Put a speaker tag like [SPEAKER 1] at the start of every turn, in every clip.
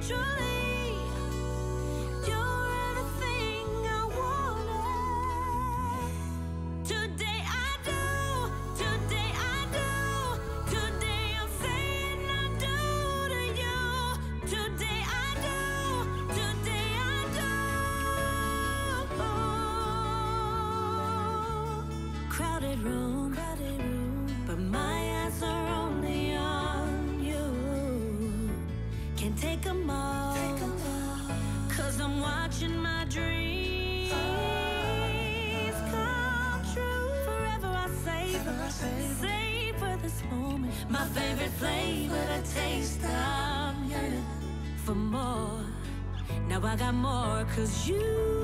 [SPEAKER 1] spiritually. You're everything I wanted. Today I do, today I do, today I'm saying I do to you. Today I do, today I do. Crowded room, but my eyes are only on you. Can't take them all, cause I'm watching my dreams come true. Forever I savor this moment. My favorite flavor, the taste I'm yearning for more. Now I got more, cause you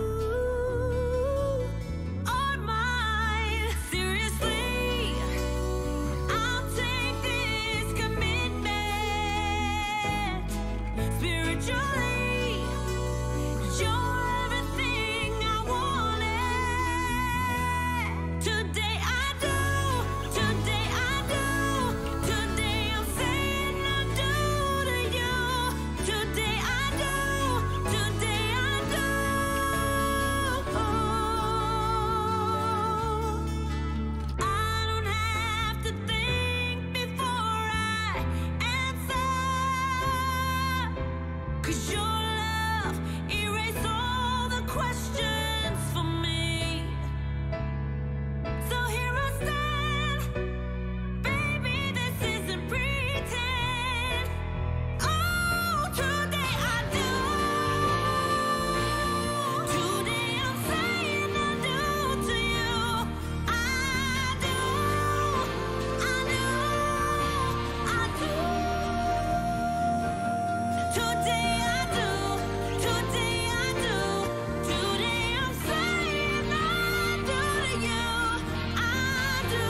[SPEAKER 1] are mine. Seriously, I'll take this commitment. Spiritually, you're everything I wanted. Today I do, today I do, today I'm saying I do to you. Today I do, today I do. I don't have to think before I answer, cause your love erased all the questions for me. So here I stand, baby, this isn't pretend. Oh, today I do. Today I'm saying I do to you. I do, I do, I do. Today I do, today I do, today I'm saying I do to you. I do.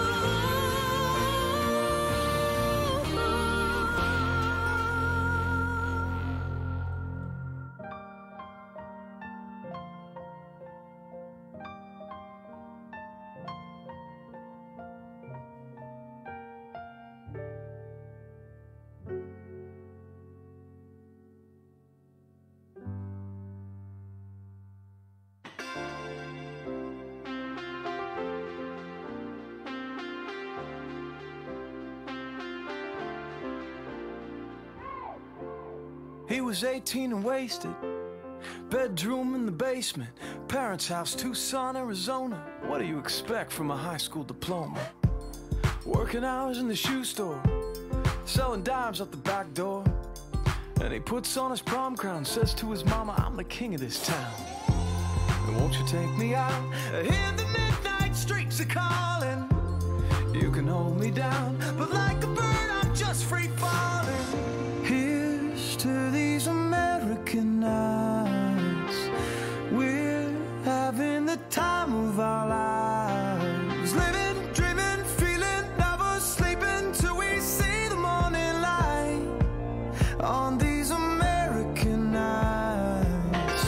[SPEAKER 2] He was 18 and wasted. Bedroom in the basement. Parents' house, Tucson, Arizona. What do you expect from a high school diploma? Working hours in the shoe store, selling dimes out the back door. And he puts on his prom crown, says to his mama, I'm the king of this town. And won't you take me out? I hear the midnight streets are calling. You can hold me down, but like a bird I'm just free falling. Here's to these American nights. We're having the time of our lives. Living, dreaming, feeling, never sleeping till we see the morning light on these American nights.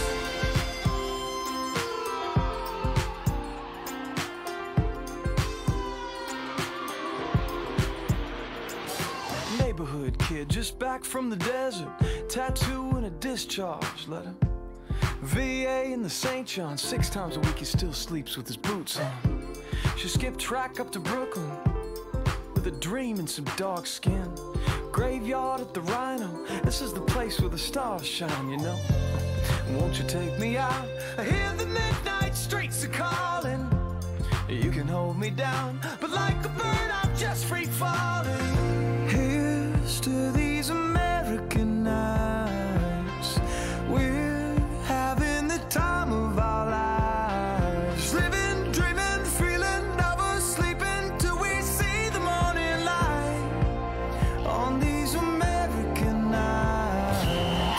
[SPEAKER 2] Neighborhood kid just back from the desert, tattoo and a discharge letter. VA in the St. John, 6 times a week he still sleeps with his boots on. She skipped track up to Brooklyn with a dream and some dog skin. Graveyard at the Rhino, this is the place where the stars shine, you know. Won't you take me out? I hear the midnight streets are calling. You can hold me down, but like a bird I'm just free falling. Here's to these American nights. We're having the time of our lives. Living, dreaming, feeling, never sleeping till we see the morning light on these American nights.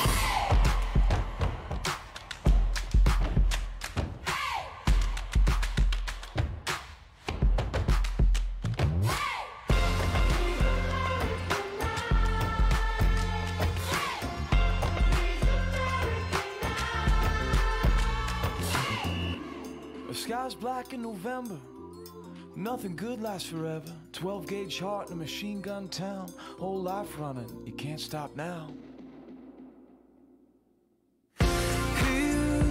[SPEAKER 2] The sky's black in November. Nothing good lasts forever. 12-gauge heart in a machine gun town. Whole life running, you can't stop now.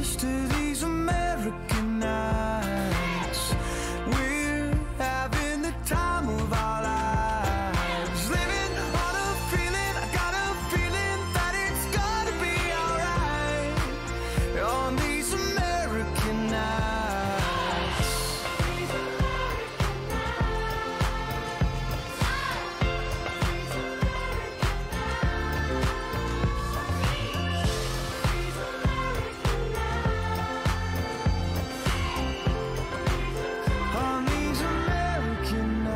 [SPEAKER 2] Here's to these American nights. We're having the time of our lives. Living on a feeling, I got a feeling that it's gonna be alright. On these American nights. On these American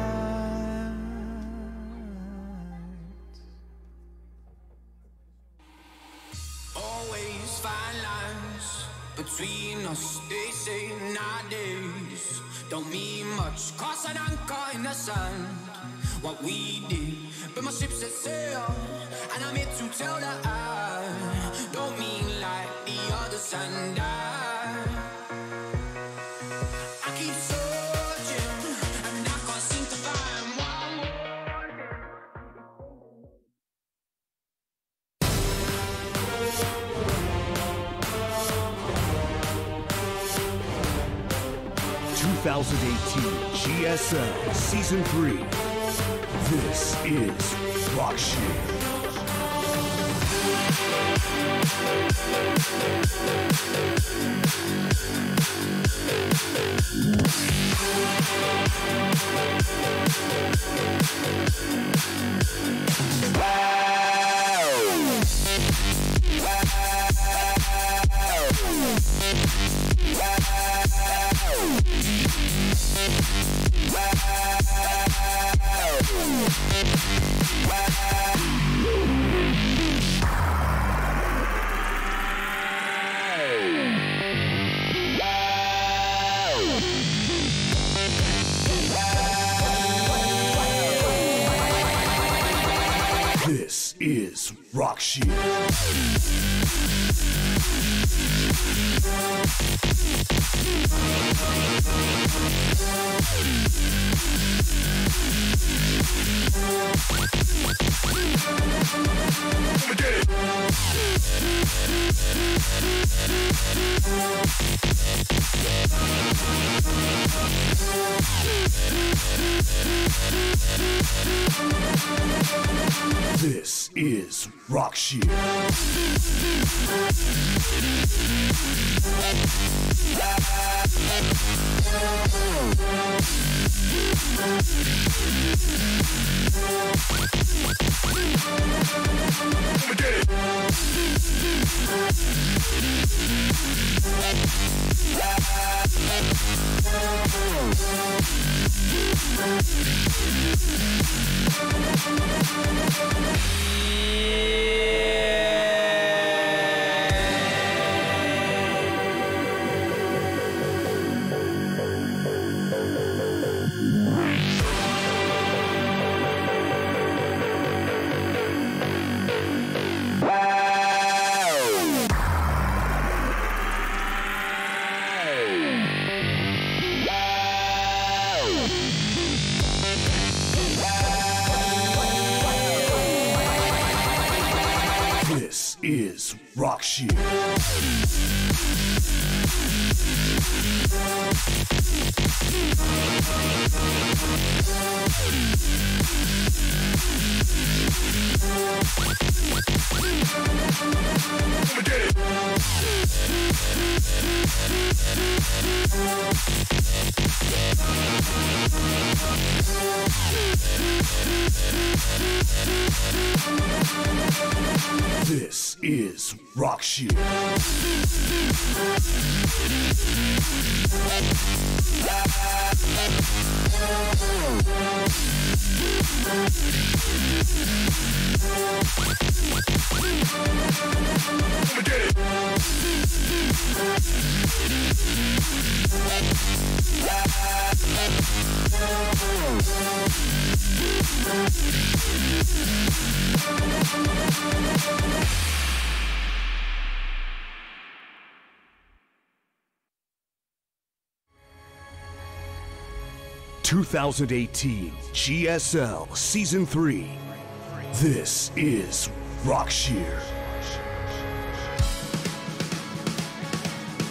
[SPEAKER 2] nights.
[SPEAKER 3] Always fine lines between us, they say nowadays don't mean much. Cross an anchor in the sand, what we did, but my ship set sail, and I'm here to tell that I don't mean like the others, and I keep searching, and I can't seem to find one more.
[SPEAKER 4] GSL Season 3. This is Rockshare. This is Rockshare. This is Rockshare. This is Rockshare. This is Rockshare. (2018) GSL Season 3. This is Rockshare.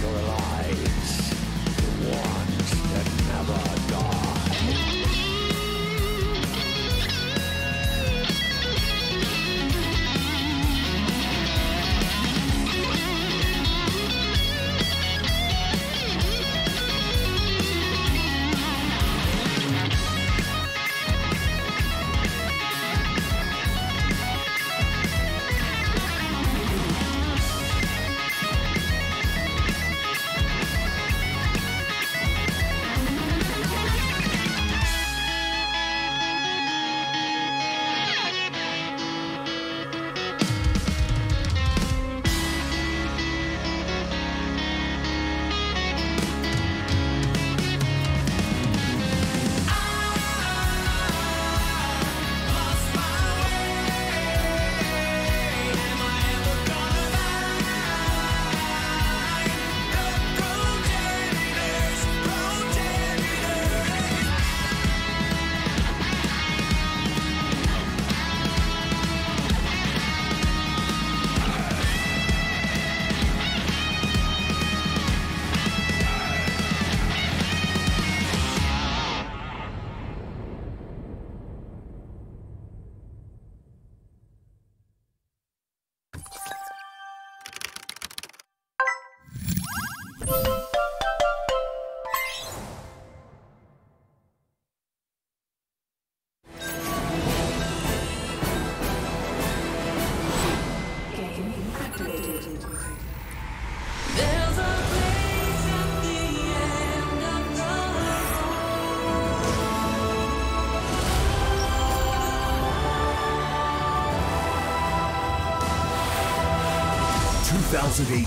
[SPEAKER 4] 2018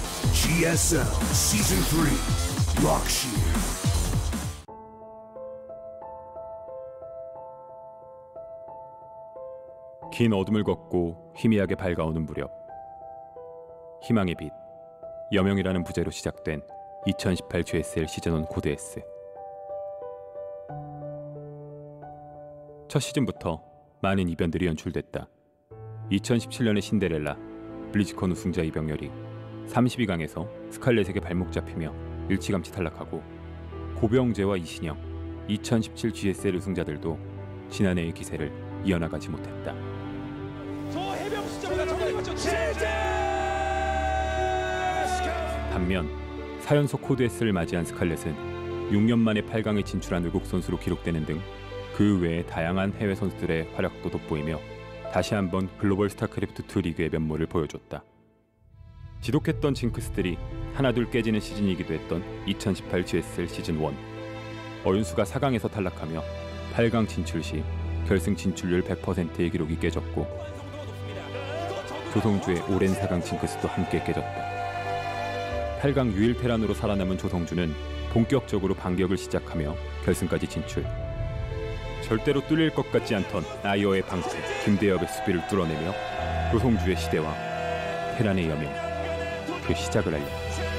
[SPEAKER 4] GSL Season 3 Rockshear.
[SPEAKER 5] 긴 어둠을 걷고 희미하게 밝아오는 무렵, 희망의 빛, 여명이라는 부제로 시작된 2018 GSL 시즌1 코드 S. 첫 시즌부터 많은 이변들이 연출됐다. 2017년의 신데렐라, 블리즈컨 우승자 이병렬이 32강에서 스칼렛에게 발목 잡히며 일찌감치 탈락하고, 고병재와 이신영, 2017 GSL 우승자들도 지난해의 기세를 이어나가지 못했다.
[SPEAKER 6] 저 해병 시점보다 정말 맞죠?
[SPEAKER 5] 반면 4연속 코드 S를 맞이한 스칼렛은 6년 만에 8강에 진출한 외국 선수로 기록되는 등 그 외의 다양한 해외 선수들의 활약도 돋보이며 다시 한번 글로벌 스타크래프트2 리그의 면모를 보여줬다. 지독했던 징크스들이 하나둘 깨지는 시즌이기도 했던 2018 GSL 시즌1. 어윤수가 4강에서 탈락하며 8강 진출 시 결승 진출률 100%의 기록이 깨졌고, 조성주의 오랜 4강 징크스도 함께 깨졌다. 8강 유일 테란으로 살아남은 조성주는 본격적으로 반격을 시작하며 결승까지 진출. 절대로 뚫릴 것 같지 않던 아이어의 방패 김대엽의 수비를 뚫어내며 조성주의 시대와 테란의 여명, 그 시작을 알렸다.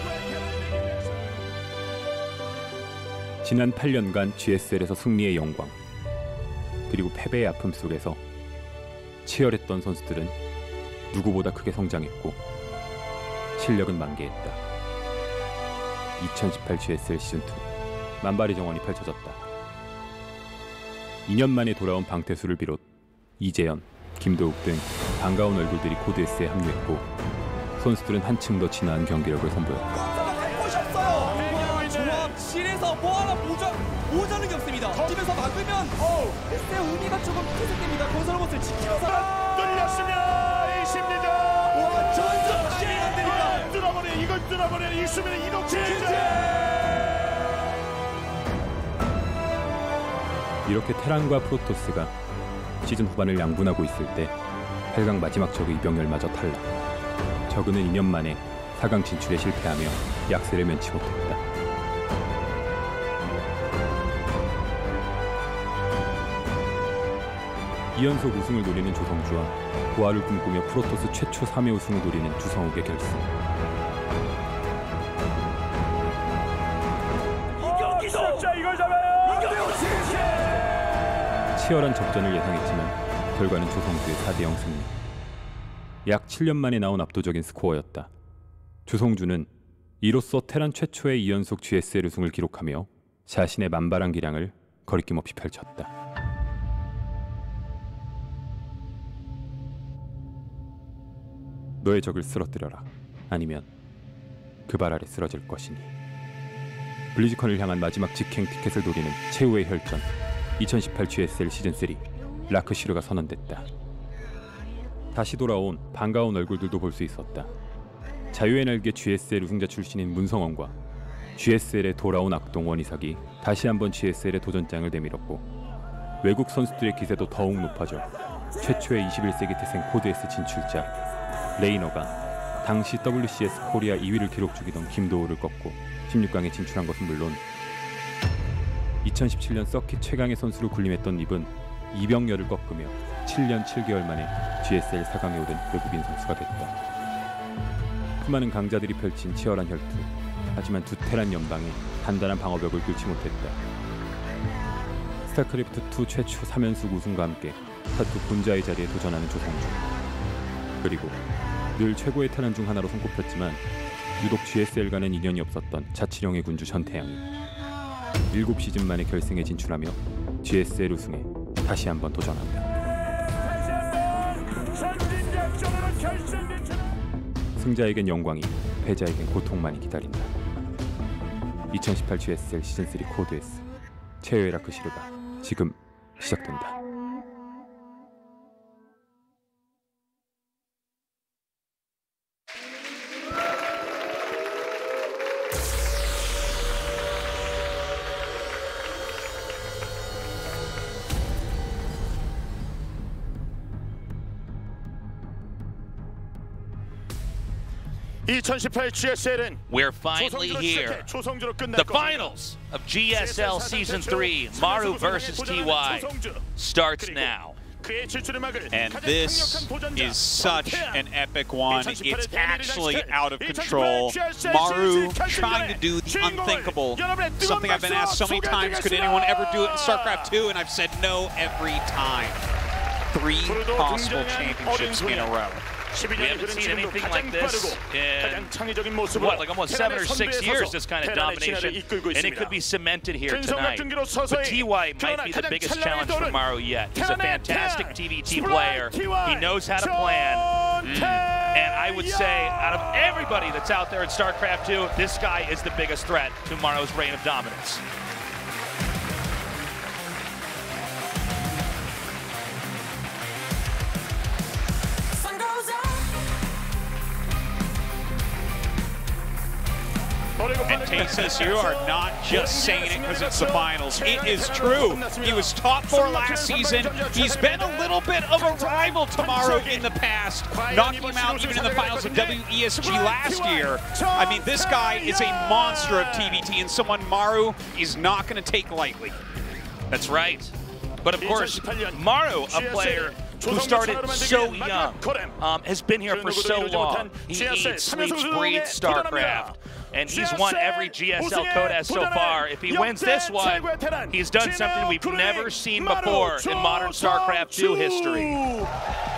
[SPEAKER 5] 지난 8년간 GSL에서 승리의 영광, 그리고 패배의 아픔 속에서 치열했던 선수들은 누구보다 크게 성장했고 실력은 만개했다. 2018 GSL 시즌2 만발의 정원이 펼쳐졌다. 2년 만에 돌아온 방태수를 비롯 이재현, 김도욱 등 반가운 얼굴들이 코드 S에 합류했고, 선수들은 한층 더 진화한 경기력을 선보였다.
[SPEAKER 6] 보셨어요. 조합 실에서 뭐 하나 모자는 게 없습니다. 집에서 막으면 글쎄 의미가 조금 희석됩니다. 건설로봇을 지키면서
[SPEAKER 7] 뚫렸으면 이 심리전 전성시 뚫어버려, 이걸 뚫어버려. 이 수비는 이동체.
[SPEAKER 5] 이렇게 테란과 프로토스가 시즌 후반을 양분하고 있을 때 8강 마지막 저그 이병렬마저 탈락. 저그는 2년 만에 4강 진출에 실패하며 약세를 면치 못했다. 이연속 우승을 노리는 조성주와 부활을 꿈꾸며 프로토스 최초 3회 우승을 노리는 주성욱의 결승.
[SPEAKER 7] 이걸 잡아요.
[SPEAKER 5] 치열한 접전을 예상했지만 결과는 조성주의 4대0 승리. 약 7년 만에 나온 압도적인 스코어였다. 조성주는 이로써 테란 최초의 2연속 GSL 우승을 기록하며 자신의 만발한 기량을 거리낌 없이 펼쳤다. 너의 적을 쓰러뜨려라. 아니면 그 발 아래 쓰러질 것이니. 블리즈컨을 향한 마지막 직행 티켓을 노리는 최후의 혈전 2018 GSL 시즌3 라크시르가 선언됐다. 다시 돌아온 반가운 얼굴들도 볼 수 있었다. 자유의 날개 GSL 우승자 출신인 문성원과 GSL에 돌아온 악동 원이삭이 다시 한번 GSL의 도전장을 내밀었고, 외국 선수들의 기세도 더욱 높아져 최초의 21세기 태생 코드-S 진출자 레이너가 당시 WCS 코리아 2위를 기록 중이던 김도우를 꺾고 16강에 진출한 것은 물론 2017년 서킷 최강의 선수로 군림했던 립은 이병렬을 꺾으며 7년 7개월 만에 GSL 4강에 오른 외국인 선수가 됐다. 수많은 강자들이 펼친 치열한 혈투. 하지만 두 테란 연방이 단단한 방어벽을 뚫지 못했다. 스타크래프트2 최초 3연속 우승과 함께 스타트 본자의 자리에 도전하는 조성주. 그리고 늘 최고의 테란 중 하나로 손꼽혔지만 유독 GSL과는 인연이 없었던 자치령의 군주 전태양이 7시즌 만에 결승에 진출하며 GSL 우승에 다시 한번 도전한다. 승자에겐 영광이, 패자에겐 고통만이 기다린다. 2018 GSL 시즌3 코드-S 최후의 라크시르가 지금 시작된다.
[SPEAKER 8] We're finally here. The finals of GSL Season 3, Maru versus TY, starts now.
[SPEAKER 9] And this is such an epic one. It's actually out of control. Maru trying to do the unthinkable. Something I've been asked so many times, could anyone ever do it in StarCraft 2? And I've said no every time. 3 possible championships in a row.
[SPEAKER 8] We haven't seen anything like this in, what, like almost 7 or 6 years, this kind of domination, and it could be cemented here tonight. But TY might be the biggest challenge for Maru yet. He's a fantastic TVT player. He knows how to plan. And I would say, out of everybody that's out there in StarCraft 2, this guy is the biggest threat to Maru's reign of dominance.
[SPEAKER 9] And Tasis, you are not just saying it because it's the finals. It is true. He was top 4 last season. He's been a little bit of a rival to Maru in the past, knocking him out even in the finals of WESG last year. I mean, this guy is a monster of TVT and someone Maru is not going to take lightly.
[SPEAKER 8] That's right. But of course, Maru, a player who started so young, has been here for so long. He eats, sleeps, breathes StarCraft. And he's won every GSL Codes so far. If he wins this one, he's done something we've never seen before in modern StarCraft 2 history.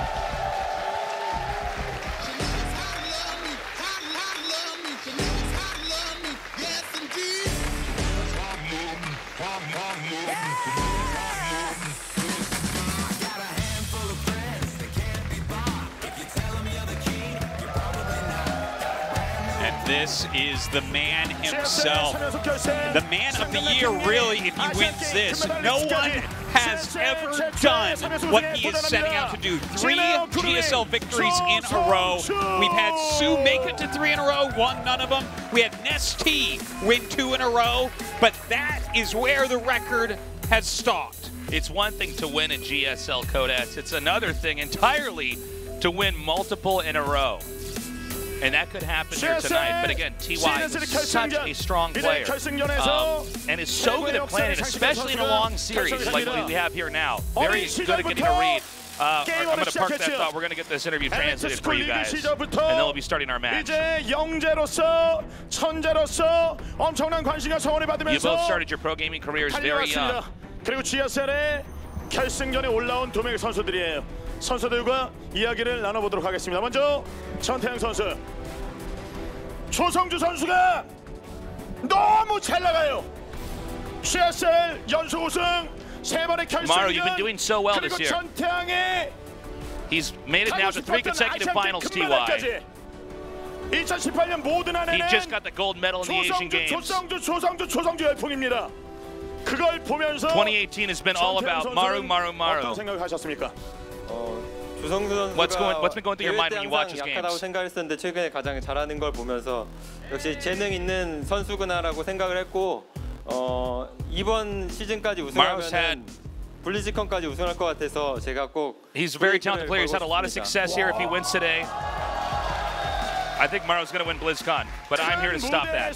[SPEAKER 9] This is the man himself, the man of the year, really, if he wins this. No one has ever done what he is setting out to do. 3 GSL victories in a row. We've had Sue make it to 3 in a row, won none of them. We had Nesty win 2 in a row, but that is where the record has stopped.
[SPEAKER 8] It's one thing to win a GSL Codes. It's another thing entirely to win multiple in a row. And that could happen here tonight. But again, TY is such a strong player and is so good at planning, especially in a long series like we have here now. Very good at getting a read. I'm going to park that thought. We're going to get this interview translated for you guys, and then we'll be starting our match. You both started your pro gaming careers very young.
[SPEAKER 7] 그리고 GSL에 결승전에 올라온 2명의 선수들이에요. 선수들과 이야기를 나눠보도록 하겠습니다. 먼저 전태양 선수. 조성주 선수가 너무 잘 나가요. GSL 연속 우승 3번의 결승전.
[SPEAKER 8] Maru, you've been doing so well this year.
[SPEAKER 7] 전태양의
[SPEAKER 8] He's made it now to 3 consecutive finals, TY.
[SPEAKER 7] 2018년 모든
[SPEAKER 8] He
[SPEAKER 7] 안에는
[SPEAKER 8] just got the gold medal in the Asian Games.
[SPEAKER 7] 조성주 열풍입니다. 그걸 보면서
[SPEAKER 8] 2018 has been all about Maru.
[SPEAKER 7] 어떤 생각하셨습니까?
[SPEAKER 10] 조성주 선수가
[SPEAKER 8] What's been going through your mind when you watch his
[SPEAKER 10] 약하다고
[SPEAKER 8] games?
[SPEAKER 10] 생각했었는데 최근에 가장 잘하는 걸 보면서 역시 재능 있는 선수구나라고 생각을 했고 이번 시즌까지 우승하면 블리즈컨까지 우승할 것 같아서 제가 꼭
[SPEAKER 8] He's a very talented player. He's had a lot of success here. If he wins today, I think Maru's going to win BlizzCon. But I'm here to stop that.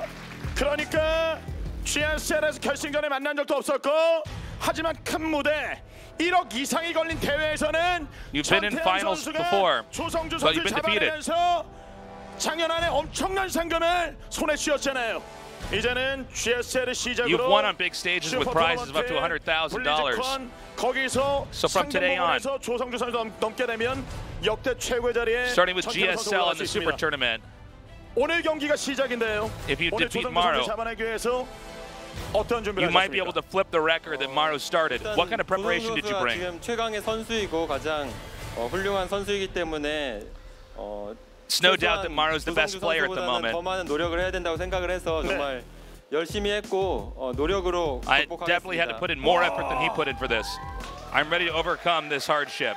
[SPEAKER 7] 그러니까 GSL에서 결승전에 만난 적도 없었고 하지만 큰 무대 1억 이상이 걸린 대회에서는
[SPEAKER 8] You've been in finals before,
[SPEAKER 7] 조성주
[SPEAKER 8] but you've
[SPEAKER 7] 선수를
[SPEAKER 8] been defeated.
[SPEAKER 7] 잡아내면서 작년 안에 엄청난 상금을 손에 쥐었잖아요. 이제는 GSL의 시작으로
[SPEAKER 8] You've won on big stages with prizes of up to $100,000.
[SPEAKER 7] 거기서
[SPEAKER 8] So from today on,
[SPEAKER 7] 조성주 선수 넘게 되면 역대 최고의 자리에
[SPEAKER 8] starting with GSL in the Super Tournament,
[SPEAKER 7] 오늘 경기가 시작인데요.
[SPEAKER 8] if you
[SPEAKER 7] 오늘
[SPEAKER 8] defeat
[SPEAKER 7] 조성주
[SPEAKER 8] Maru,
[SPEAKER 7] 선수 잡아내기 위해서 어떤 준비를
[SPEAKER 8] you might be able
[SPEAKER 7] 하셨습니까?
[SPEAKER 8] to flip the record that Maru started. What kind of preparation did you bring?
[SPEAKER 10] 지금 최강의 선수이고 가장 훌륭한 선수이기 때문에
[SPEAKER 8] It's no doubt that Maru's the best player at the moment.
[SPEAKER 10] 더 많은 노력을 해야 된다고 생각을 해서 정말 열심히 했고 노력으로
[SPEAKER 8] I definitely had to
[SPEAKER 10] 극복하겠습니다.
[SPEAKER 8] put in more effort than he put in for this. I'm ready to overcome this hardship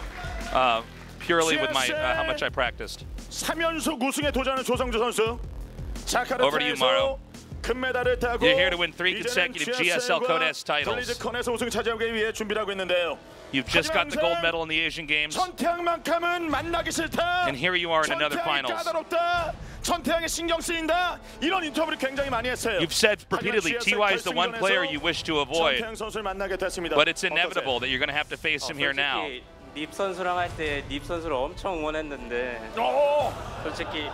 [SPEAKER 8] purely with my how much I practiced.
[SPEAKER 7] 3연속 우승에 도전하는 조성주 선수.
[SPEAKER 8] Over to you, Maru.
[SPEAKER 7] 금메달을 따고
[SPEAKER 8] You're here to win 3 consecutive GSL Codes titles.
[SPEAKER 7] 블리즈컨에서 우승 차지하기 위해 준비를 하고 있는데요.
[SPEAKER 8] You've just got the gold medal in the Asian Games,
[SPEAKER 7] 전태양만큼은 만나기 싫다.
[SPEAKER 8] and here you are in another
[SPEAKER 7] 전태양이
[SPEAKER 8] finals.
[SPEAKER 7] 까다롭다. 전태양이 신경 쓰인다. 이런 인터뷰를 굉장히 많이 했어요.
[SPEAKER 8] You've said repeatedly TY is the one player you wish to avoid,
[SPEAKER 7] 전태양 선수를 만나게 됐습니다.
[SPEAKER 8] but it's inevitable that you're going to have to face him here now.
[SPEAKER 11] 닙 선수랑 할 때 닙 선수를 엄청 응원했는데 솔직히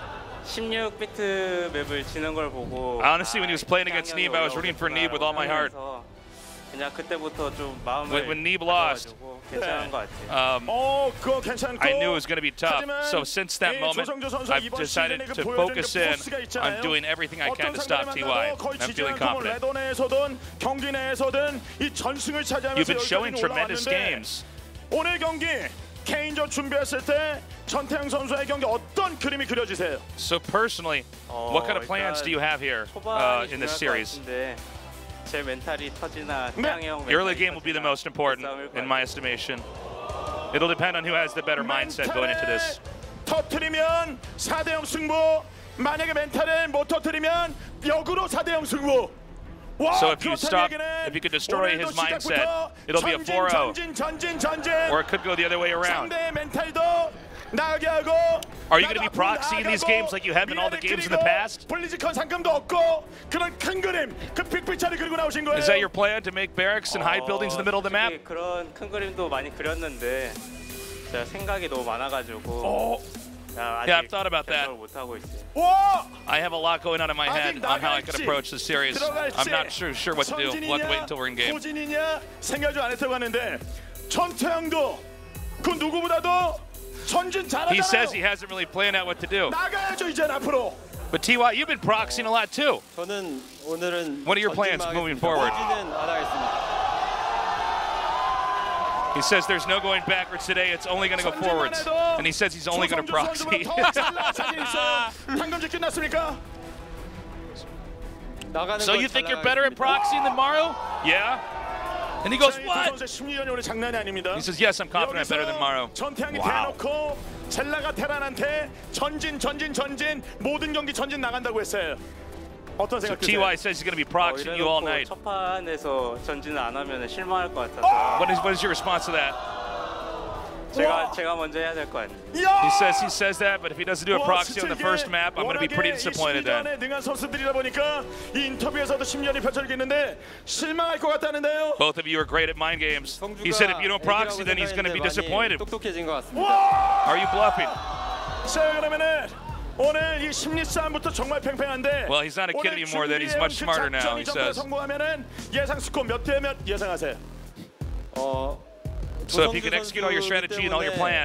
[SPEAKER 11] 16비트 맵을 지는 걸 보고
[SPEAKER 8] Honestly, when he was playing against Neeb, I was rooting for Neeb with all my heart.
[SPEAKER 11] 그냥 그때부터 좀 마음을
[SPEAKER 8] When Neeb lost,
[SPEAKER 11] 괜찮은 것 같아요.
[SPEAKER 7] 그거 괜찮고.
[SPEAKER 8] I knew it was going to be tough. So since that moment, I've decided to focus in on doing everything I can to stop TY. I'm feeling confident.
[SPEAKER 7] 레더 내에서든 경기 내에서든 이 전승을 차지하면서
[SPEAKER 8] You've been showing tremendous
[SPEAKER 7] 올라왔는데
[SPEAKER 8] games.
[SPEAKER 7] 오늘 경기 개인전 준비했을 때 전태양 선수의 경기 어떤 그림이 그려지세요?
[SPEAKER 8] So personally, what kind of plans do you have here in this series?
[SPEAKER 11] 제 멘탈이 터지나 태양이 형
[SPEAKER 8] The early game will be the most important, in my estimation. It'll depend on who has the better mindset going into this.
[SPEAKER 7] 터트리면 4대0 승부. 만약에 멘탈을 못 터트리면 역으로 4대0 승부.
[SPEAKER 8] So if you could destroy his mindset, it'll be a 4-0. Or it could go the other way around. Are you going to be proxy in these games like you have in all the games in the past? Is that your plan, to make barracks and high buildings in the middle of the map?
[SPEAKER 11] 그런 큰 그림도 많이 그렸는데 제가 생각이 너무 많아가지고
[SPEAKER 8] Yeah, I've thought about that. I have a lot going on in my head on how I could approach the series. I'm not sure what to do. We'll have to wait until we're in game.
[SPEAKER 7] 생각을 안 했다고 하는데 전태양도 그 누구보다도 전진 잘하잖아요.
[SPEAKER 8] He says he hasn't really planned out what to do.
[SPEAKER 7] 나가야죠 이제 앞으로.
[SPEAKER 8] But TY, you've been proxying a lot too.
[SPEAKER 10] 저는 오늘은
[SPEAKER 8] What are your plans moving forward?
[SPEAKER 10] 전진은 안 하겠습니다.
[SPEAKER 8] He says there's no going backwards today. It's only going to go forwards. And he says he's only going to proxy. So you think you're better at proxying than Maru? Yeah. And he goes, what? He says, yes, I'm confident I'm better than Maru.
[SPEAKER 7] Wow. 젤라가 테란한테 전진 모든 경기 전진 나간다고 했어요. 어떤
[SPEAKER 8] So
[SPEAKER 7] 생각 드세요?
[SPEAKER 8] TY says he's going to be proxying you all night.
[SPEAKER 11] 첫 판에서 전진을 안 하면 실망할 것 같아서.
[SPEAKER 8] What is your response to that?
[SPEAKER 11] 제가 먼저 해야 될 것 같아요.
[SPEAKER 8] He says that, but if he doesn't do a proxy on the first map, I'm going to be pretty disappointed then.
[SPEAKER 7] 능한 선수들이다 보니까 이 인터뷰에서도 심리전이 펼쳐지겠는데 실망할 것 같다는데요.
[SPEAKER 8] Both of you are great at mind games. He said if you don't proxy, then he's going to be disappointed.
[SPEAKER 10] 똑똑해진 것 같습니다.
[SPEAKER 8] Are you bluffing?
[SPEAKER 7] 자 그러면은 오늘 이 심리 싸움부터 정말 팽팽한데.
[SPEAKER 8] Well, he's not a kid anymore. Then he's much smarter now. He says.
[SPEAKER 7] 성공하면은 예상 스코어 몇 대 몇 예상하세요?
[SPEAKER 8] So if you can execute all your strategy and all your plans,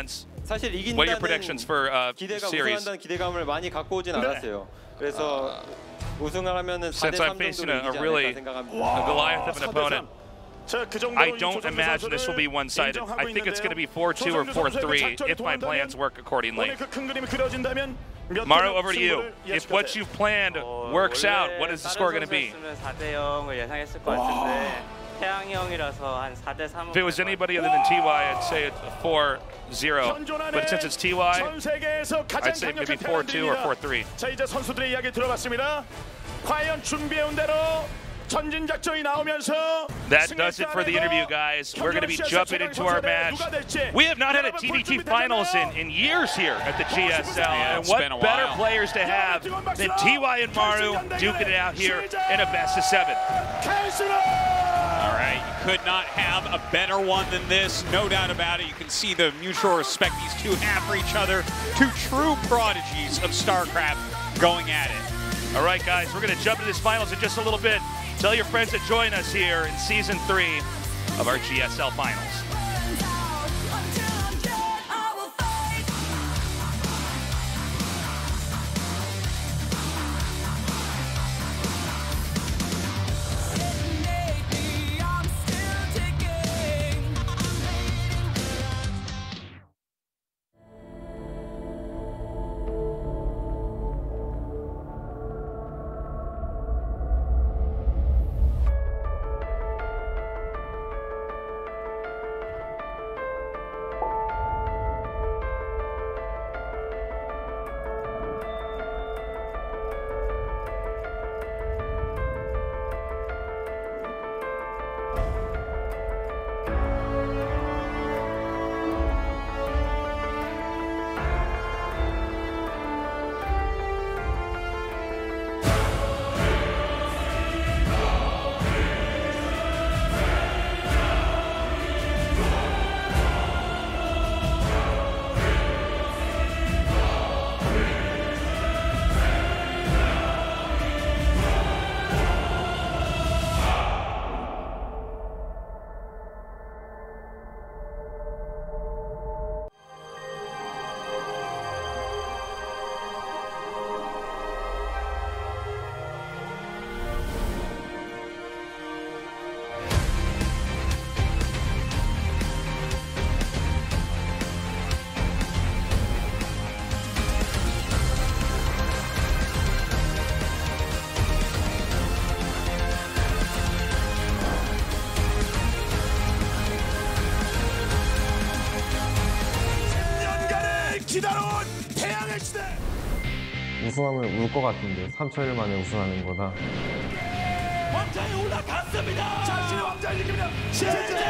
[SPEAKER 10] 사실
[SPEAKER 8] What are your predictions for
[SPEAKER 10] 기대가
[SPEAKER 8] series?
[SPEAKER 10] 우승한다는 기대감을 많이 갖고 오진 않았어요. 그래서 우승을 하면은 4대 3 정도로 이기지 않을까 생각합니다.
[SPEAKER 8] A Goliath of an opponent.
[SPEAKER 7] 자, 그 정도로
[SPEAKER 8] I
[SPEAKER 7] 이
[SPEAKER 8] don't
[SPEAKER 7] 조선주
[SPEAKER 8] imagine this will be
[SPEAKER 7] 선수를
[SPEAKER 8] one-sided. I
[SPEAKER 7] 인정하고
[SPEAKER 8] think it's going to be
[SPEAKER 7] 있는데요.
[SPEAKER 8] 4-2 or
[SPEAKER 7] 조선주 선수에게
[SPEAKER 8] 4-3
[SPEAKER 7] 작전이
[SPEAKER 8] if my
[SPEAKER 7] 통한다면
[SPEAKER 8] plans work accordingly.
[SPEAKER 7] 오늘 그 큰 그림이 그려진다면 몇
[SPEAKER 8] Maru,
[SPEAKER 7] 대는
[SPEAKER 8] over to you.
[SPEAKER 7] 승부를
[SPEAKER 8] If what
[SPEAKER 7] 예측하세요?
[SPEAKER 8] you've planned works out, what is the score going to be?
[SPEAKER 11] 4대 0을 예상했을 것 같은데 태양이 형이라서 한 4대 3.
[SPEAKER 8] If it was anybody other than TY, I'd say it's 4-0. But since it's TY,
[SPEAKER 7] 전 세계에서 가장
[SPEAKER 8] I'd say maybe
[SPEAKER 7] 강력한
[SPEAKER 8] 4-2 or
[SPEAKER 7] 태양들입니다.
[SPEAKER 8] 4-3.
[SPEAKER 7] 자, 이제 선수들의 이야기 들어봤습니다. 과연 준비해온 대로 전진 작전이 나오면서
[SPEAKER 8] That does it for the interview, guys. We're going to be jumping into our match. We have not had a TBT finals in years here at the GSL.
[SPEAKER 9] Yeah,
[SPEAKER 8] And
[SPEAKER 9] it's
[SPEAKER 8] what
[SPEAKER 9] been a
[SPEAKER 8] better
[SPEAKER 9] while.
[SPEAKER 8] players to have than TY and Maru duking it out here in a best of 7.
[SPEAKER 9] All right, you could not have a better one than this, no doubt about it. You can see the mutual respect these two have for each other. Two true prodigies of StarCraft going at it.
[SPEAKER 8] All right, guys, we're going to jump into this finals in just a little bit. Tell your friends to join us here in Season 3 of our GSL Finals.
[SPEAKER 7] 기다려온 태양의 시대.
[SPEAKER 12] 우승하면 울 것 같은데 3천일 만에 우승하는 거다.
[SPEAKER 7] 왕자에 올라갔습니다. 자신의 왕자를 지킵니다. 실제.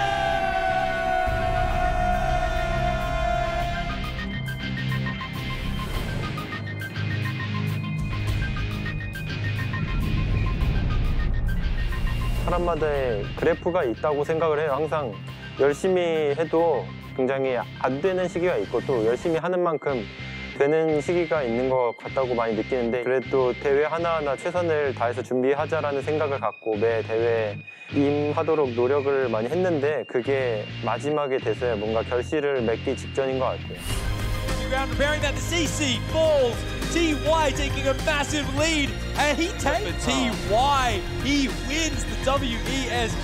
[SPEAKER 10] 사람마다의 그래프가 있다고 생각을 해요. 항상 열심히 해도 굉장히 안 되는 시기가 있고 또 열심히 하는 만큼 되는 시기가 있는 것 같다고 많이 느끼는데 그래도 대회 하나하나 최선을 다해서 준비하자라는 생각을 갖고 매 대회에 임하도록 노력을 많이 했는데 그게 마지막에 돼서야 뭔가 결실을 맺기 직전인 것 같아요.
[SPEAKER 6] Preparing that the CC falls. TY taking a massive lead, and he takes the TY. He wins the WESG.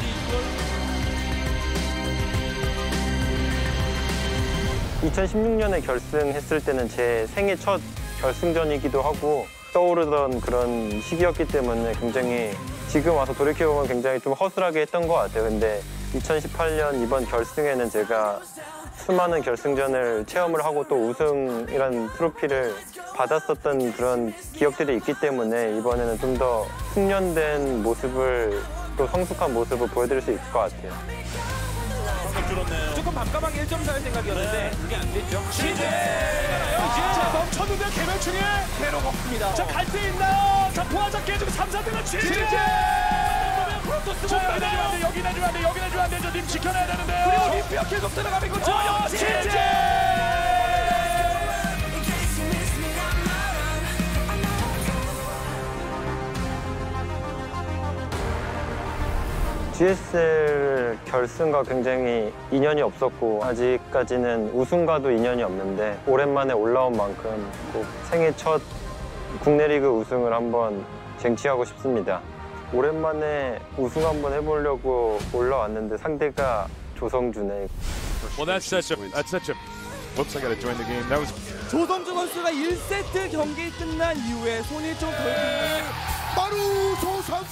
[SPEAKER 10] 2016년에 결승했을 때는 제 생애 첫 결승전이기도 하고 떠오르던 그런 시기였기 때문에 굉장히 지금 와서 돌이켜보면 굉장히 좀 허술하게 했던 것 같아요. 근데 2018년 이번 결승에는 제가 수많은 결승전을 체험을 하고 또 우승이란 트로피를 받았었던 그런 기억들이 있기 때문에 이번에는 좀 더 숙련된 모습을 또 성숙한 모습을 보여드릴 수 있을 것 같아요.
[SPEAKER 6] 조금 밤까마귀 1.4의 생각이었는데 그게 안 됐죠.
[SPEAKER 7] 자, 멈췄는데 개별충에
[SPEAKER 6] 괴로가 없습니다.
[SPEAKER 7] 자, 갈 데 있나요? 자, 부하자 깨지고 3-4등은 취재! 자, 여기 내주면 안 돼, 여기 내주면 안 되죠. 님 지켜내야 되는데요.
[SPEAKER 6] 그리고 리피어 계속 들어가고 있고
[SPEAKER 7] 취재!
[SPEAKER 10] GSL 결승과 굉장히 인연이 없었고 아직까지는 우승과도 인연이 없는데 오랜만에 올라온 만큼 꼭 생애 첫 국내 리그 우승을 한번 쟁취하고 싶습니다. 오랜만에 우승 한번 해보려고 올라왔는데 상대가 조성주네.
[SPEAKER 13] Well, that's such a. Whoops, I gotta join the game. That was.
[SPEAKER 6] 조성주 선수가 1세트 경기 끝난 이후에 손이 좀 덜.
[SPEAKER 13] 마루 조성주.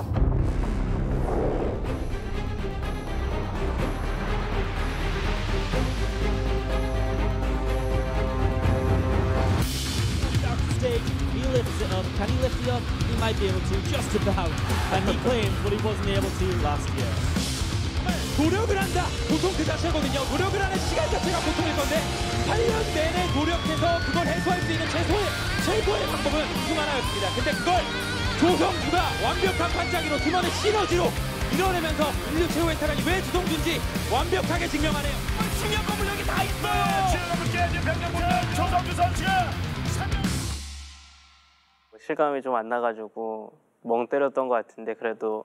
[SPEAKER 14] He lifts it up. Can he lift it up? He might be able to, just about. And he claims what he wasn't able to last year.
[SPEAKER 6] 노력을 한다. 보통 그 자체거든요. 노력을 하는 시간 자체가 보통일 건데 8년 내내 노력해서 그걸 해소할 수 있는 최고의 방법은 중 하나였습니다. 근데 그걸 조성주가 완벽한 반짝이로 팀원의 시너지로 이뤄내면서 인류 최고의 테란이 왜 조성주인지 완벽하게 증명하네요. 중요한 건물력이 다 있어요.
[SPEAKER 7] 지금 깨진 병력보다 조성주 선수가
[SPEAKER 11] 실감이 좀 안 나가지고 멍 때렸던 것 같은데 그래도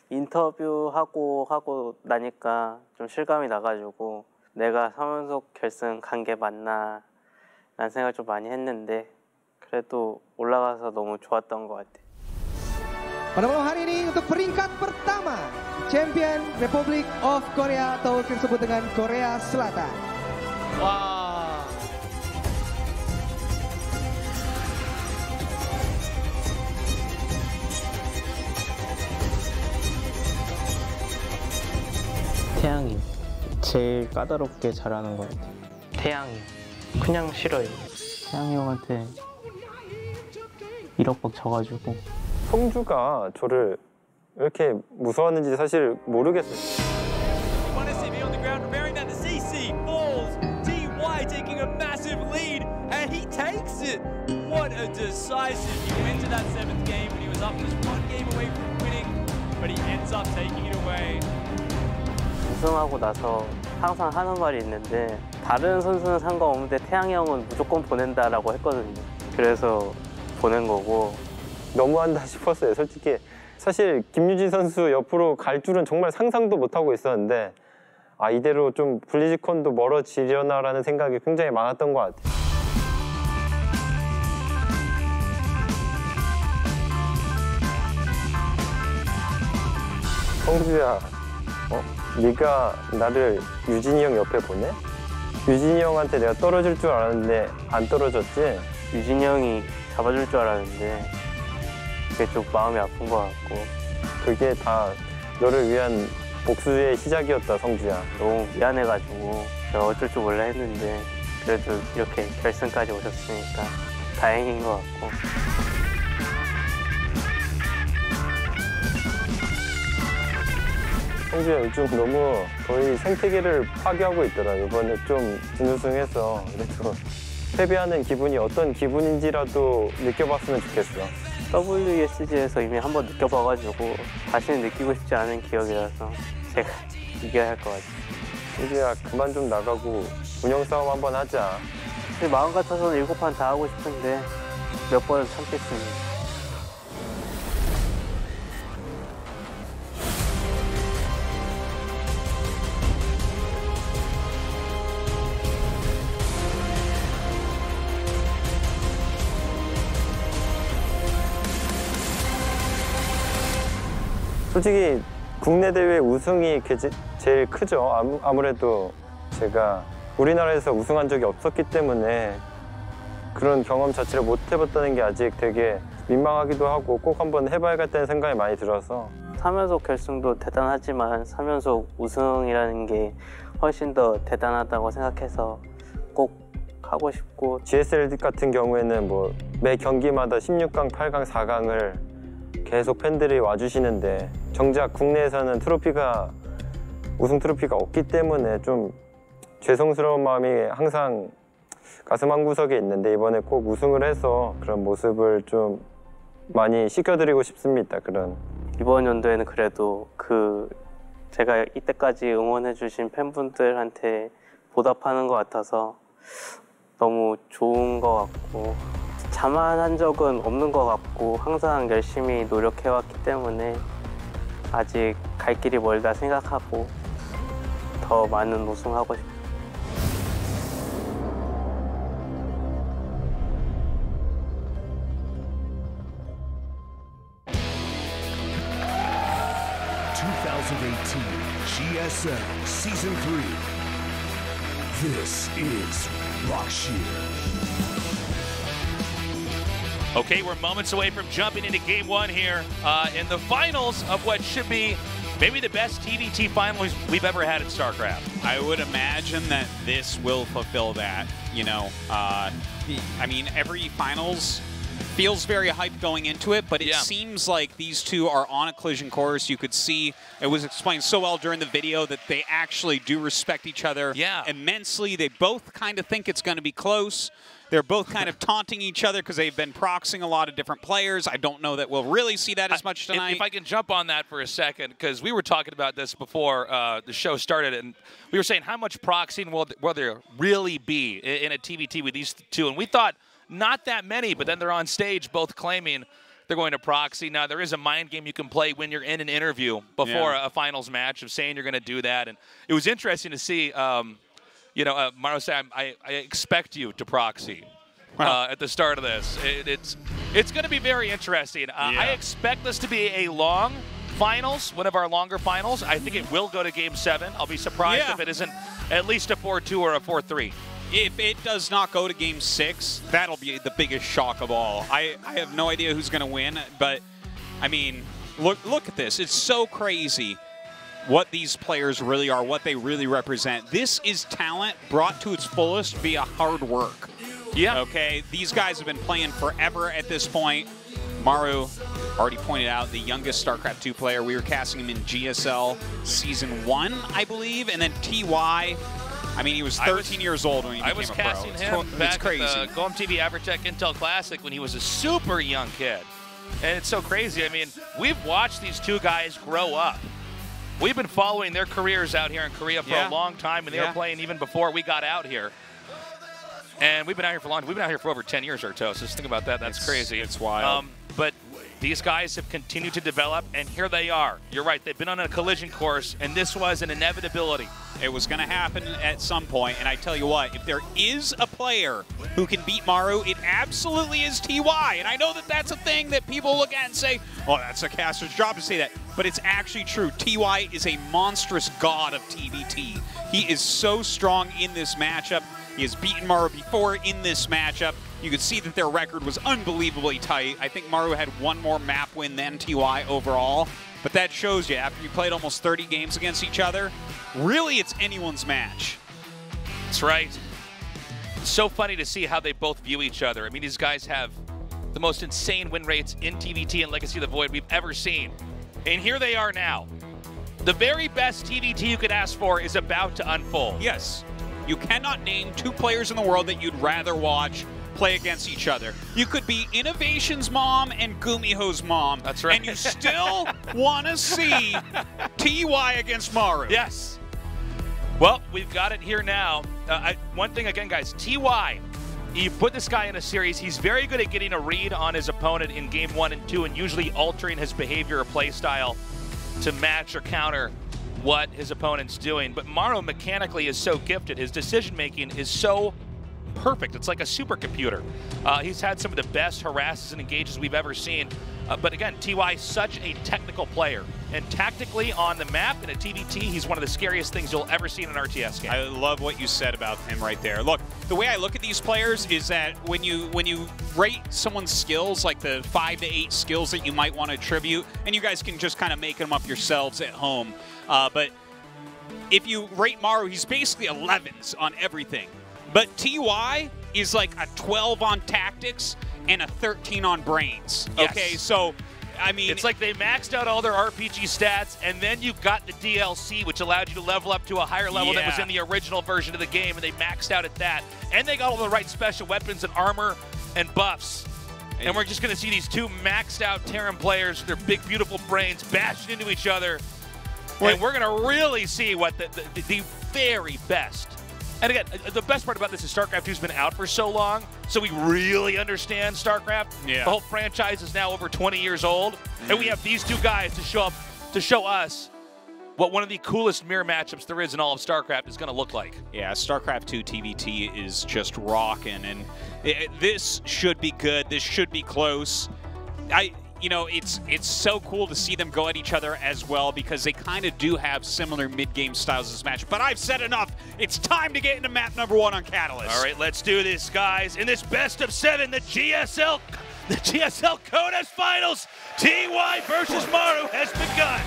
[SPEAKER 11] 인터뷰하고 나니까 좀 실감이 나가지고 내가 3연속 결승 간 게 맞나 라는 생각을 좀 많이 했는데 그래도 올라가서 너무 좋았던 것 같아요.
[SPEAKER 15] Pada malam hari ini untuk peringkat pertama Champion Republic of Korea atau disebut dengan Korea Selatan.
[SPEAKER 6] 와.
[SPEAKER 11] 태양이 제일 까다롭게 잘하는 것 같아요. 태양이 그냥 싫어요. 태양이 형한테 1억박 져가지고.
[SPEAKER 10] 성주가 저를 왜 이렇게 무서워하는지 사실 모르겠어요.
[SPEAKER 6] on the ground preparing that the CC falls. TY taking a massive lead and he takes it. What a decisive. He went to that 7th game when he was up just 1 game away from winning, but he ends up taking it away.
[SPEAKER 11] 우승하고 나서 항상 하는 말이 있는데 다른 선수는 상관없는데 태양이 형은 무조건 보낸다라고 했거든요. 그래서 보낸 거고.
[SPEAKER 10] 너무한다 싶었어요. 솔직히 사실 김유진 선수 옆으로 갈 줄은 정말 상상도 못하고 있었는데 아 이대로 좀 블리즈컨도 멀어지려나라는 생각이 굉장히 많았던 것 같아요. 성주야, 네가 나를 유진이 형 옆에 보내? 유진이 형한테 내가 떨어질 줄 알았는데 안 떨어졌지?
[SPEAKER 11] 유진이 형이 잡아줄 줄 알았는데 그게 좀 마음이 아픈 것 같고.
[SPEAKER 10] 그게 다 너를 위한 복수의 시작이었다, 성주야.
[SPEAKER 11] 너무 미안해가지고 제가 어쩔 줄 몰라 했는데 그래도 이렇게 결승까지 오셨으니까 다행인 것 같고.
[SPEAKER 10] 성주야 요즘 너무 거의 생태계를 파괴하고 있더라. 이번에 좀 준우승해서 그래도 패배하는 기분이 어떤 기분인지라도 느껴봤으면 좋겠어.
[SPEAKER 11] WSG에서 이미 한번 느껴봐가지고 다시는 느끼고 싶지 않은 기억이라서 제가 이겨야 할 것 같아요.
[SPEAKER 10] 성주야 그만 좀 나가고 운영 싸움 한번 하자.
[SPEAKER 11] 마음 같아서는 7판 다 하고 싶은데 몇 번은 참겠습니다.
[SPEAKER 10] 솔직히 국내 대회 우승이 제일 크죠. 아무래도 제가 우리나라에서 우승한 적이 없었기 때문에 그런 경험 자체를 못 해봤다는 게 아직 되게 민망하기도 하고 꼭 한번 해봐야겠다는 생각이 많이 들어서
[SPEAKER 11] 3연속 결승도 대단하지만 3연속 우승이라는 게 훨씬 더 대단하다고 생각해서 꼭 하고 싶고
[SPEAKER 10] GSL 같은 경우에는 뭐 매 경기마다 16강, 8강, 4강을 계속 팬들이 와주시는데 정작 국내에서는 우승 트로피가 없기 때문에 좀 죄송스러운 마음이 항상 가슴 한구석에 있는데 이번에 꼭 우승을 해서 그런 모습을 좀 많이 시켜드리고 싶습니다.
[SPEAKER 11] 이번 연도에는 그래도 제가 이때까지 응원해주신 팬분들한테 보답하는 것 같아서 너무 좋은 것 같고 자만한 적은 없는 것 같고 항상 열심히 노력해왔기 때문에 아직 갈 길이 멀다 생각하고 더 많은 우승하고 싶어요.
[SPEAKER 4] GSL Season 3. This is Rockshear.
[SPEAKER 8] Okay, we're moments away from jumping into Game 1 here in the finals of what should be maybe the best TVT finals we've ever had in StarCraft.
[SPEAKER 9] I would imagine that this will fulfill that, you know. I mean, every finals feels very hyped going into it, but it seems like these two are on a collision course. You could see, it was explained so well during the video that they actually do respect each other immensely. They both kind of think it's going to be close. They're both kind of taunting each other because they've been proxying a lot of different players. I don't know that we'll really see that as much tonight.
[SPEAKER 8] If I can jump on that for a second, because we were talking about this before the show started, and we were saying how much proxying will there really be in a TVT with these two, and we thought not that many, but then they're on stage both claiming they're going to proxy. Now, there is a mind game you can play when you're in an interview before a finals match of saying you're going to do that, and it was interesting to see you know, Maru said, I expect you to proxy at the start of this. It's going to be very interesting. I expect this to be a long finals, one of our longer finals. I think it will go to Game 7. I'll be surprised if it isn't at least a 4-2 or a 4-3.
[SPEAKER 9] If it does not go to Game 6, that'll be the biggest shock of all. I have no idea who's going to win, but, I mean, look at this. It's so crazy what these players really are, what they really represent. This is talent brought to its fullest via hard work.
[SPEAKER 8] Yeah.
[SPEAKER 9] Okay, these guys have been playing forever at this point. Maru already pointed out the youngest StarCraft 2 player. We were casting him in GSL Season 1, I believe, and then TY. I mean, he was 13 years old when he became a pro.
[SPEAKER 8] I was casting him back at the Golem TV Avertech Intel Classic when he was a super young kid. And it's so crazy. I mean, we've watched these two guys grow up. We've been following their careers out here in Korea for a long time, and they were playing even before we got out here. And we've been out here for long. We've been out here for over 10 years or so. So just think about that. That's crazy.
[SPEAKER 9] It's wild.
[SPEAKER 8] But these guys have continued to develop, and here they are. You're right. They've been on a collision course, and this was an inevitability.
[SPEAKER 9] It was going to happen at some point, and I tell you what, if there is a player who can beat Maru, it absolutely is TY. And I know that that's a thing that people look at and say, oh, that's a caster's job to say that. But it's actually true. TY is a monstrous god of TVT. He is so strong in this matchup. He has beaten Maru before in this matchup. You could see that their record was unbelievably tight. I think Maru had one more map win than TY overall. But that shows you, after you played almost 30 games against each other, really it's anyone's match.
[SPEAKER 8] That's right. It's so funny to see how they both view each other. I mean, these guys have the most insane win rates in TVT and Legacy of the Void we've ever seen. And here they are now. The very best TVT you could ask for is about to unfold.
[SPEAKER 9] Yes. You cannot name two players in the world that you'd rather watch play against each other. You could be Innovation's mom and Gumiho's mom.
[SPEAKER 8] That's right.
[SPEAKER 9] And you still want to see TY against Maru.
[SPEAKER 8] Yes. Well, we've got it here now. One thing again, guys, TY, you put this guy in a series, he's very good at getting a read on his opponent in Game 1 and 2 and usually altering his behavior or play style to match or counter what his opponent's doing. But Maru mechanically is so gifted. His decision-making is so perfect. It's like a supercomputer. He's had some of the best harasses and engages we've ever seen. But again, TY, such a technical player. And tactically on the map in a TVT, he's one of the scariest things you'll ever see in an RTS game.
[SPEAKER 9] I love what you said about him right there. Look, the way I look at these players is that when you rate someone's skills, like the 5 to 8 skills that you might want to attribute, and you guys can just kind of make them up yourselves at home. But if you rate Maru, he's basically 11s on everything. But TY is like a 12 on tactics and a 13 on brains.
[SPEAKER 8] Yes.
[SPEAKER 9] Okay, so, I mean...
[SPEAKER 8] It's like they maxed out all their RPG stats, and then you got the DLC, which allowed you to level up to a higher level that was in the original version of the game, and they maxed out at that. And they got all the right special weapons and armor and buffs. And we're just going to see these two maxed out Terran players with their big, beautiful brains bashing into each other. And we're going to really see what the very best. And again, the best part about this is StarCraft 2's been out for so long, so we really understand StarCraft.
[SPEAKER 9] Yeah.
[SPEAKER 8] The whole franchise is now over 20 years old, and we have these two guys to show up to show us what one of the coolest mirror matchups there is in all of StarCraft is going to look like.
[SPEAKER 9] Yeah, StarCraft 2 TVT is just rocking, and this should be good. This should be close. You know, it's so cool to see them go at each other as well, because they kind of do have similar mid-game styles as this match. But I've said enough. It's time to get into map number 1 on Catalyst.
[SPEAKER 8] All right, let's do this, guys. In this best of 7, the GSL Codas Finals, TY versus Maru has begun.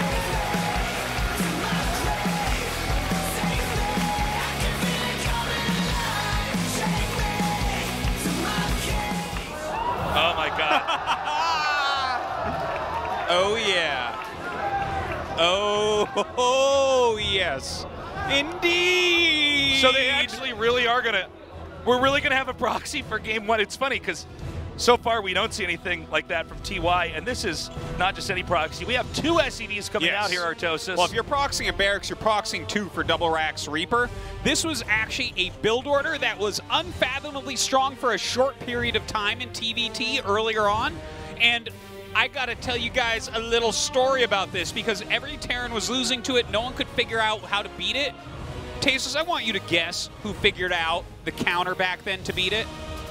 [SPEAKER 8] Oh my God.
[SPEAKER 9] Oh yeah. Oh yes. Indeed.
[SPEAKER 8] So they actually really are we're really gonna have a proxy for game 1. It's funny because so far we don't see anything like that from TY, and this is not just any proxy. We have 2 SCVs coming out here, Artosis.
[SPEAKER 9] Well, if you're proxying a Barracks, you're proxying 2 for Double Racks Reaper. This was actually a build order that was unfathomably strong for a short period of time in TVT earlier on, and I gotta tell you guys a little story about this, because every Terran was losing to it. No one could figure out how to beat it. Tasus, I want you to guess who figured out the counter back then to beat it.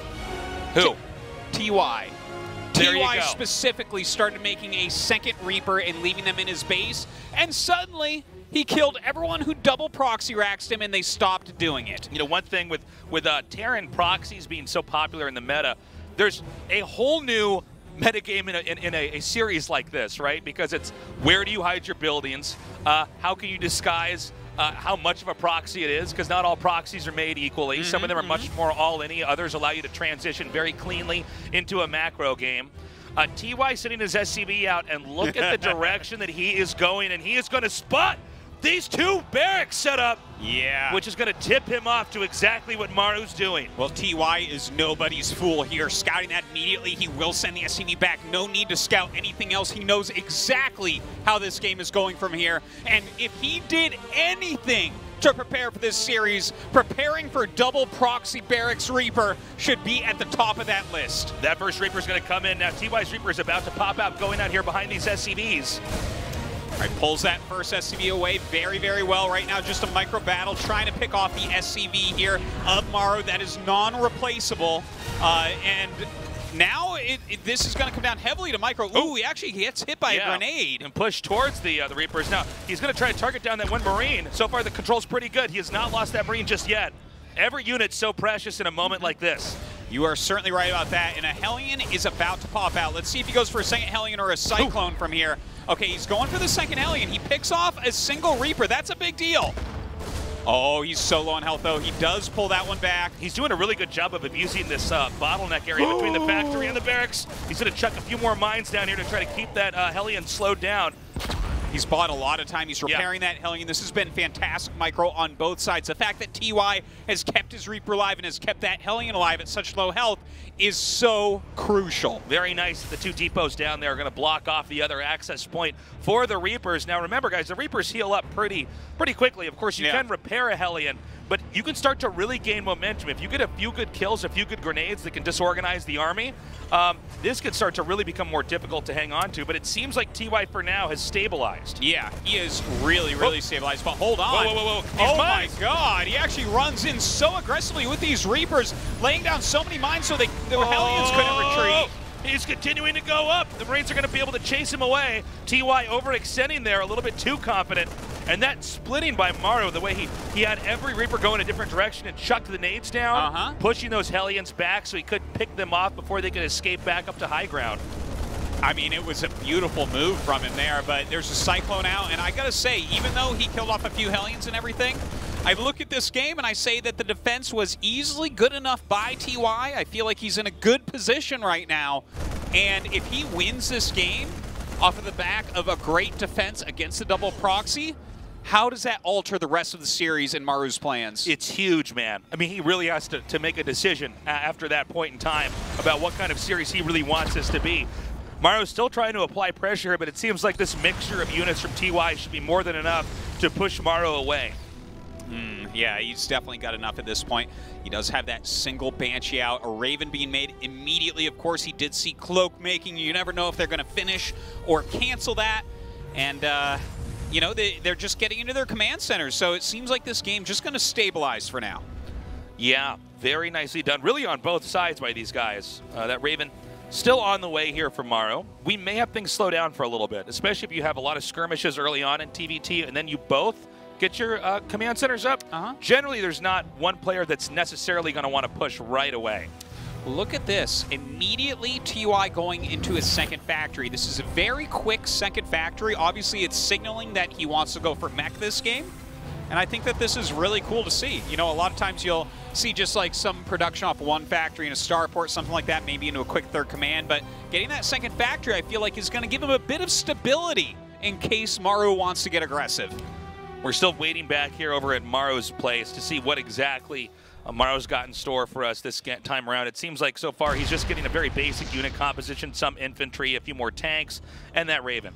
[SPEAKER 8] Who?
[SPEAKER 9] TY.
[SPEAKER 8] There you
[SPEAKER 9] TY
[SPEAKER 8] go.
[SPEAKER 9] specifically started making a second Reaper and leaving them in his base, and suddenly he killed everyone who double proxy raxed him, and they stopped doing it.
[SPEAKER 8] You know, one thing with Terran proxies being so popular in the meta, there's a whole new metagame in a series like this, right? Because it's where do you hide your buildings? How can you disguise how much of a proxy it is? Because not all proxies are made equally. Some of them are much more all-in-y. Others allow you to transition very cleanly into a macro game. TY sitting his SCV out, and look at the direction that he is going, and he is going to spot these 2 barracks set up.
[SPEAKER 9] Yeah.
[SPEAKER 8] Which is going to tip him off to exactly what Maru's doing.
[SPEAKER 9] Well, TY is nobody's fool here. Scouting that immediately, he will send the SCV back. No need to scout anything else. He knows exactly how this game is going from here. And if he did anything to prepare for this series, preparing for double proxy Barracks Reaper should be at the top of that list.
[SPEAKER 8] That first Reaper is going to come in. Now TY's Reaper is about to pop out, going out here behind these SCVs.
[SPEAKER 9] All right, pulls that first SCV away very, very well right now. Just a micro battle, trying to pick off the SCV here of Maru. That is non-replaceable. And now this is going to come down heavily to Micro. Ooh, he actually gets hit by a grenade.
[SPEAKER 8] And pushed towards the Reapers. Now, he's going to try to target down that one Marine. So far, the control's pretty good. He has not lost that Marine just yet. Every unit's so precious in a moment like this.
[SPEAKER 9] You are certainly right about that. And a Hellion is about to pop out. Let's see if he goes for a second Hellion or a Cyclone from here. Okay, he's going for the second Hellion. He picks off a single Reaper. That's a big deal. Oh, he's so low on health, though. He does pull that one back.
[SPEAKER 8] He's doing a really good job of abusing this bottleneck area between the factory and the barracks. He's going to chuck a few more mines down here to try to keep that Hellion slowed down.
[SPEAKER 9] He's bought a lot of time. He's repairing that Hellion. This has been fantastic, Micro, on both sides. The fact that TY has kept his Reaper alive and has kept that Hellion alive at such low health is so crucial.
[SPEAKER 8] Very nice. The 2 depots down there are going to block off the other access point for the Reapers. Now remember, guys, the Reapers heal up pretty quickly. Of course, you can repair a Hellion, but you can start to really gain momentum. If you get a few good kills, a few good grenades that can disorganize the army, this could start to really become more difficult to hang on to, but it seems like TY for now has stabilized.
[SPEAKER 9] Yeah, he is really stabilized, but hold on.
[SPEAKER 8] Whoa.
[SPEAKER 9] Oh my God, he actually runs in so aggressively with these Reapers, laying down so many mines so the Hellions couldn't retreat.
[SPEAKER 8] He's continuing to go up. The Marines are going to be able to chase him away. TY overextending there, a little bit too confident. And that splitting by Maru, the way he had every Reaper go in a different direction and chucked the nades down, pushing those Hellions back so he couldn't pick them off before they could escape back up to high ground.
[SPEAKER 9] I mean, it was a beautiful move from him there, but there's a Cyclone out, and I gotta say, even though he killed off a few Hellions and everything, I look at this game and I say that the defense was easily good enough by TY. I feel like he's in a good position right now, and if he wins this game off of the back of a great defense against the double proxy, how does that alter the rest of the series in Maru's plans?
[SPEAKER 8] It's huge, man. I mean, he really has to make a decision after that point in time about what kind of series he really wants this to be. Maru's still trying to apply pressure, but it seems like this mixture of units from TY should be more than enough to push Maru away.
[SPEAKER 9] Yeah, he's definitely got enough at this point. He does have that single Banshee out, a Raven being made immediately. Of course, he did see Cloak making. You never know if they're going to finish or cancel that. And, you know, they're just getting into their command centers, so it seems like this game just going to stabilize for now.
[SPEAKER 8] Yeah, very nicely done. Really on both sides by these guys. That Raven still on the way here for Maru. We may have things slow down for a little bit, especially if you have a lot of skirmishes early on in TVT, and then you both get your command centers up. Generally, there's not one player that's necessarily going to want to push right away.
[SPEAKER 9] Look at this. Immediately, TY going into his second factory. This is a very quick second factory. Obviously, it's signaling that he wants to go for mech this game. And I think that this is really cool to see. You know, a lot of times you'll see just like some production off one factory in a starport, something like that, maybe into a quick third command. But getting that second factory, I feel like, is going to give him a bit of stability in case Maru wants to get aggressive.
[SPEAKER 8] We're still waiting back here over at Maru's place to see what exactly Maru's got in store for us this time around. It seems like so far he's just getting a very basic unit composition, some infantry, a few more tanks, and that Raven.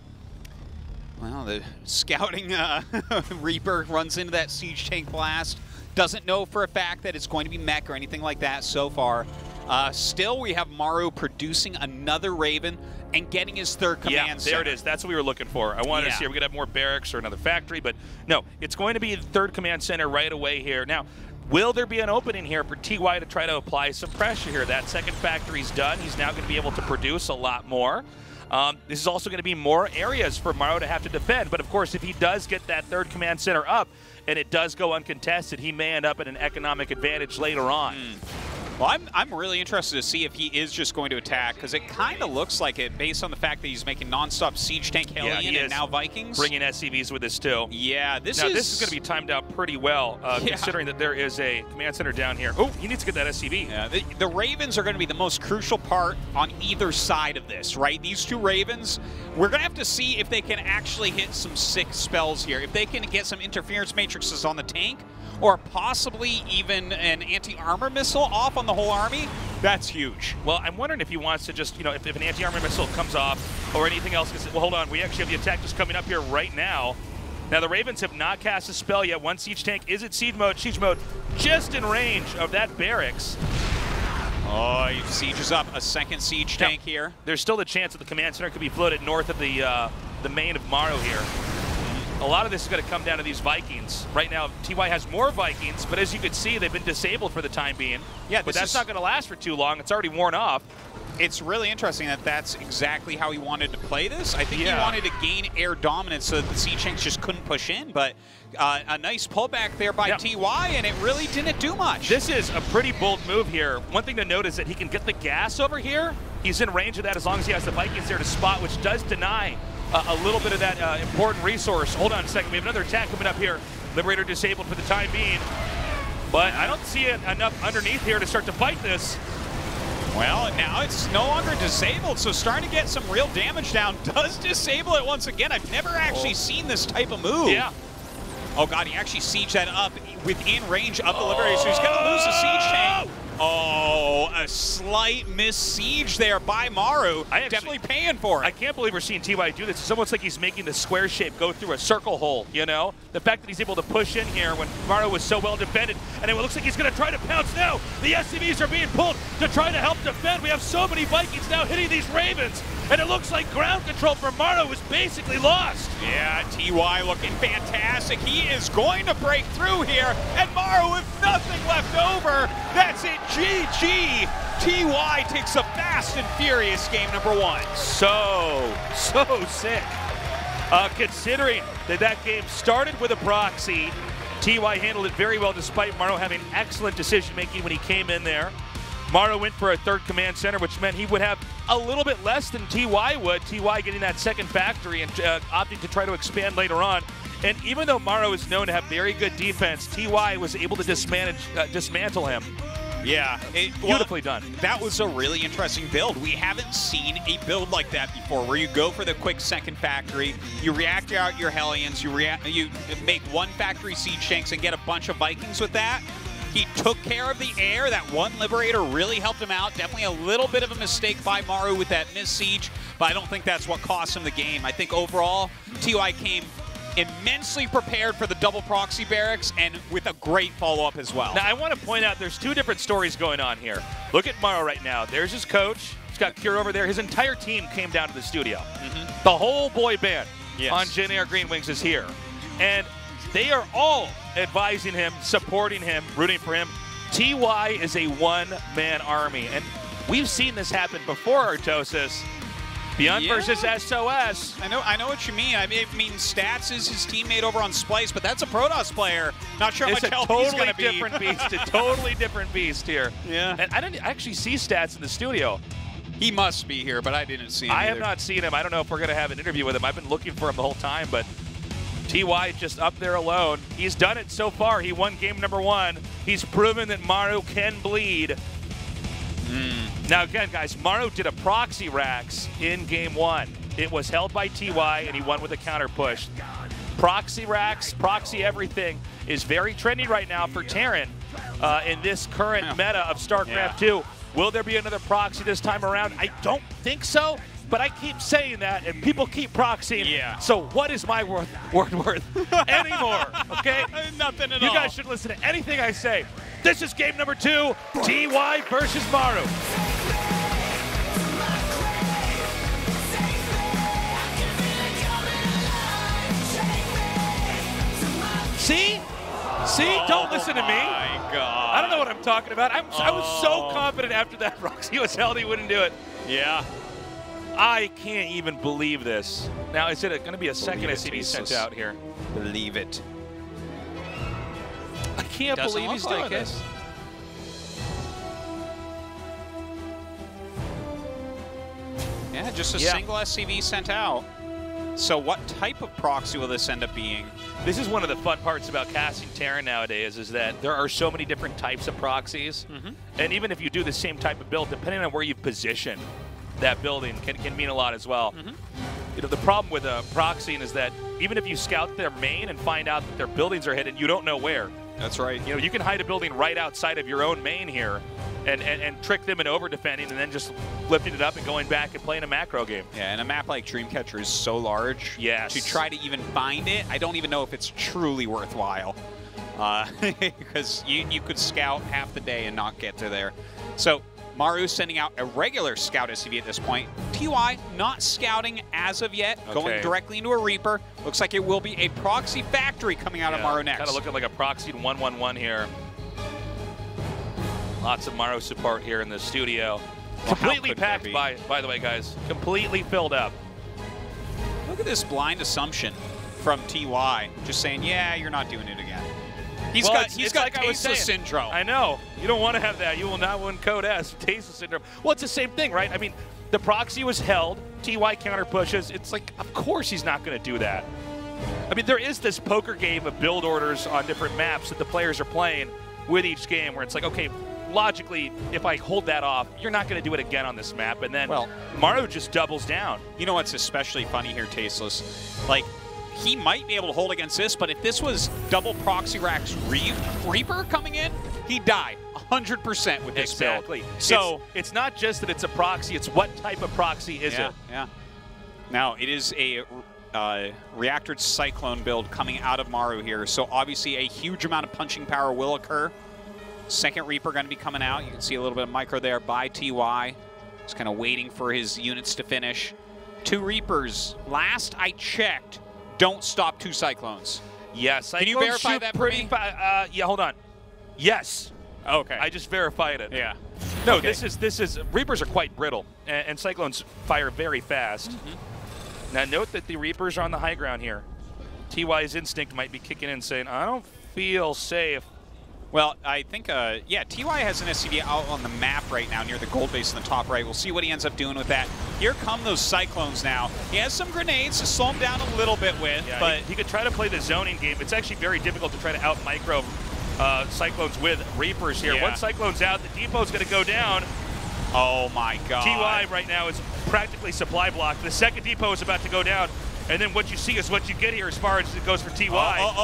[SPEAKER 9] Well, the scouting Reaper runs into that siege tank blast. Doesn't know for a fact that it's going to be mech or anything like that so far. Still, we have Maru producing another Raven and getting his third command center.
[SPEAKER 8] There it is. That's what we were looking for. I wanted to see, are we going to have more barracks or another factory? But no, it's going to be the third command center right away here. Now, will there be an opening here for TY to try to apply some pressure here? That second factory's done. He's now going to be able to produce a lot more. This is also going to be more areas for Maru to have to defend. But, of course, if he does get that third command center up and it does go uncontested, he may end up at an economic advantage later on.
[SPEAKER 9] Well, I'm really interested to see if he is just going to attack, because it kind of looks like it based on the fact that he's making nonstop siege tank Hellion and now Vikings.
[SPEAKER 8] Bringing SCVs with this too.
[SPEAKER 9] Yeah, this
[SPEAKER 8] is going to be timed out pretty well, considering that there is a command center down here. Oh, he needs to get that SCV.
[SPEAKER 9] Yeah, the Ravens are going to be the most crucial part on either side of this, right? These two Ravens, we're going to have to see if they can actually hit some sick spells here. If they can get some interference matrices on the tank, or possibly even an anti-armor missile off on the whole army, that's huge.
[SPEAKER 8] Well, I'm wondering if he wants to just, you know, if an anti-armor missile comes off or anything else. Well, hold on. We actually have the attack just coming up here right now. Now, the Ravens have not cast a spell yet. One siege tank is at siege mode, just in range of that barracks.
[SPEAKER 9] Oh, he sieges up a second siege tank here.
[SPEAKER 8] There's still the chance that the command center could be floated north of the main of Maru here. A lot of this is going to come down to these Vikings. Right now, TY has more Vikings, but as you can see, they've been disabled for the time being.
[SPEAKER 9] Yeah,
[SPEAKER 8] but that's not going to last for too long. It's already worn off.
[SPEAKER 9] It's really interesting that that's exactly how he wanted to play this. I think he wanted to gain air dominance so that the siege tanks just couldn't push in, but a nice pullback there by TY, and it really didn't do much.
[SPEAKER 8] This is a pretty bold move here. One thing to note is that he can get the gas over here. He's in range of that as long as he has the Vikings there to spot, which does deny a little bit of that important resource. Hold on a second. We have another attack coming up here. Liberator disabled for the time being. But I don't see enough underneath here to start to fight this.
[SPEAKER 9] Well, now it's no longer disabled, so starting to get some real damage down. Does disable it once again. I've never actually seen this type of move.
[SPEAKER 8] Yeah.
[SPEAKER 9] Oh, God, he actually sieged that up within range of the Liberator, so he's going to lose the siege tank. Oh, a slight miss-siege there by Maru. Definitely paying for it.
[SPEAKER 8] I can't believe we're seeing TY do this. It's almost like he's making the square shape go through a circle hole, you know? The fact that he's able to push in here when Maru was so well defended, and it looks like he's going to try to pounce now. The SCVs are being pulled to try to help defend. We have so many Vikings now hitting these Ravens, and it looks like ground control for Maru is basically lost.
[SPEAKER 9] Yeah, TY looking fantastic. He is going to break through here, and Maru with nothing left over. That's it. GG. TY takes a fast and furious game number one.
[SPEAKER 8] So sick. Considering that game started with a proxy, TY handled it very well despite Maru having excellent decision-making when he came in there. Maru went for a third command center, which meant he would have a little bit less than TY would. TY getting that second factory and opting to try to expand later on. And even though Maru is known to have very good defense, TY was able to dismantle him.
[SPEAKER 9] Yeah.
[SPEAKER 8] Beautifully done.
[SPEAKER 9] That was a really interesting build. We haven't seen a build like that before, where you go for the quick second factory, you react out your Hellions, you make one factory siege tanks and get a bunch of Vikings with that. He took care of the air. That one Liberator really helped him out. Definitely a little bit of a mistake by Maru with that miss-siege, but I don't think that's what cost him the game. I think overall, TY came immensely prepared for the double proxy barracks and with a great follow-up as well.
[SPEAKER 8] Now, I want to point out there's two different stories going on here. Look at Maru right now. There's his coach. He's got Cure over there. His entire team came down to the studio. The whole boy band. on JNR Green Wings is here. And they are all advising him, supporting him, rooting for him. TY is a one-man army. And we've seen this happen before, Artosis. Beyond versus SOS.
[SPEAKER 9] I know what you mean. I mean, Stats is his teammate over on Splice, but that's a Protoss player. Not sure how much help he's going to be.
[SPEAKER 8] It's a totally different beast. A totally different beast here.
[SPEAKER 9] Yeah.
[SPEAKER 8] And I didn't actually see Stats in the studio.
[SPEAKER 9] He must be here, but I didn't see him
[SPEAKER 8] I
[SPEAKER 9] either.
[SPEAKER 8] have not seen him. I don't know if we're going to have an interview with him. I've been looking for him the whole time, but TY just up there alone. He's done it so far. He won game number 1. He's proven that Maru can bleed. Now again, guys, Maru did a proxy racks in game 1. It was held by TY, and he won with a counter push. Proxy racks, proxy everything is very trendy right now for Terran in this current meta of StarCraft 2. Will there be another proxy this time around? I don't think so, but I keep saying that, and people keep proxying.
[SPEAKER 9] Yeah.
[SPEAKER 8] So what is my word worth anymore, okay?
[SPEAKER 9] Nothing at all.
[SPEAKER 8] You guys should listen to anything I say. This is game number 2, TY versus Maru. See? See? Don't listen to me.
[SPEAKER 9] My God.
[SPEAKER 8] I don't know what I'm talking about. I was so confident after that proxy was held he wouldn't do it.
[SPEAKER 9] Yeah.
[SPEAKER 8] I can't even believe this. Now, is it going to be a second SCV sent out here?
[SPEAKER 9] Believe it.
[SPEAKER 8] I can't believe he's doing this.
[SPEAKER 9] Yeah, just a single SCV sent out. So what type of proxy will this end up being?
[SPEAKER 8] This is one of the fun parts about casting Terran nowadays is that there are so many different types of proxies. And even if you do the same type of build, depending on where you position that building can mean a lot as well. You know, the problem with proxying is that even if you scout their main and find out that their buildings are hidden, you don't know where.
[SPEAKER 9] That's right.
[SPEAKER 8] You know, you can hide a building right outside of your own main here and trick them into over-defending and then just lifting it up and going back and playing a macro game.
[SPEAKER 9] Yeah, and a map like Dreamcatcher is so large.
[SPEAKER 8] Yes.
[SPEAKER 9] To try to even find it, I don't even know if it's truly worthwhile. Because you could scout half the day and not get to there. So Maru sending out a regular scout SCV at this point. TY not scouting as of yet, going directly into a Reaper. Looks like it will be a proxy factory coming out of Maru next.
[SPEAKER 8] Kind of looking like a proxied 1-1-1 here. Lots of Maru support here in the studio.
[SPEAKER 9] Well,
[SPEAKER 8] completely packed, by the way, guys. Completely filled up.
[SPEAKER 9] Look at this blind assumption from TY. Just saying, yeah, you're not doing it again. He's got Tesa syndrome.
[SPEAKER 8] I know. You don't want to have that. You will not win Code S. Tesa syndrome. Well, it's the same thing, right? I mean, the proxy was held. TY counter pushes. It's like, of course he's not going to do that. I mean, there is this poker game of build orders on different maps that the players are playing with each game where it's like, okay, logically, if I hold that off, you're not going to do it again on this map. And then Maru just doubles down.
[SPEAKER 9] You know what's especially funny here, Tasteless? Like, he might be able to hold against this, but if this was double proxy racks Reaper coming in, he'd die 100% with this build. So
[SPEAKER 8] it's not just that it's a proxy, it's what type of proxy is it?
[SPEAKER 9] Yeah. Now, it is a reactored Cyclone build coming out of Maru here, so obviously a huge amount of punching power will occur. Second Reaper going to be coming out. You can see a little bit of micro there by TY. Just kind of waiting for his units to finish. 2 Reapers. Last I checked, don't stop 2 Cyclones.
[SPEAKER 8] Yes.
[SPEAKER 9] Can you verify that for me?
[SPEAKER 8] Yeah, hold on. Yes.
[SPEAKER 9] Okay.
[SPEAKER 8] I just verified it.
[SPEAKER 9] Yeah.
[SPEAKER 8] No, this is Reapers are quite brittle, and Cyclones fire very fast. Now note that the Reapers are on the high ground here. TY's instinct might be kicking in saying, I don't feel safe.
[SPEAKER 9] Well, I think, yeah, TY has an SCV out on the map right now near the gold base in the top right. We'll see what he ends up doing with that. Here come those Cyclones now. He has some grenades to slow him down a little bit with, but
[SPEAKER 8] he could try to play the zoning game. It's actually very difficult to try to out-micro Cyclones with Reapers here. Once Cyclone's out, the depot's going to go down.
[SPEAKER 9] Oh, my God.
[SPEAKER 8] TY right now is practically supply blocked. The second depot is about to go down. And then what you see is what you get here as far as it goes for TY.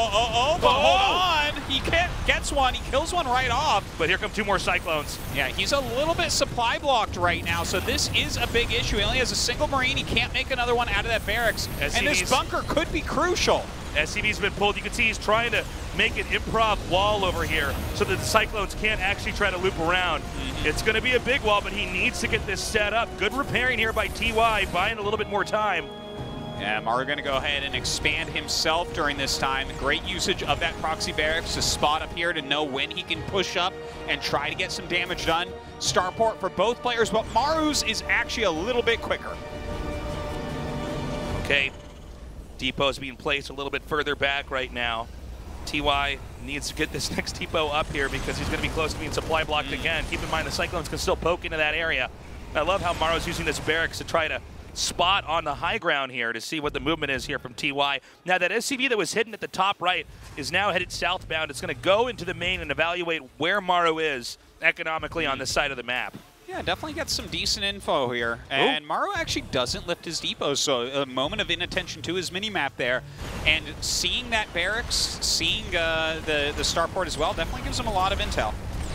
[SPEAKER 9] But hold on. He gets one. He kills one right off.
[SPEAKER 8] But here come 2 more Cyclones.
[SPEAKER 9] Yeah, he's a little bit supply blocked right now, so this is a big issue. He only has a single Marine. He can't make another one out of that barracks. And this bunker could be crucial.
[SPEAKER 8] SCV's been pulled. You can see he's trying to make an improv wall over here so that the Cyclones can't actually try to loop around. It's going to be a big wall, but he needs to get this set up. Good repairing here by TY, buying a little bit more time.
[SPEAKER 9] Yeah, Maru going to go ahead and expand himself during this time. Great usage of that proxy barracks to spot up here to know when he can push up and try to get some damage done. Starport for both players, but Maru's is actually a little bit quicker.
[SPEAKER 8] Okay, depot's being placed a little bit further back right now. TY needs to get this next depot up here because he's going to be close to being supply blocked again. Keep in mind the Cyclones can still poke into that area. I love how Maru's using this barracks to try to spot on the high ground here to see what the movement is here from TY. Now that SCV that was hidden at the top right is now headed southbound. It's going to go into the main and evaluate where Maru is economically on this side of the map.
[SPEAKER 9] Yeah, definitely got some decent info here. And Maru actually doesn't lift his depot, so a moment of inattention to his mini-map there. And seeing that barracks, seeing the starport as well, definitely gives him a lot of intel.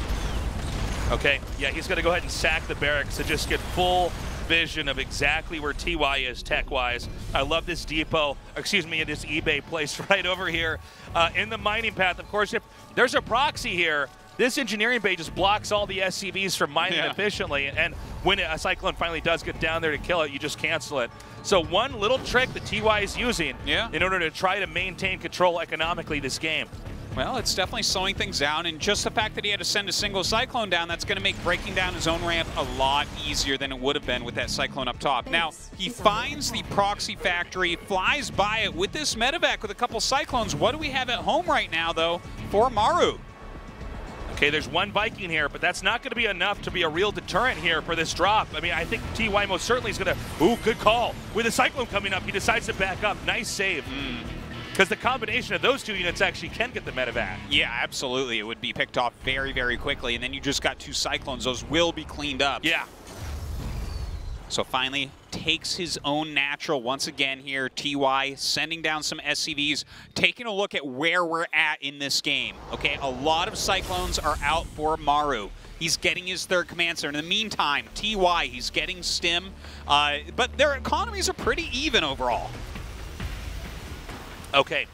[SPEAKER 8] Okay, yeah, he's going to go ahead and sack the barracks to just get full vision of exactly where TY is tech-wise. I love this depot, excuse me, this eBay placed right over here in the mining path. Of course, if there's a proxy here, this engineering bay just blocks all the SCVs from mining efficiently, and when a Cyclone finally does get down there to kill it, you just cancel it. So one little trick that TY is using in order to try to maintain control economically this game.
[SPEAKER 9] Well, it's definitely slowing things down, and just the fact that he had to send a single Cyclone down, that's going to make breaking down his own ramp a lot easier than it would have been with that Cyclone up top. Now, he finds the proxy factory, flies by it with this medevac with a couple Cyclones. What do we have at home right now, though, for Maru?
[SPEAKER 8] Okay, there's one Viking here, but that's not going to be enough to be a real deterrent here for this drop. I mean, I think TY most certainly is going to, ooh, good call. With a Cyclone coming up, he decides to back up. Nice save. Because the combination of those two units actually can get the medevac.
[SPEAKER 9] Yeah, absolutely. It would be picked off very, very quickly, and then you just got two Cyclones. Those will be cleaned up.
[SPEAKER 8] Yeah.
[SPEAKER 9] So finally takes his own natural once again here. TY sending down some SCVs, taking a look at where we're at in this game. Okay, a lot of Cyclones are out for Maru. He's getting his third command center. In the meantime, TY, he's getting stim, but their economies are pretty even overall.
[SPEAKER 8] Okay.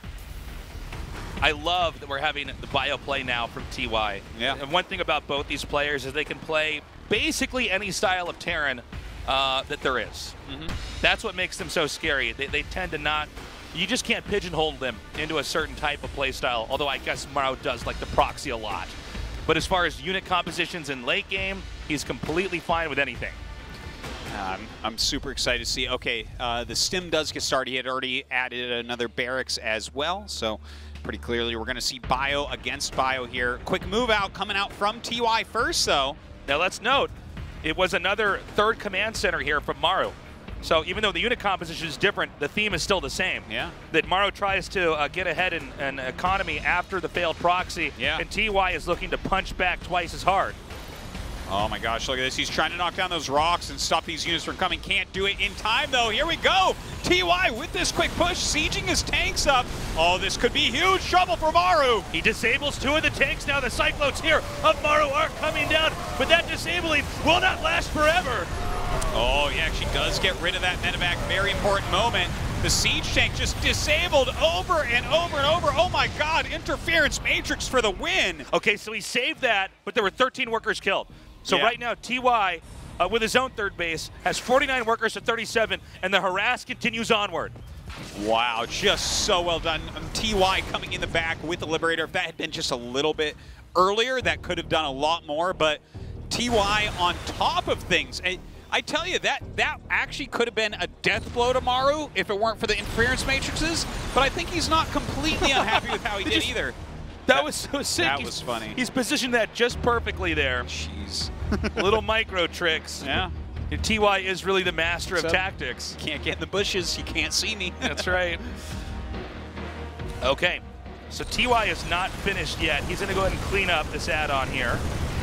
[SPEAKER 8] I love that we're having the bio play now from TY.
[SPEAKER 9] Yeah.
[SPEAKER 8] And one thing about both these players is they can play basically any style of Terran that there is. That's what makes them so scary. They tend to not, you just can't pigeonhole them into a certain type of play style, although I guess Maru does like the proxy a lot. But as far as unit compositions in late game, he's completely fine with anything.
[SPEAKER 9] I'm super excited to see. Okay, the stim does get started. He had already added another barracks as well, so pretty clearly we're going to see bio against bio here. Quick move out coming out from TY first, though.
[SPEAKER 8] Now let's note, it was another third command center here from Maru. So even though the unit composition is different, the theme is still the same.
[SPEAKER 9] Yeah.
[SPEAKER 8] That Maru tries to get ahead in economy after the failed proxy, and TY is looking to punch back twice as hard.
[SPEAKER 9] Oh my gosh, look at this. He's trying to knock down those rocks and stop these units from coming. Can't do it in time, though. Here we go. TY with this quick push, sieging his tanks up. Oh, this could be huge trouble for Maru.
[SPEAKER 8] He disables two of the tanks. Now the Cyclones here of Maru are coming down, but that disabling will not last forever.
[SPEAKER 9] Oh, he actually does get rid of that medevac. Very important moment. The siege tank just disabled over and over and over. Oh my God, interference matrix for the win.
[SPEAKER 8] Okay, so he saved that, but there were 13 workers killed. So right now, TY, with his own third base, has 49 workers to 37, and the harass continues onward.
[SPEAKER 9] Wow, just so well done. TY coming in the back with the Liberator. If that had been just a little bit earlier, that could have done a lot more, but TY on top of things. I tell you, that actually could have been a death blow to Maru if it weren't for the interference matrices, but I think he's not completely unhappy with how he did either.
[SPEAKER 8] That was so sick.
[SPEAKER 9] That was funny.
[SPEAKER 8] He's positioned that just perfectly there.
[SPEAKER 9] Jeez.
[SPEAKER 8] Little micro tricks.
[SPEAKER 9] Yeah.
[SPEAKER 8] TY is really the master of tactics.
[SPEAKER 9] Can't get in the bushes. You can't see me.
[SPEAKER 8] That's right. Okay. So TY is not finished yet. He's going to go ahead and clean up this add-on here.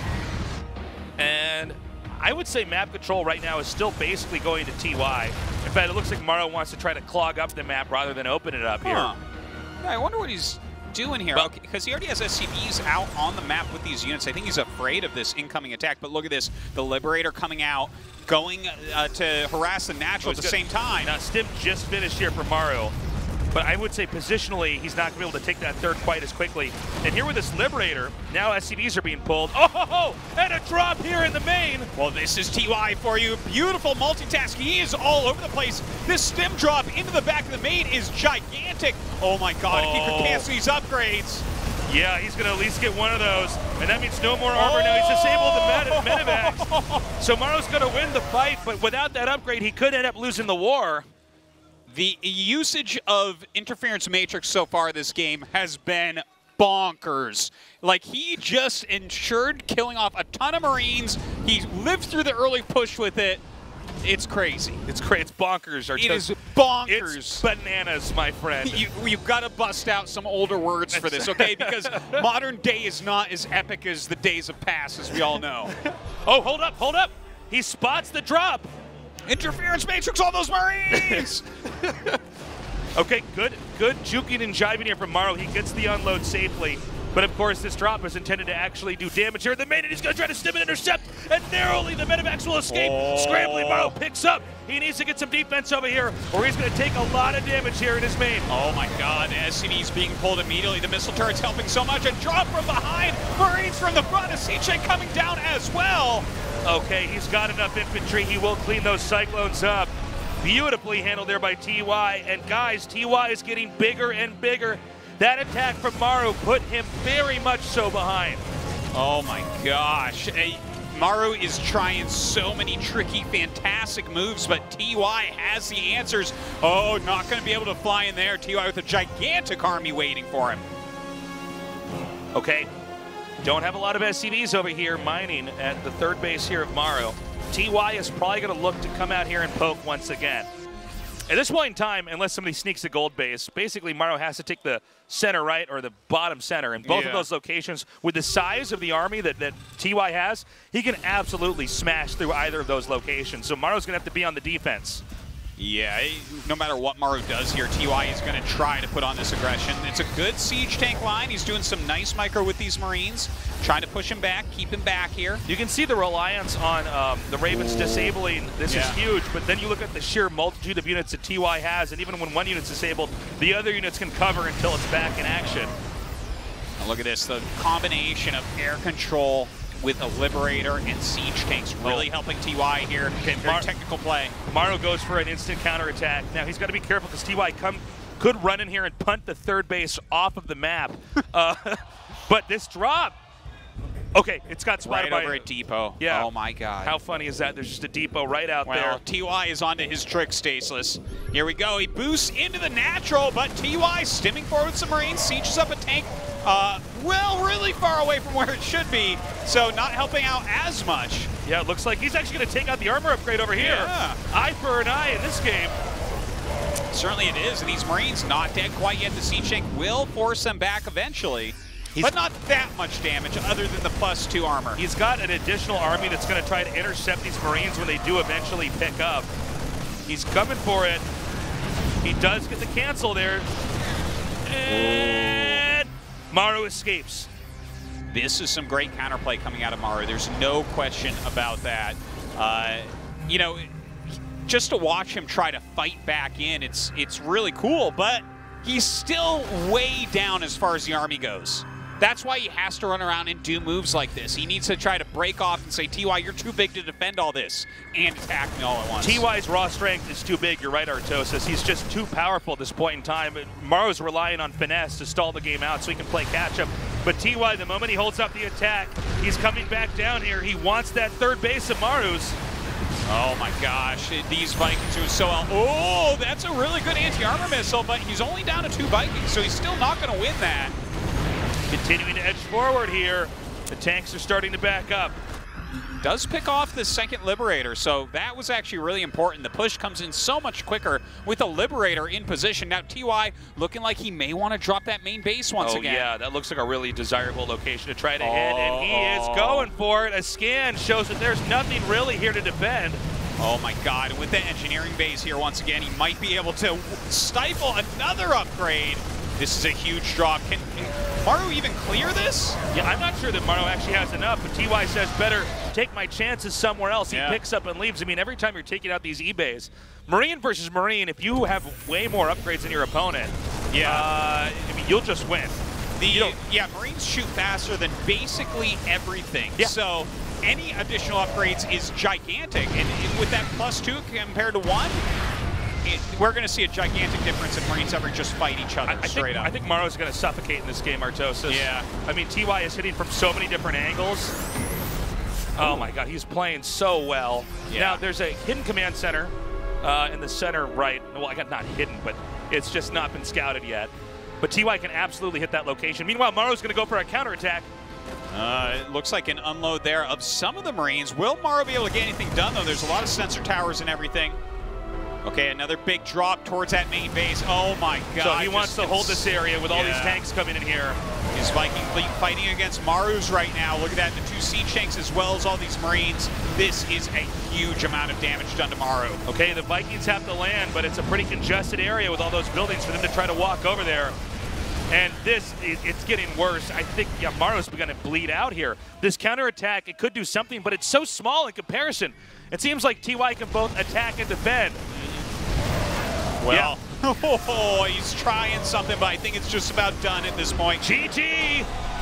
[SPEAKER 8] And I would say map control right now is still basically going to TY. In fact, it looks like Maru wants to try to clog up the map rather than open it up here.
[SPEAKER 9] Yeah, I wonder what he's doing here, because he already has SCVs out on the map with these units. I think he's afraid of this incoming attack, but look at this. The Liberator coming out, going to harass the natural at the same time.
[SPEAKER 8] Now, Stim just finished here for Maru,
[SPEAKER 16] but I would say positionally, he's not going to be able to take that third quite as quickly. And here with this Liberator, now SCVs are being pulled. Oh, and a drop here in the main.
[SPEAKER 9] Well, this is TY for you. Beautiful multitasking. He is all over the place. This stem drop into the back of the main is gigantic. Oh my God, if he could cancel these upgrades.
[SPEAKER 16] Yeah, he's going to at least get one of those. And that means no more armor. Now he's disabled the medevacs. So Maru's going to win the fight, but without that upgrade, he could end up losing the war.
[SPEAKER 9] The usage of interference matrix so far this game has been bonkers. Like, he just ensured killing off a ton of Marines. He lived through the early push with it. It's crazy.
[SPEAKER 16] It's bonkers.
[SPEAKER 9] It is bonkers.
[SPEAKER 16] It's bananas, my friend.
[SPEAKER 9] You've got to bust out some older words for this, okay? Because modern day is not as epic as the days of past, as we all know.
[SPEAKER 16] Oh, hold up. He spots the drop.
[SPEAKER 9] Interference matrix on those Marines!
[SPEAKER 16] Okay, good juking and jiving here from Maru. He gets the unload safely. But of course, this drop is intended to actually do damage here. The main, he's going to try to stim and intercept, and narrowly the medevacs will escape. Scrambling, Maru picks up. He needs to get some defense over here, or he's going to take a lot of damage here in his main.
[SPEAKER 9] Oh my God, SCV's being pulled immediately. The missile turret's helping so much. A drop from behind. Marines from the front. A siege tank coming down as well.
[SPEAKER 16] Okay, he's got enough infantry. He will clean those cyclones up. Beautifully handled there by TY. And guys, TY is getting bigger and bigger. That attack from Maru put him very much so behind.
[SPEAKER 9] Oh my gosh. Maru is trying so many tricky, fantastic moves, but TY has the answers. Oh, not going to be able to fly in there. TY with a gigantic army waiting for him.
[SPEAKER 16] Okay. Don't have a lot of SCVs over here mining at the third base here of Maru. TY is probably going to look to come out here and poke once again. At this point in time, unless somebody sneaks a gold base, basically Maru has to take the center right or the bottom center. And both of those locations, with the size of the army that TY has, he can absolutely smash through either of those locations. So Maru's going to have to be on the defense.
[SPEAKER 9] Yeah, no matter what Maru does here, TY is going to try to put on this aggression. It's a good siege tank line. He's doing some nice micro with these Marines, trying to push him back, keep him back here.
[SPEAKER 16] You can see the reliance on the Ravens disabling. This is huge, but then you look at the sheer multitude of units that TY has, and even when one unit's disabled, the other units can cover until it's back in action.
[SPEAKER 9] Now look at this, the combination of air control with a Liberator and siege tanks really helping TY here. Okay, very technical play.
[SPEAKER 16] Maru goes for an instant counterattack. Now he's got to be careful because TY could run in here and punt the third base off of the map. But this drop, okay, it's got spotted
[SPEAKER 9] right over at depot.
[SPEAKER 16] Yeah.
[SPEAKER 9] Oh my God.
[SPEAKER 16] How funny is that? There's just a depot right out there.
[SPEAKER 9] TY is onto his trick, Staceless. Here we go. He boosts into the natural, but TY stimming forward with some Marines, sieges up a tank. Well, really far away from where it should be, so not helping out as much.
[SPEAKER 16] Yeah, it looks like he's actually going to take out the armor upgrade over here.
[SPEAKER 9] Yeah.
[SPEAKER 16] Eye for an eye in this game.
[SPEAKER 9] Certainly it is, and these Marines not dead quite yet. The siege tank will force them back eventually, but not that much damage other than the +2 armor.
[SPEAKER 16] He's got an additional army that's going to try to intercept these Marines when they do eventually pick up. He's coming for it. He does get the cancel there. And Maru escapes.
[SPEAKER 9] This is some great counterplay coming out of Maru. There's no question about that. You know, just to watch him try to fight back in, it's really cool, but he's still way down as far as the army goes. That's why he has to run around and do moves like this. He needs to try to break off and say, TY, you're too big to defend all this, and attack me all at once.
[SPEAKER 16] TY's raw strength is too big. You're right, Artosis. He's just too powerful at this point in time. Maru's relying on finesse to stall the game out so he can play catch-up. But TY, the moment he holds up the attack, he's coming back down here. He wants that third base of Maru's.
[SPEAKER 9] Oh my gosh, these Vikings are so well. Oh, that's a really good anti-armor missile, but he's only down to 2 Vikings, so he's still not going to win that.
[SPEAKER 16] Continuing to edge forward here. The tanks are starting to back up.
[SPEAKER 9] Does pick off the second Liberator, so that was actually really important. The push comes in so much quicker with the Liberator in position. Now TY looking like he may want to drop that main base once again.
[SPEAKER 16] Oh yeah, that looks like a really desirable location to try to hit, and he is going for it. A scan shows that there's nothing really here to defend.
[SPEAKER 9] Oh my God, and with the engineering base here once again, he might be able to stifle another upgrade. This is a huge drop. Can Maru even clear this?
[SPEAKER 16] Yeah, I'm not sure that Maru actually has enough, but TY says better take my chances somewhere else. He picks up and leaves. I mean, every time you're taking out these eBays, Marine versus Marine, if you have way more upgrades than your opponent,
[SPEAKER 9] Yeah.
[SPEAKER 16] I mean, you'll just win.
[SPEAKER 9] Yeah, Marines shoot faster than basically everything.
[SPEAKER 16] Yeah.
[SPEAKER 9] So any additional upgrades is gigantic. And with that +2 compared to 1, we're going to see a gigantic difference if Marines ever just fight each other straight up.
[SPEAKER 16] I think Maru's going to suffocate in this game, Artosis.
[SPEAKER 9] Yeah.
[SPEAKER 16] I mean, TY is hitting from so many different angles. Oh my God, he's playing so well.
[SPEAKER 9] Yeah.
[SPEAKER 16] Now, there's a hidden command center in the center right. Well, I got not hidden, but it's just not been scouted yet. But TY can absolutely hit that location. Meanwhile, Maru's going to go for a counterattack.
[SPEAKER 9] It looks like an unload there of some of the Marines. Will Maru be able to get anything done, though? There's a lot of sensor towers and everything. Okay, another big drop towards that main base. Oh my God.
[SPEAKER 16] So he wants to hold this area with all these tanks coming in here.
[SPEAKER 9] His Viking fleet fighting against Maru's right now. Look at that, the 2 siege tanks as well as all these Marines. This is a huge amount of damage done to Maru.
[SPEAKER 16] Okay, the Vikings have to land, but it's a pretty congested area with all those buildings for them to try to walk over there. And it's getting worse. I think, yeah, Maru's begun to bleed out here. This counterattack, it could do something, but it's so small in comparison. It seems like TY can both attack and defend.
[SPEAKER 9] Well, oh, he's trying something, but I think it's just about done at this point.
[SPEAKER 16] GG!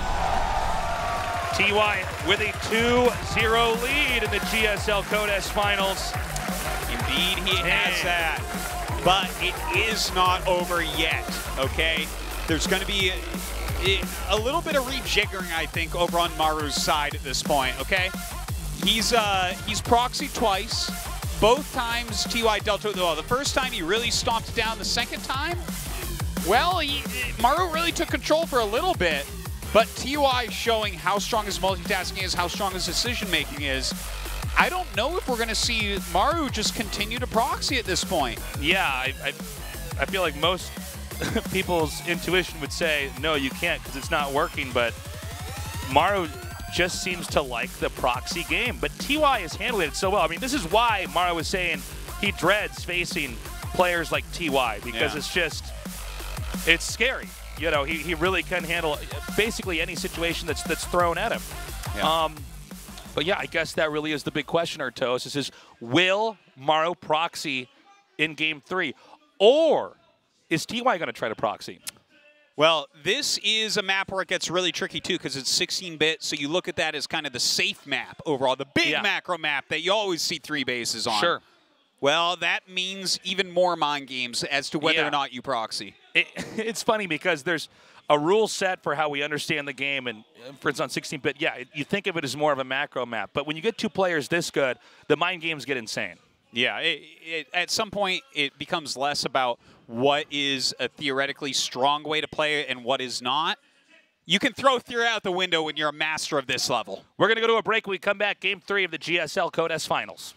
[SPEAKER 16] TY with a 2-0 lead in the GSL CODES Finals.
[SPEAKER 9] Indeed, he has that. But it is not over yet, okay? There's going to be a little bit of rejiggering, I think, over on Maru's side at this point, okay? He's proxied twice. Both times TY dealt with, well, the first time he really stomped it down. The second time, well, Maru really took control for a little bit, but TY showing how strong his multitasking is, how strong his decision-making is. I don't know if we're going to see Maru just continue to proxy at this point.
[SPEAKER 16] Yeah, I feel like most people's intuition would say, no, you can't because it's not working, but Maru just seems to like the proxy game, but TY is handling it so well. I mean, this is why Maru was saying he dreads facing players like TY, because it's scary. You know, he really can handle basically any situation that's thrown at him.
[SPEAKER 9] Yeah.
[SPEAKER 16] But yeah, I guess that really is the big question, Artos. This is, will Maru proxy in Game 3, or is TY going to try to proxy?
[SPEAKER 9] Well, this is a map where it gets really tricky, too, because it's 16-bit, so you look at that as kind of the safe map overall, the big macro map that you always see 3 bases on.
[SPEAKER 16] Sure.
[SPEAKER 9] Well, that means even more mind games as to whether or not you proxy.
[SPEAKER 16] It's funny because there's a rule set for how we understand the game, and for instance, on 16-bit, you think of it as more of a macro map, but when you get 2 players this good, the mind games get insane.
[SPEAKER 9] Yeah, at some point, it becomes less about what is a theoretically strong way to play it and what is not. You can throw theory out the window when you're a master of this level.
[SPEAKER 16] We're going to go to a break. When we come back, Game 3 of the GSL CODES Finals.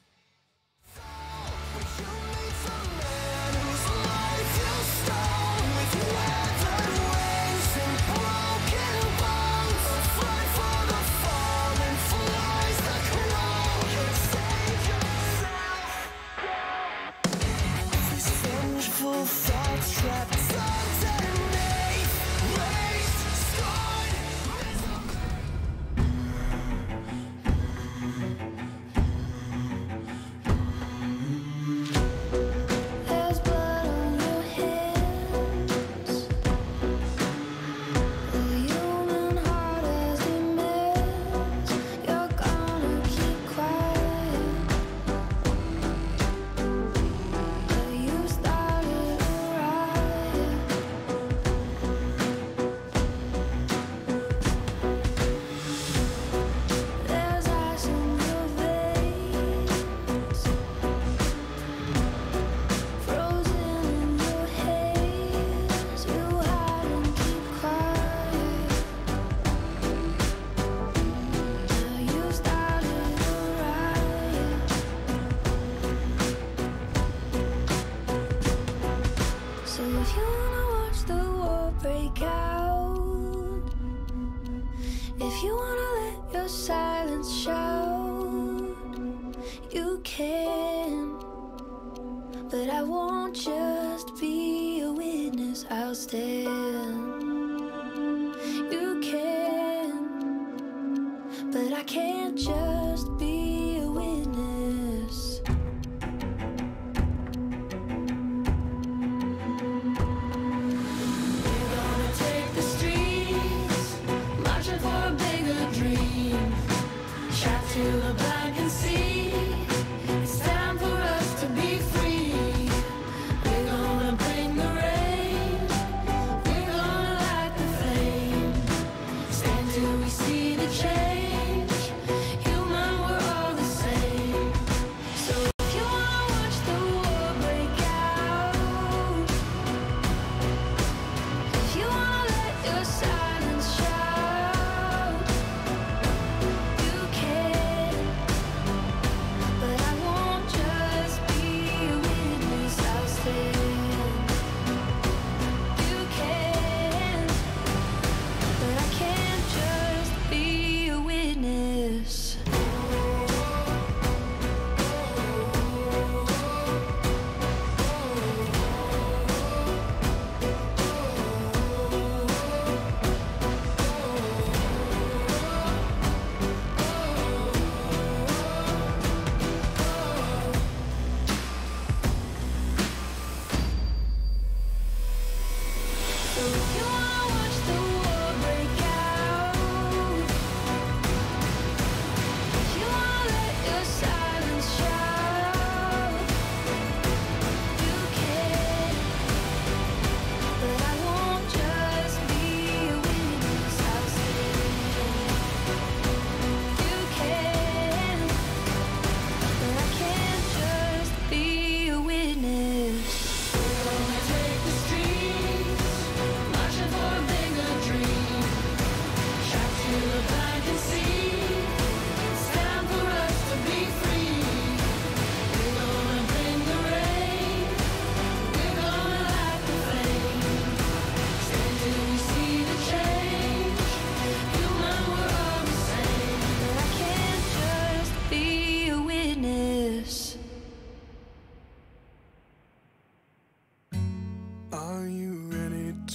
[SPEAKER 1] But I won't just be a witness, I'll stand. You can, but I can't just be a witness.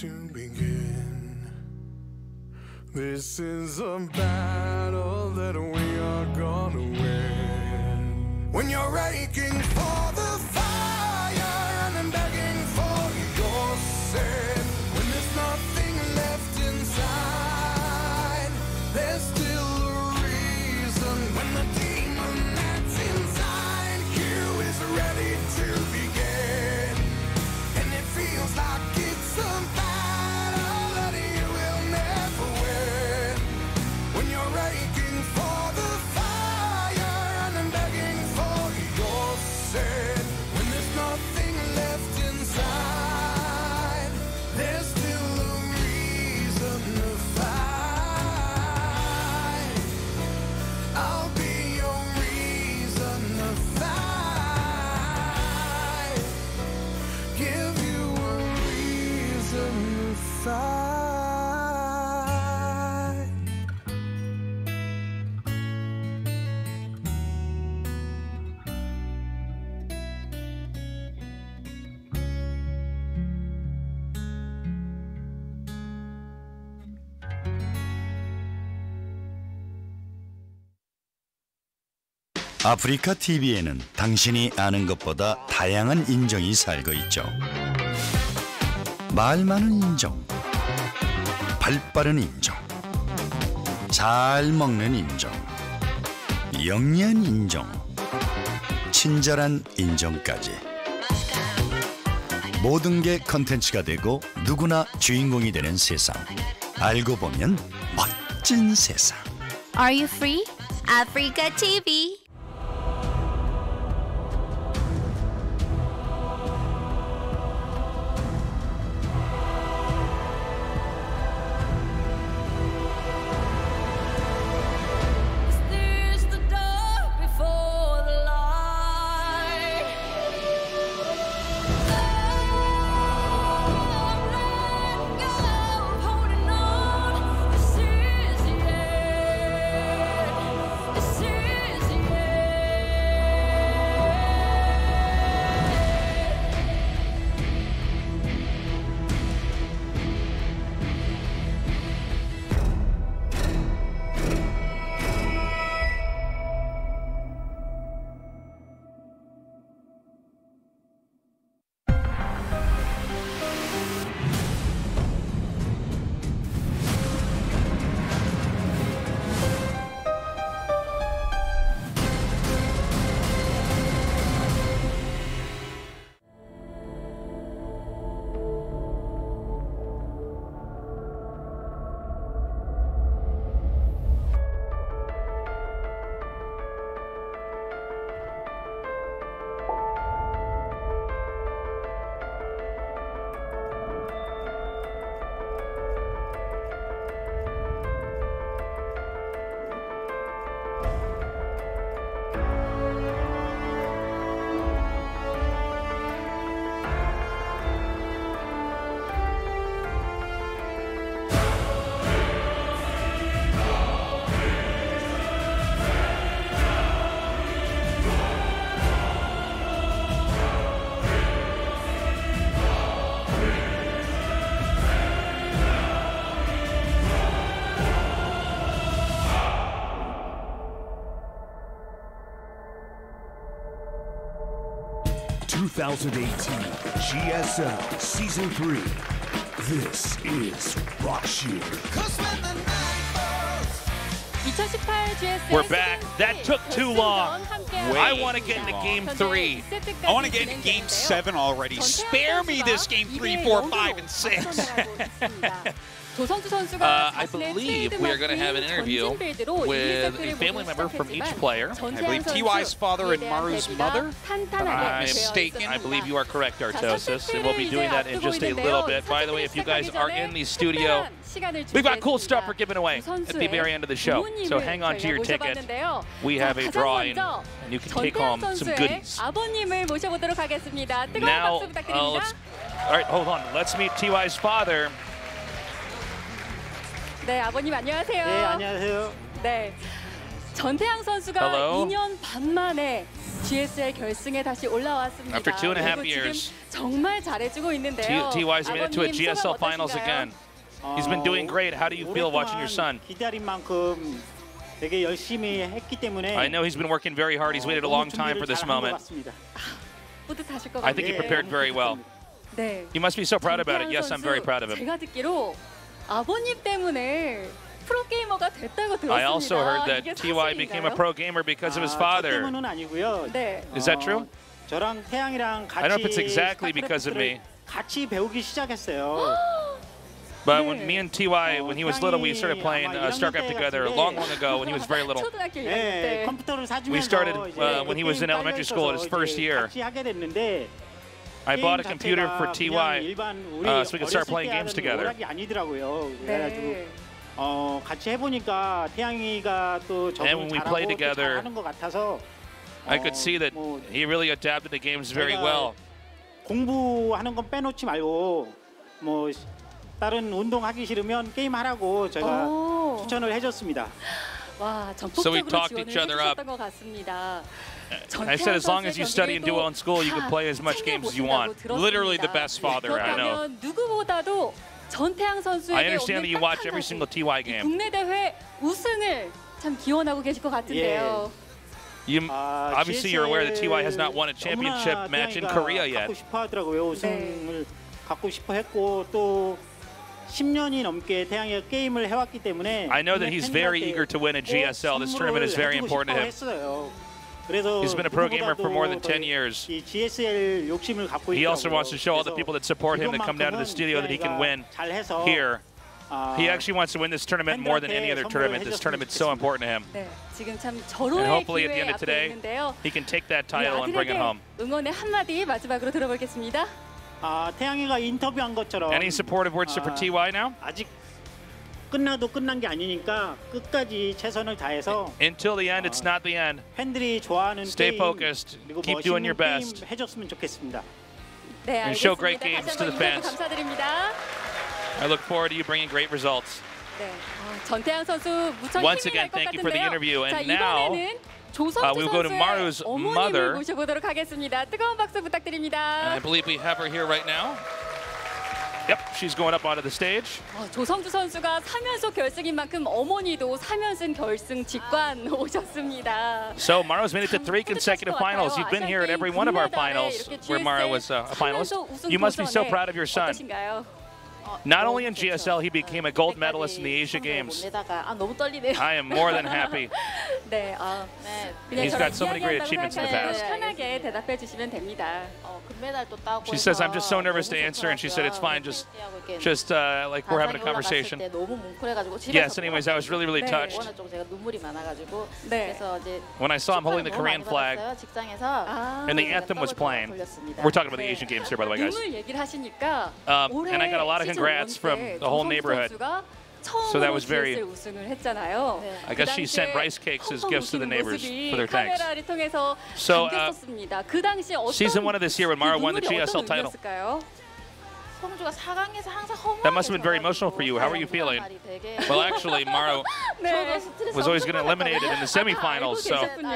[SPEAKER 17] to begin. This is a battle that we are gonna win. When you're aching for the fire and I'm begging for your sin, when there's nothing left inside, there's still a reason. When the demon that's inside you is ready to begin, and it feels like it's a battle that you will never win. When you're aching for the fire and I'm begging for your sin, when there's nothing left inside, there's still a reason to fight. I'll be your reason to fight. Give you a reason to fight.
[SPEAKER 18] 아프리카 TV에는 당신이 아는 것보다 다양한 인종이 살고 있죠. 말 많은 인종, 발 빠른 인종, 잘 먹는 인종, 영리한 인종, 친절한 인종까지. 모든 게 컨텐츠가 되고 누구나 주인공이 되는 세상. 알고 보면 멋진 세상.
[SPEAKER 19] Are you free? Africa TV.
[SPEAKER 4] (2018) GSL Season 3. This is Rockshear.
[SPEAKER 20] 2018 GSL.
[SPEAKER 16] We're back. That took too long. I want to get into Game 3.
[SPEAKER 9] I want to get into Game 7 already. Spare me this Game 3, 4, 5, and 6.
[SPEAKER 16] I believe we are going to have an interview with a family member from each player.
[SPEAKER 9] I believe TY's father and Maru's mother. If I'm not mistaken.
[SPEAKER 16] I believe you are correct, Artosis. And we'll be doing that in just a little bit. By the way, if you guys are in the studio, we've got cool stuff we're giving away at the very end of the show. So hang on to your ticket. We have a drawing, and you can take home some goodies. Now, all right, hold on. Let's meet TY's father.
[SPEAKER 20] 네, 아버님 안녕하세요. 네, 안녕하세요. 네. 전태양 선수가
[SPEAKER 16] Hello.
[SPEAKER 20] 2년 반 만에 GSL 결승에 다시 올라왔습니다.
[SPEAKER 16] After 2.5
[SPEAKER 20] 그리고
[SPEAKER 16] years,
[SPEAKER 20] 지금 정말 잘해주고 있는데요.
[SPEAKER 16] TY's made it to a
[SPEAKER 20] 아버님
[SPEAKER 16] GSL
[SPEAKER 20] 소감
[SPEAKER 16] finals
[SPEAKER 20] 어떠신가요?
[SPEAKER 16] again. He's been doing great. How do you feel watching your son?
[SPEAKER 21] 기다린 만큼 되게 열심히 했기 때문에
[SPEAKER 16] I know he's been working very hard. He's waited a long time for this moment.
[SPEAKER 20] 뿌듯하실 것 같아요.
[SPEAKER 16] I think he prepared very well.
[SPEAKER 20] 네.
[SPEAKER 16] You must be so proud about it. Yes, I'm very proud of him.
[SPEAKER 20] 제가 듣기로 아버님 때문에 프로게이머가 됐다고 들었습니다.
[SPEAKER 16] I also heard that
[SPEAKER 20] 이게
[SPEAKER 16] TY became a
[SPEAKER 20] 사실인가요?
[SPEAKER 16] pro gamer because of his
[SPEAKER 21] 저
[SPEAKER 16] father.
[SPEAKER 21] 때문은 아니고요.
[SPEAKER 20] 네.
[SPEAKER 16] Is that true?
[SPEAKER 21] 저랑 태양이랑 같이
[SPEAKER 16] I don't know if it's exactly because of me.
[SPEAKER 21] 같이 배우기 시작했어요.
[SPEAKER 16] But when me and TY, when he was little, we started playing StarCraft together long ago when he was very little.
[SPEAKER 21] 네, 컴퓨터를 사주면서
[SPEAKER 16] We started when he was in elementary school at his first year.
[SPEAKER 21] 같이 하게 됐는데
[SPEAKER 16] I bought a computer for TY so we could start playing games together.
[SPEAKER 21] 오락이 아니더라고요. 그래가지고 같이 해보니까 태양이가 또 적응 잘하고 또 잘하는 것 같아서
[SPEAKER 16] I could see that he really adapted to games very well.
[SPEAKER 21] 공부하는 건 빼놓지 말고 뭐 다른 운동하기 싫으면 게임 하라고 제가 추천을 해줬습니다.
[SPEAKER 20] 와,
[SPEAKER 16] So we
[SPEAKER 20] 전폭적으로
[SPEAKER 16] talked each
[SPEAKER 20] 지원을
[SPEAKER 16] other up.
[SPEAKER 20] 해주셨던 것 같습니다.
[SPEAKER 16] I said as long as you study and do well in school, you can play as much games as you want.
[SPEAKER 9] Literally the best father I know.
[SPEAKER 20] 그렇다면 누구보다도 전태양 선수에게
[SPEAKER 16] I understand that you
[SPEAKER 20] 없는
[SPEAKER 16] watch every single TY game.
[SPEAKER 20] 국내 대회 우승을 참 기원하고 계실 것 같은데요.
[SPEAKER 16] You obviously you're aware that TY has not won a championship match in Korea yet.
[SPEAKER 21] 갖고 싶어 하더라고요. 우승을 갖고 싶어 했고 또 10년이 넘게 태양이가 게임을 해왔기 때문에
[SPEAKER 16] I know that he's very eager to win a GSL. This tournament is very important to him. He's been a pro gamer for more than 10 years.
[SPEAKER 21] GSL 욕심을 갖고
[SPEAKER 16] He also wants to show all the people that support him to come down to the studio that he can win here. He actually wants to win this tournament more than any other tournament. This tournament's so important to him.
[SPEAKER 20] 네, 지금 참
[SPEAKER 16] And
[SPEAKER 20] 절호의
[SPEAKER 16] hopefully at the
[SPEAKER 20] 기회
[SPEAKER 16] end of
[SPEAKER 20] 앞에
[SPEAKER 16] today,
[SPEAKER 20] 있는데요.
[SPEAKER 16] he can take that title and bring it home.
[SPEAKER 20] 응원의 한마디 마지막으로 들어보겠습니다.
[SPEAKER 21] 태양이가 인터뷰한 것처럼
[SPEAKER 16] Any supportive words for TY now?
[SPEAKER 21] 아직 끝나도 끝난 게 아니니까 끝까지 최선을 다해서
[SPEAKER 16] Until the end, it's not the end.
[SPEAKER 21] 팬들이 좋아하는
[SPEAKER 16] Stay
[SPEAKER 21] 게임
[SPEAKER 16] focused.
[SPEAKER 21] 그리고
[SPEAKER 16] Keep doing your
[SPEAKER 21] 멋있는
[SPEAKER 16] best.
[SPEAKER 21] 게임 해줬으면 좋겠습니다.
[SPEAKER 20] 네,
[SPEAKER 16] And
[SPEAKER 20] 알겠습니다.
[SPEAKER 16] show great
[SPEAKER 20] 다시
[SPEAKER 16] games
[SPEAKER 20] 한번
[SPEAKER 16] to the fans.
[SPEAKER 20] 감사드립니다.
[SPEAKER 16] I look forward to you bringing great results.
[SPEAKER 20] 네, 전태양 선수 무척
[SPEAKER 16] Once
[SPEAKER 20] 힘이
[SPEAKER 16] again,
[SPEAKER 20] 날 것
[SPEAKER 16] thank you for the
[SPEAKER 20] 같은데요.
[SPEAKER 16] interview.
[SPEAKER 20] 자,
[SPEAKER 16] And now,
[SPEAKER 20] 이번에는 조성주
[SPEAKER 16] we'll go to Maru's
[SPEAKER 20] 선수의 어머님을
[SPEAKER 16] mother.
[SPEAKER 20] 모셔보도록 하겠습니다. 뜨거운 박수
[SPEAKER 16] And
[SPEAKER 20] 부탁드립니다.
[SPEAKER 16] I believe we have her here right now. Yep, she's going up onto the stage.
[SPEAKER 20] 조성주 선수가 3연속 결승인 만큼 어머니도 3연승 결승 직관 오셨습니다.
[SPEAKER 16] So Maru's made it to 3 consecutive finals. You've been here at every one of our finals where Maru was a finalist. You must be so proud of your son.
[SPEAKER 20] 어떠신가요?
[SPEAKER 16] Not only in GSL, he became a gold medalist in the Asia Games.
[SPEAKER 22] 너무 떨리네요.
[SPEAKER 16] I am more than happy.
[SPEAKER 20] 네,
[SPEAKER 16] He's got so many great achievements in the past.
[SPEAKER 20] 편하게 대답해 주시면 됩니다.
[SPEAKER 22] 금메달도 따고.
[SPEAKER 16] She says, I'm just so nervous to answer, and she said, it's fine, just like we're having a conversation.
[SPEAKER 22] 너무 뭉클해가지고
[SPEAKER 16] Yes, anyways, I was really, really touched.
[SPEAKER 22] 워낙 좀 제가 눈물이 많아가지고 그래서 이제
[SPEAKER 16] When I saw him holding the Korean flag,
[SPEAKER 22] 직장에서
[SPEAKER 16] and the anthem was playing. We're talking about the Asian Games here, by the way, guys.
[SPEAKER 20] 눈물 얘기를 하시니까
[SPEAKER 16] And I got a lot of congrats from the whole neighborhood. So that was very.
[SPEAKER 20] 우승을 했잖아요.
[SPEAKER 16] I guess she sent rice cakes as gifts to the neighbors for their thanks.
[SPEAKER 20] 카메라를 통해서
[SPEAKER 16] So
[SPEAKER 20] 감겼었습니다. 그 당시 어떤
[SPEAKER 16] season 1 of this year when Maru won the GSL title.
[SPEAKER 22] 성주가 4강에서 항상 허무하게
[SPEAKER 16] That must have been very emotional for you. How are you feeling? Well, actually, Maru was always getting eliminated in the semifinals, so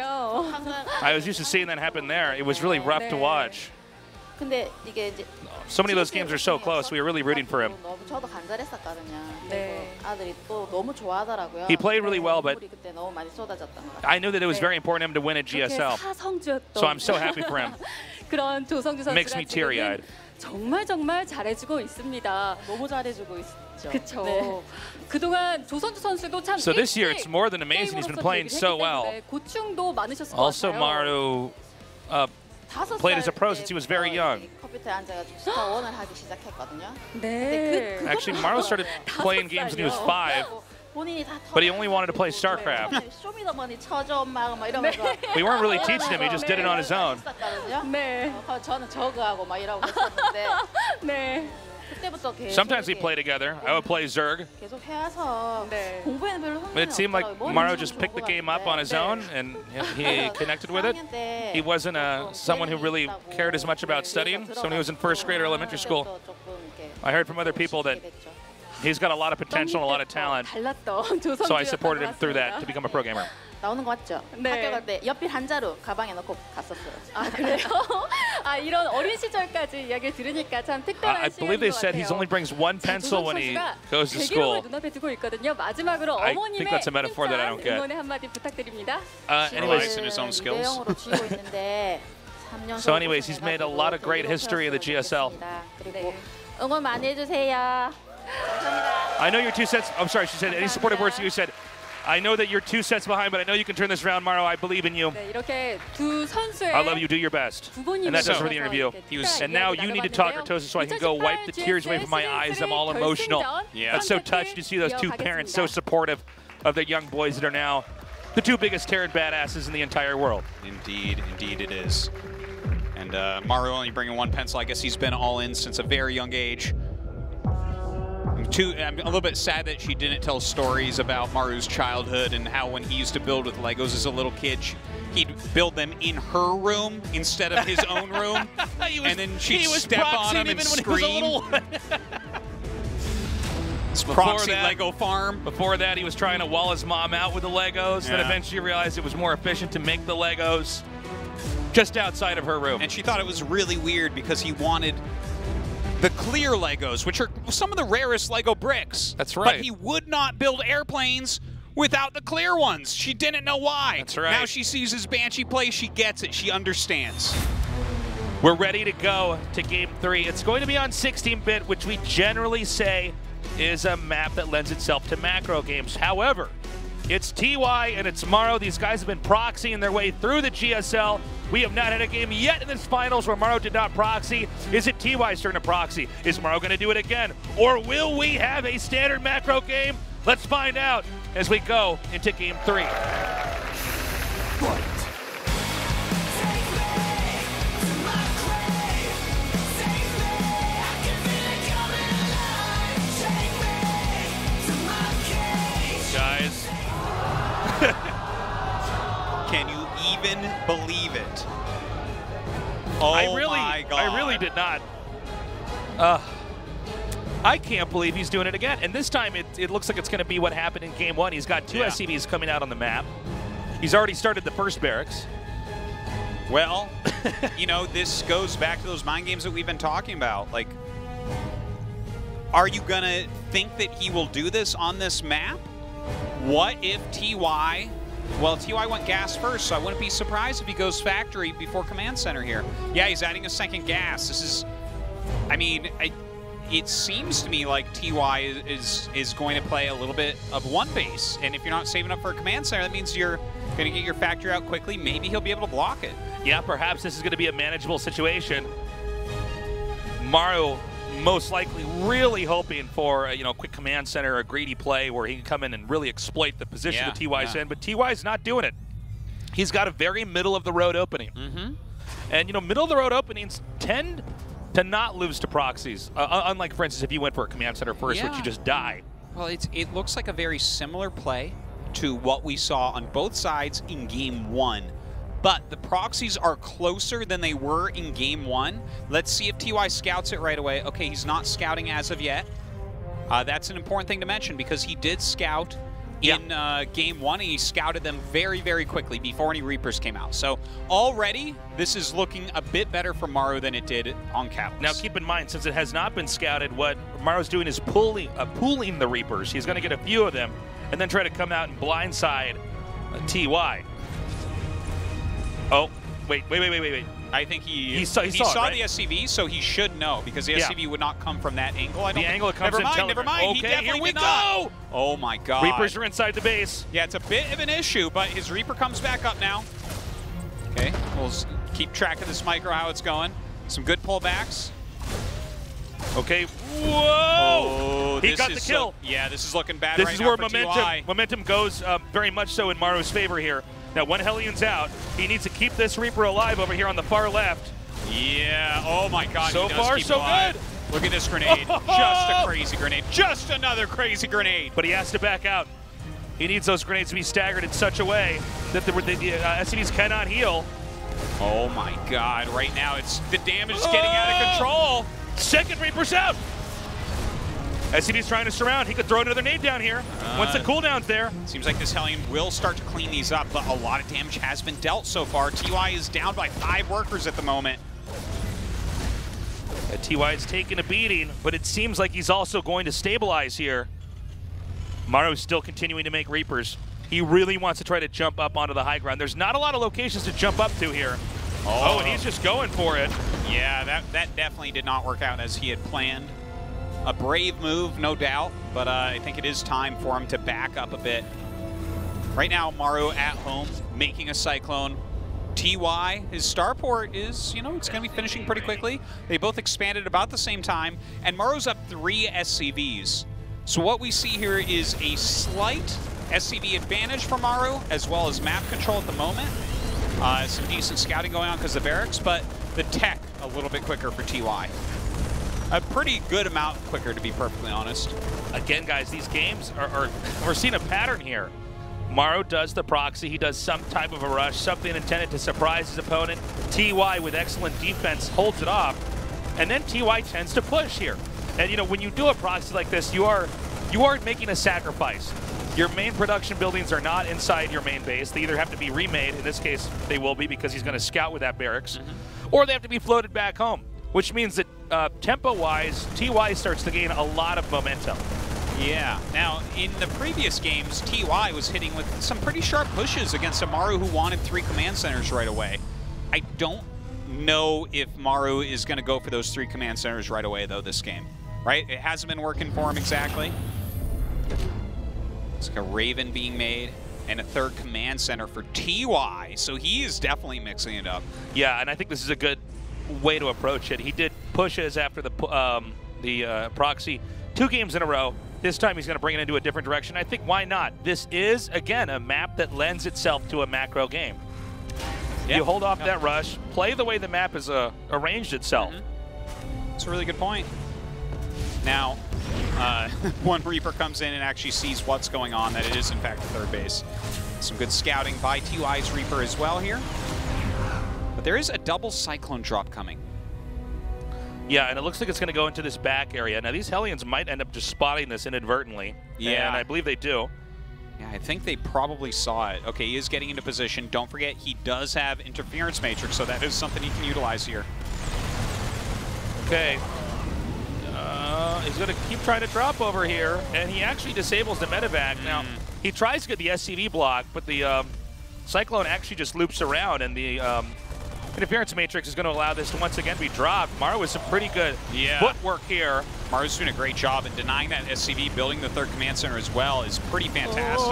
[SPEAKER 16] I was used to seeing that happen there. It was really rough to watch.
[SPEAKER 22] 근데 이게 이제
[SPEAKER 16] So many of those games are so close. We were really rooting for him.
[SPEAKER 22] 너무 저도 간절했었거든요. 네. 아들이 또 너무 좋아하더라고요.
[SPEAKER 16] He played really well, but
[SPEAKER 22] 그때 너무 많이 쏟아졌던 것 같아요.
[SPEAKER 16] I knew that it was very important to him to win a GSL. So I'm so happy for him.
[SPEAKER 20] 그런 조성주
[SPEAKER 16] Makes
[SPEAKER 20] 선수가
[SPEAKER 16] me teary-eyed.
[SPEAKER 20] 정말 잘해주고 있습니다.
[SPEAKER 22] 너무 잘해주고 있죠.
[SPEAKER 20] 그렇죠.
[SPEAKER 22] 네.
[SPEAKER 20] 그동안 조성주 선수도 참
[SPEAKER 16] So this year it's more than amazing. He's been playing so well.
[SPEAKER 20] 고충도 많으셨을 것
[SPEAKER 16] Also,
[SPEAKER 20] 같아요.
[SPEAKER 16] Maru played as a pro since he was very young.
[SPEAKER 22] 컴퓨터에 앉아가지고 스타1을 하기 시작했거든요.
[SPEAKER 20] 네.
[SPEAKER 16] Actually, Maru started playing games when he was 5. But he only wanted to play StarCraft.
[SPEAKER 22] 쇼미더머니 쳐줘 엄마 막 이러면서.
[SPEAKER 16] We weren't really teaching him. He just did it on his own.
[SPEAKER 20] 네.
[SPEAKER 22] 저는 저그하고 막 이러고 했었는데.
[SPEAKER 20] 네.
[SPEAKER 22] 그때부터 계속.
[SPEAKER 16] Sometimes we play together. I would play Zerg.
[SPEAKER 22] 계속 해와서 공부에는 별로 흥미가
[SPEAKER 16] But it seemed like
[SPEAKER 22] 없더라고요.
[SPEAKER 16] Maru just picked the game up on his own and he connected with it. He wasn't someone who really cared as much about studying. So when he was in first grade or elementary school, I heard from other people that he's got a lot of potential and a lot of talent. So I supported him through that to become a pro gamer.
[SPEAKER 22] 나오는 거 맞죠?
[SPEAKER 20] 네.
[SPEAKER 22] 학교 갈 때 연필 한 자루 가방에 넣고 갔었어요.
[SPEAKER 20] 아 그래요? 아 이런 어린 시절까지 이야기를 들으니까 참 특별한
[SPEAKER 16] I believe they said he only brings one pencil when he goes to school.
[SPEAKER 20] 눈앞에 두고 있거든요. 마지막으로
[SPEAKER 16] I think
[SPEAKER 20] 어머님의
[SPEAKER 16] that's a metaphor that I don't get.
[SPEAKER 20] 응원의 한마디 부탁드립니다.
[SPEAKER 16] Anyways,
[SPEAKER 9] in his own skills.
[SPEAKER 22] 내용으로 쥐고 있는데 3년
[SPEAKER 16] So anyways, he's made a lot of great history in the GSL.
[SPEAKER 22] 그리고 응원 많이 해주세요.
[SPEAKER 16] I know you're 2 sets. I'm sorry, she said any supportive words you said. I know that you're 2 sets behind, but I know you can turn this around, Maru. I believe in you.
[SPEAKER 20] 네, 이렇게 두 선수의
[SPEAKER 16] I love you. Do your best. And that does for the interview. And now you need to talk, Artosa, so I can go wipe the tears away from my eyes. I'm all emotional.
[SPEAKER 9] Yeah.
[SPEAKER 16] I'm so touched to see those 2 parents so supportive of their young boys that are now the 2 biggest Terran badasses in the entire world.
[SPEAKER 9] Indeed, indeed it is. And Maru only bringing 1 pencil. I guess he's been all in since a very young age. I'm a little bit sad that she didn't tell stories about Maru's childhood and how when he used to build with Legos as a little kid, he'd build them in her room instead of his own room. And then she'd step on him and scream. Proxy Lego farm.
[SPEAKER 16] Before that, he was trying to wall his mom out with the Legos. Then eventually realized it was more efficient to make the Legos just outside of her room.
[SPEAKER 9] And she thought it was really weird because he wanted the clear Legos, which are some of the rarest Lego bricks.
[SPEAKER 16] That's right.
[SPEAKER 9] But he would not build airplanes without the clear ones. She didn't know why.
[SPEAKER 16] That's right.
[SPEAKER 9] Now she sees his Banshee play, she gets it, she understands.
[SPEAKER 16] We're ready to go to Game 3. It's going to be on 16-bit, which we generally say is a map that lends itself to macro games. However, it's TY and it's Maru. These guys have been proxying their way through the GSL. We have not had a game yet in this finals where Maru did not proxy. Is it TY's turn to proxy? Is Maru going to do it again? Or will we have a standard macro game? Let's find out as we go into Game 3. Guys.
[SPEAKER 9] Can you even believe it? Oh my God.
[SPEAKER 16] I really did not. I can't believe he's doing it again. And this time it looks like it's going to be what happened in Game 1. He's got 2 SCVs coming out on the map. He's already started the first barracks.
[SPEAKER 9] Well, you know, this goes back to those mind games that we've been talking about. Like, are you going to think that he will do this on this map? What if TY... Well, TY went gas first, so I wouldn't be surprised if he goes factory before command center here. Yeah, he's adding a second gas. This is... I mean, it seems to me like TY is going to play a little bit of one base. And if you're not saving up for a command center, that means you're going to get your factory out quickly. Maybe he'll be able to block it.
[SPEAKER 16] Yeah, perhaps this is going to be a manageable situation. Maru most likely really hoping for a quick command center, a greedy play where he can come in and really exploit the position that TY's in, but TY's not doing it. He's got a very middle-of-the-road opening. And, middle-of-the-road openings tend to not lose to proxies, unlike, for instance, if you went for a command center first, which you just die.
[SPEAKER 9] Well, it looks like a very similar play to what we saw on both sides in Game 1. But the proxies are closer than they were in Game 1. Let's see if TY scouts it right away. Okay, he's not scouting as of yet. That's an important thing to mention because he did scout in Game 1, and he scouted them very, very quickly before any Reapers came out. So already, this is looking a bit better for Maru than it did on Catalyst.
[SPEAKER 16] Now keep in mind, since it has not been scouted, what Maru's doing is pooling the Reapers. He's going to get a few of them and then try to come out and blindside TY. Oh, wait.
[SPEAKER 9] I think he saw
[SPEAKER 16] it,
[SPEAKER 9] the SCV, so he should know because the SCV would not come from that angle. I don't
[SPEAKER 16] the angle it comes
[SPEAKER 9] never mind.
[SPEAKER 16] Okay,
[SPEAKER 9] he
[SPEAKER 16] here we
[SPEAKER 9] did
[SPEAKER 16] go.
[SPEAKER 9] Not. Oh my God.
[SPEAKER 16] Reapers are inside the base.
[SPEAKER 9] Yeah, it's a bit of an issue, but his Reaper comes back up now. Okay, we'll keep track of this micro, how it's going. Some good pullbacks.
[SPEAKER 16] Okay, whoa!
[SPEAKER 9] Oh,
[SPEAKER 16] he got the kill.
[SPEAKER 9] Yeah, this is looking bad
[SPEAKER 16] this
[SPEAKER 9] right
[SPEAKER 16] is
[SPEAKER 9] now
[SPEAKER 16] where
[SPEAKER 9] for
[SPEAKER 16] momentum goes very much so in Maru's favor here. Now, when Hellion's out, he needs to keep this Reaper alive over here on the far left.
[SPEAKER 9] Yeah, oh my God.
[SPEAKER 16] So far, so good.
[SPEAKER 9] Look at this grenade. Just a crazy grenade. Just another crazy grenade.
[SPEAKER 16] But he has to back out. He needs those grenades to be staggered in such a way that the SCVs cannot heal.
[SPEAKER 9] Oh my God, right now the damage is getting out of control.
[SPEAKER 16] Second Reaper's out. SCV's trying to surround. He could throw another nade down here once the cooldown's there.
[SPEAKER 9] Seems like this Hellion will start to clean these up, but a lot of damage has been dealt so far. TY is down by 5 workers at the moment.
[SPEAKER 16] TY is taking a beating, but it seems like he's also going to stabilize here. Maru's still continuing to make Reapers. He really wants to try to jump up onto the high ground. There's not a lot of locations to jump up to here. Oh, and he's just going for it.
[SPEAKER 9] Yeah, that definitely did not work out as he had planned. A brave move, no doubt, but I think it is time for him to back up a bit. Right now, Maru at home, making a Cyclone. TY, his starport is, you know, it's going to be finishing pretty quickly. They both expanded about the same time, and Maru's up 3 SCVs. So what we see here is a slight SCV advantage for Maru, as well as map control at the moment. Some decent scouting going on because of the barracks, but the tech a little bit quicker for TY. A pretty good amount quicker, to be perfectly honest.
[SPEAKER 16] Again, guys, these games we're seeing a pattern here. Maru does the proxy, he does some type of a rush, something intended to surprise his opponent. TY with excellent defense holds it off, and then TY tends to push here. And you know, when you do a proxy like this, you are making a sacrifice. Your main production buildings are not inside your main base. They either have to be remade, in this case they will be because he's going to scout with that barracks, or they have to be floated back home, which means that tempo-wise, TY starts to gain a lot of momentum.
[SPEAKER 9] Yeah. Now, in the previous games, TY was hitting with some pretty sharp pushes against a Maru who wanted 3 command centers right away. I don't know if Maru is going to go for those 3 command centers right away, though, this game. Right? It hasn't been working for him exactly. It's like a Raven being made and a 3rd command center for TY, so he is definitely mixing it up.
[SPEAKER 16] Yeah, and I think this is a good way to approach it. He did pushes after the proxy 2 games in a row. This time he's going to bring it into a different direction. I think why not? This is, again, a map that lends itself to a macro game. Yep. You hold off that rush, play the way the map has arranged itself.
[SPEAKER 9] That's a really good point. Now, one Reaper comes in and actually sees what's going on, that it is in fact the 3rd base. Some good scouting by TY's Reaper as well here. But there is a double Cyclone drop coming.
[SPEAKER 16] Yeah, and it looks like it's going to go into this back area. Now, these Hellions might end up just spotting this inadvertently.
[SPEAKER 9] Yeah.
[SPEAKER 16] And I believe they do.
[SPEAKER 9] Yeah, I think they probably saw it. Okay, he is getting into position. Don't forget, he does have Interference Matrix, so that is something he can utilize here.
[SPEAKER 16] Okay. He's going to keep trying to drop over here, and he actually disables the medevac. Now, he tries to get the SCV block, but the Cyclone actually just loops around, and the Interference Matrix is going to allow this to once again be dropped. Maru with some pretty good footwork here.
[SPEAKER 9] Maru's doing a great job in denying that SCV, building the 3rd command center as well is pretty fantastic.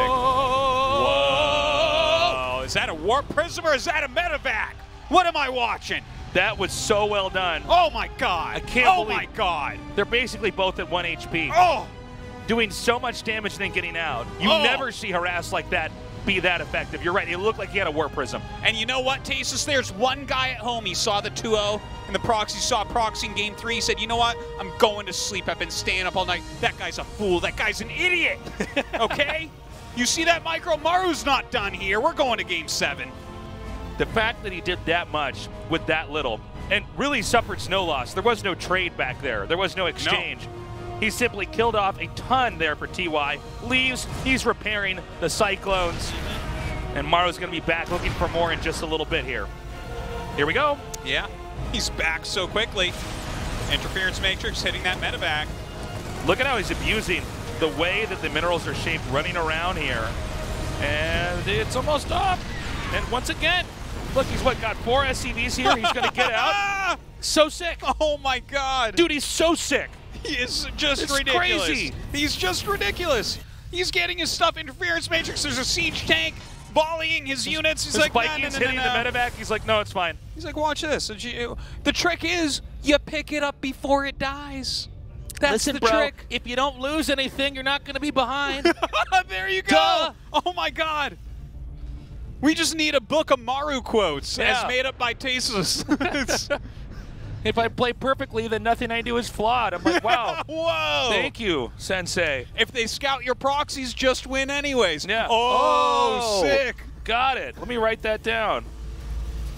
[SPEAKER 9] Whoa! Is that a Warp Prism or is that a medevac? What am I watching?
[SPEAKER 16] That was so well done.
[SPEAKER 9] Oh my god!
[SPEAKER 16] I can't believe.
[SPEAKER 9] Oh my god!
[SPEAKER 16] They're basically both at 1 HP.
[SPEAKER 9] Oh!
[SPEAKER 16] Doing so much damage and then getting out. You never see Harass like that be that effective. You're right, it looked like he had a Warp Prism.
[SPEAKER 9] And you know what, Tasis? There's one guy at home, he saw the 2-0 and the proxy, saw proxy in game 3, he said, you know what, I'm going to sleep, I've been staying up all night. That guy's a fool, that guy's an idiot, okay? You see that, Micro? Maru's not done here, we're going to game 7.
[SPEAKER 16] The fact that he did that much with that little, and really suffered no loss. There was no trade back there. There was no exchange. No. He simply killed off a ton there for TY. Leaves, he's repairing the Cyclones. And Maru's going to be back looking for more in just a little bit here. Here we go.
[SPEAKER 9] Yeah, he's back so quickly. Interference Matrix hitting that medevac.
[SPEAKER 16] Look at how he's abusing the way that the minerals are shaped running around here. And it's almost up. And once again, look, he's got 4 SCVs here. He's going to get out. So sick.
[SPEAKER 9] Oh my god.
[SPEAKER 16] Dude, he's so sick.
[SPEAKER 9] He is just ridiculous.
[SPEAKER 16] Crazy.
[SPEAKER 9] He's just ridiculous. He's getting his stuff. Interference Matrix. There's a siege tank volleying his units. He's like,
[SPEAKER 16] Vikings hitting the medevac. He's like, no, it's fine.
[SPEAKER 9] He's like, watch this. The trick is you pick it up before it dies. That's the trick.
[SPEAKER 16] If you don't lose anything, you're not going to be behind.
[SPEAKER 9] There you go. Duh. Oh my god. We just need a book of Maru quotes as made up by Tasis.
[SPEAKER 16] If I play perfectly, then nothing I do is flawed. I'm like, wow.
[SPEAKER 9] Whoa.
[SPEAKER 16] Thank you, Sensei.
[SPEAKER 9] If they scout your proxies, just win anyways.
[SPEAKER 16] Yeah.
[SPEAKER 9] Oh, sick.
[SPEAKER 16] Got it. Let me write that down.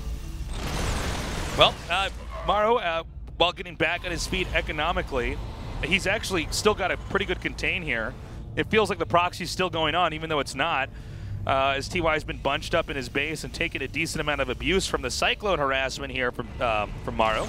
[SPEAKER 16] Well, Maru, while getting back on his feet economically, He's actually still got a pretty good contain here. It feels like the proxy's still going on, even though it's not. As TY's been bunched up in his base and taking a decent amount of abuse from the Cyclone harassment here from Maru.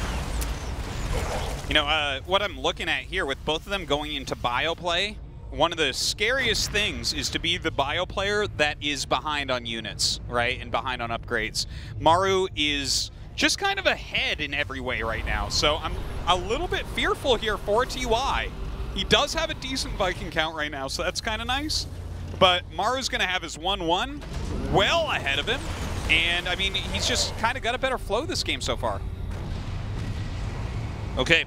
[SPEAKER 9] You know, what I'm looking at here with both of them going into bio play, one of the scariest things is to be the bio player that is behind on units, right, and behind on upgrades. Maru is just kind of ahead in every way right now, so I'm a little bit fearful here for TY. He does have a decent Viking count right now, so that's kind of nice. But Maru's going to have his 1-1 well ahead of him. And, I mean, he's just kind of got a better flow this game so far.
[SPEAKER 16] Okay.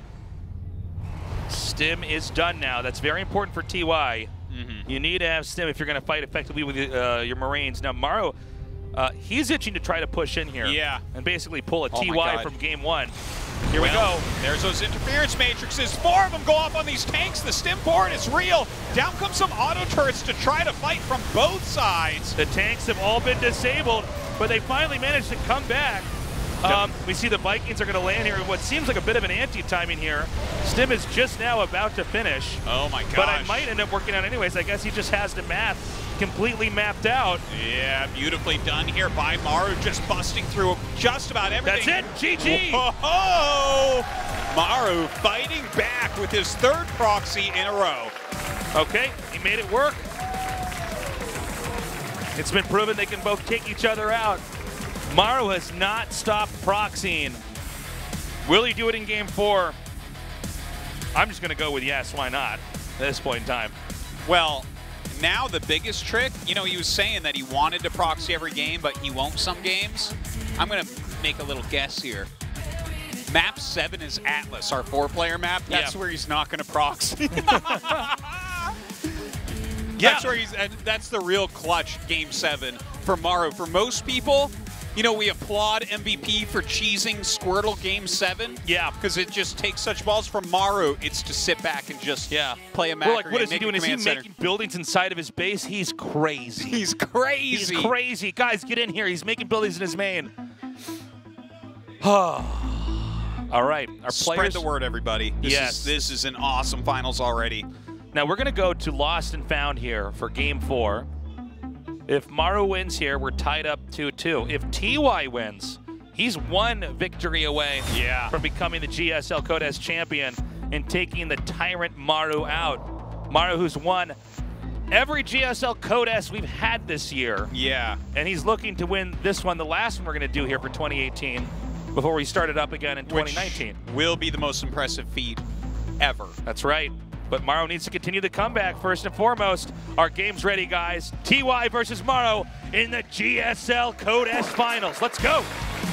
[SPEAKER 16] Stim is done now. That's very important for TY. You need to have Stim if you're going to fight effectively with your Marines. Now, Maru, he's itching to try to push in here.
[SPEAKER 9] Yeah.
[SPEAKER 16] And basically pull a TY from game 1. Here we go.
[SPEAKER 9] There's those interference matrices. 4 of them go off on these tanks. The stim port is real. Down comes some auto turrets to try to fight from both sides.
[SPEAKER 16] The tanks have all been disabled, but they finally managed to come back. We see the Vikings are going to land here. What seems like a bit of an anti-timing here. Stim is just now about to finish.
[SPEAKER 9] Oh my gosh.
[SPEAKER 16] But I might end up working out anyways. I guess he just has the math completely mapped out.
[SPEAKER 9] Yeah, beautifully done here by Maru, just busting through just about everything.
[SPEAKER 16] That's it, GG!
[SPEAKER 9] Oh, Maru fighting back with his 3rd proxy in a row.
[SPEAKER 16] Okay, he made it work. It's been proven they can both take each other out. Maru has not stopped proxying. Will he do it in game 4? I'm just gonna go with yes, why not, at this point in time.
[SPEAKER 9] Well, now the biggest trick, you know, he was saying that he wanted to proxy every game, but he won't some games. I'm going to make a little guess here. Map 7 is Atlas, our 4-player map. That's where he's not going to proxy. That's where that's the real clutch game 7 for Maru. For most people, you know, we applaud MVP for cheesing Squirtle Game 7.
[SPEAKER 16] Yeah.
[SPEAKER 9] Because it just takes such balls. From Maru, it's to sit back and just play a Macri.
[SPEAKER 16] Well, like, what is he doing? Is he
[SPEAKER 9] center.
[SPEAKER 16] making buildings inside of his base? He's crazy.
[SPEAKER 9] He's crazy.
[SPEAKER 16] He's crazy. Guys, get in here. He's making buildings in his main. All right. Our
[SPEAKER 9] Spread
[SPEAKER 16] players,
[SPEAKER 9] the word, everybody. This is an awesome finals already.
[SPEAKER 16] Now, we're going to go to Lost and Found here for Game 4. If Maru wins here, we're tied up 2-2. If TY wins, he's 1 victory away from becoming the GSL Codes champion and taking the Tyrant Maru out. Maru, who's won every GSL Codes we've had this year.
[SPEAKER 9] Yeah.
[SPEAKER 16] And he's looking to win this one, the last one we're going to do here for 2018, before we start it up again in 2019.
[SPEAKER 9] Which will be the most impressive feat ever.
[SPEAKER 16] That's right. But Maru needs to continue the comeback first and foremost. Our game's ready, guys. TY versus Maru in the GSL Codes Finals. Let's go.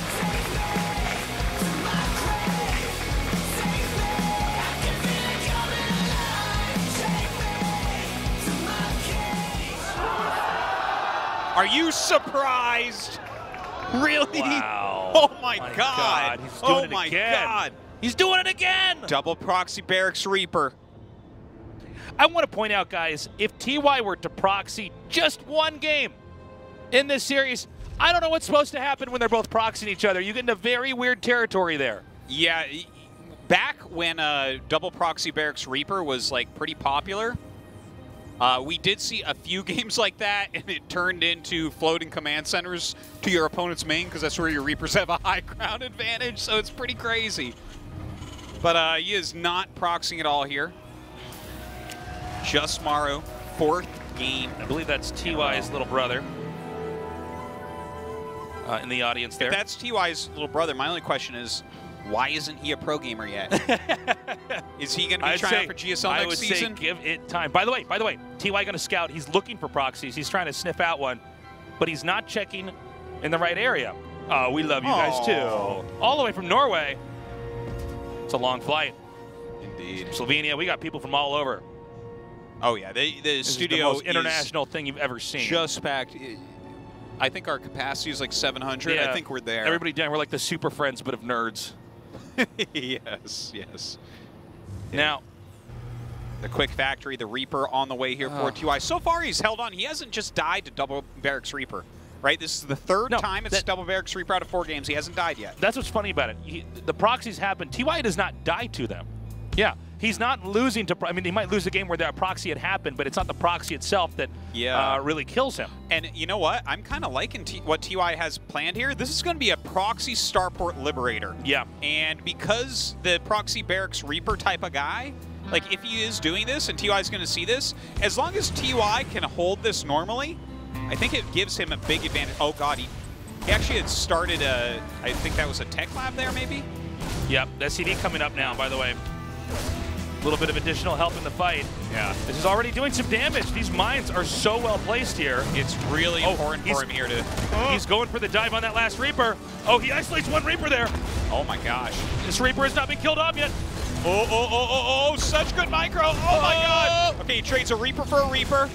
[SPEAKER 9] Are you surprised? Really?
[SPEAKER 16] Wow.
[SPEAKER 9] Oh my God.
[SPEAKER 16] He's doing it
[SPEAKER 9] my
[SPEAKER 16] again.
[SPEAKER 9] God.
[SPEAKER 16] He's doing it again.
[SPEAKER 9] Double proxy Barracks Reaper.
[SPEAKER 16] I want to point out, guys, if TY were to proxy just 1 game in this series, I don't know what's supposed to happen when they're both proxying each other. You get into very weird territory there.
[SPEAKER 9] Yeah, back when double proxy Barracks Reaper was like pretty popular, we did see a few games like that, and it turned into floating command centers to your opponent's main because that's where your Reapers have a high ground advantage, so it's pretty crazy. But he is not proxying at all here. Just Maru, 4th game.
[SPEAKER 16] I believe that's TY's little brother in the audience there.
[SPEAKER 9] If that's TY's little brother, my only question is, why isn't he a pro gamer yet? Is he going to be trying out for GSL next season?
[SPEAKER 16] I would say give it time. By the way, TY going to scout. He's looking for proxies. He's trying to sniff out one, but he's not checking in the right area. Oh, we love you guys too. All the way from Norway. It's a long flight.
[SPEAKER 9] Indeed.
[SPEAKER 16] Slovenia, we got people from all over.
[SPEAKER 9] Oh yeah, the studio
[SPEAKER 16] is the most international thing you've ever seen.
[SPEAKER 9] Just packed. I think our capacity is like 700. Yeah. I think we're there.
[SPEAKER 16] Everybody down. We're like the Super Friends, but of nerds.
[SPEAKER 9] Yes, yes.
[SPEAKER 16] Now,
[SPEAKER 9] the Quick Factory, the Reaper on the way here for TY. So far, he's held on. He hasn't just died to double Barracks Reaper, right? This is the 3rd time it's double Barracks Reaper out of 4 games. He hasn't died yet.
[SPEAKER 16] That's what's funny about it. The proxies happen. TY does not die to them. Yeah, he's not losing to, I mean, he might lose a game where that proxy had happened, but it's not the proxy itself that really kills him.
[SPEAKER 9] And you know what? I'm kind of liking what TY has planned here. This is going to be a proxy starport liberator.
[SPEAKER 16] Yeah.
[SPEAKER 9] And because the proxy barracks Reaper type of guy, like if he is doing this and TY is going to see this, as long as TY can hold this normally, I think it gives him a big advantage. Oh God, he actually had started a, I think that was a tech lab there maybe?
[SPEAKER 16] Yep, SCV coming up now, by the way. A little bit of additional help in the fight.
[SPEAKER 9] Yeah.
[SPEAKER 16] This is already doing some damage. These mines are so well placed here.
[SPEAKER 9] It's really important for him here to...
[SPEAKER 16] He's going for the dive on that last Reaper. Oh, he isolates one Reaper there.
[SPEAKER 9] Oh my gosh.
[SPEAKER 16] This Reaper has not been killed off yet.
[SPEAKER 9] Oh, such good micro. Oh my God. Okay, he trades a Reaper for a Reaper.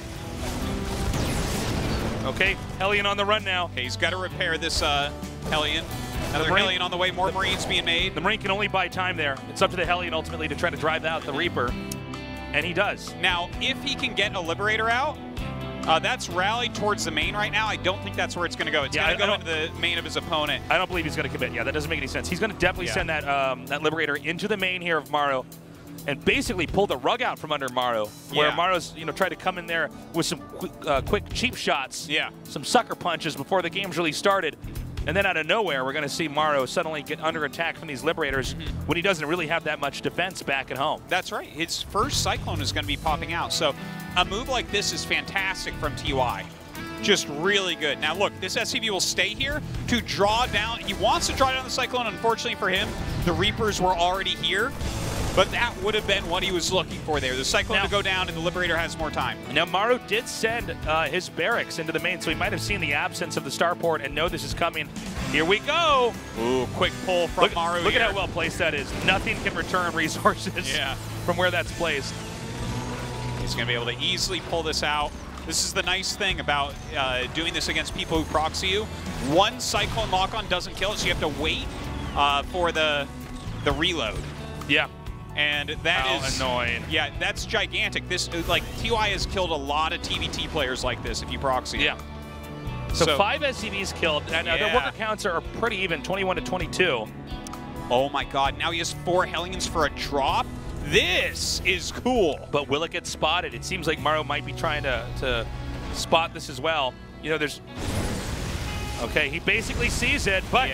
[SPEAKER 16] Okay, Hellion on the run now.
[SPEAKER 9] Okay, he's got to repair this Hellion. Another Hellion on the way, more Marines being made.
[SPEAKER 16] The Marine can only buy time there. It's up to the Hellion ultimately to try to drive out the Reaper, and he does.
[SPEAKER 9] Now, if he can get a Liberator out, that's rallied towards the main right now. I don't think that's where it's going to go. It's going to go into the main of his opponent.
[SPEAKER 16] I don't believe he's going to commit. Yeah, that doesn't make any sense. He's going to definitely send that that Liberator into the main here of Maru, and basically pull the rug out from under Maru, where Maru's tried to come in there with some quick cheap shots, some sucker punches before the game's really started. And then out of nowhere, we're going to see Maru suddenly get under attack from these Liberators when he doesn't really have that much defense back at home.
[SPEAKER 9] That's right. His first Cyclone is going to be popping out. So a move like this is fantastic from TY. Just really good. Now look, this SCV will stay here to draw down. He wants to draw down the Cyclone. Unfortunately for him, the Reapers were already here. But that would have been what he was looking for there. The Cyclone to go down and the Liberator has more time.
[SPEAKER 16] Now Maru did send his barracks into the main, so he might have seen the absence of the starport and know this is coming. Here we go.
[SPEAKER 9] Ooh, quick pull from Maru.
[SPEAKER 16] Look at how well placed that is. Nothing can return resources from where that's placed.
[SPEAKER 9] He's going to be able to easily pull this out. This is the nice thing about doing this against people who proxy you. One Cyclone lock-on doesn't kill it, so you have to wait for the reload.
[SPEAKER 16] Yeah.
[SPEAKER 9] And that
[SPEAKER 16] is annoying.
[SPEAKER 9] Yeah, that's gigantic. This, like, TY has killed a lot of TVT players like this if you proxy.
[SPEAKER 16] Yeah. So 5 SCVs killed, and their worker counts are pretty even, 21 to 22.
[SPEAKER 9] Oh my God, now he has 4 Hellions for a drop? This is cool.
[SPEAKER 16] But will it get spotted? It seems like Maru might be trying to spot this as well. There's... Okay, he basically sees it, but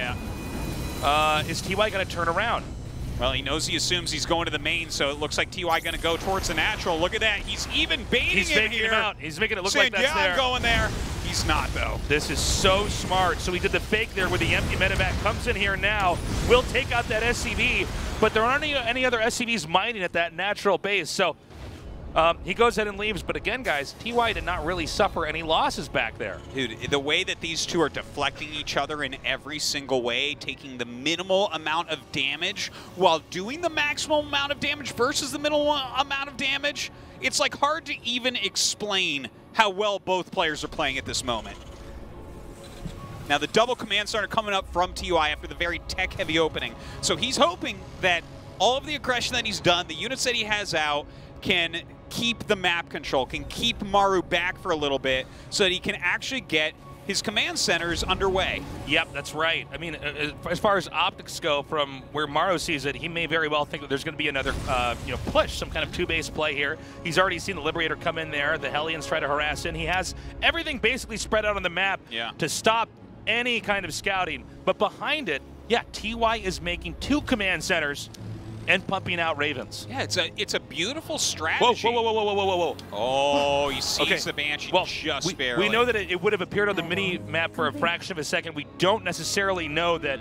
[SPEAKER 16] is TY going to turn around?
[SPEAKER 9] Well, he knows, he assumes he's going to the main, so it looks like TY going to go towards the natural. Look at that. He's even baiting him here.
[SPEAKER 16] Him out. He's making it look like that's there.
[SPEAKER 9] I'm going there. He's not, though.
[SPEAKER 16] This is so smart. So he did the fake there with the empty medevac. Comes in here now. Will take out that SCV, but there aren't any other SCVs mining at that natural base. So he goes ahead and leaves. But again, guys, TY did not really suffer any losses back there.
[SPEAKER 9] Dude, the way that these two are deflecting each other in every single way, taking the minimal amount of damage while doing the maximum amount of damage versus the minimal amount of damage, it's like hard to even explain how well both players are playing at this moment. Now the double command starter coming up from TY after the very tech-heavy opening. So he's hoping that all of the aggression that he's done, the units that he has out, can keep the map control, can keep Maru back for a little bit so that he can actually get his command centers underway.
[SPEAKER 16] Yep, that's right. I mean, as far as optics go, from where Maru sees it, he may very well think that there's going to be another push, some kind of 2-base play here. He's already seen the Liberator come in there. The Hellions try to harass in. He has everything basically spread out on the map to stop any kind of scouting. But behind it, TY is making 2 command centers and pumping out Ravens.
[SPEAKER 9] Yeah, it's a beautiful strategy.
[SPEAKER 16] Whoa.
[SPEAKER 9] Oh, he sees the Banshee just barely.
[SPEAKER 16] We know that it would have appeared on the mini-map for a fraction of a second. We don't necessarily know that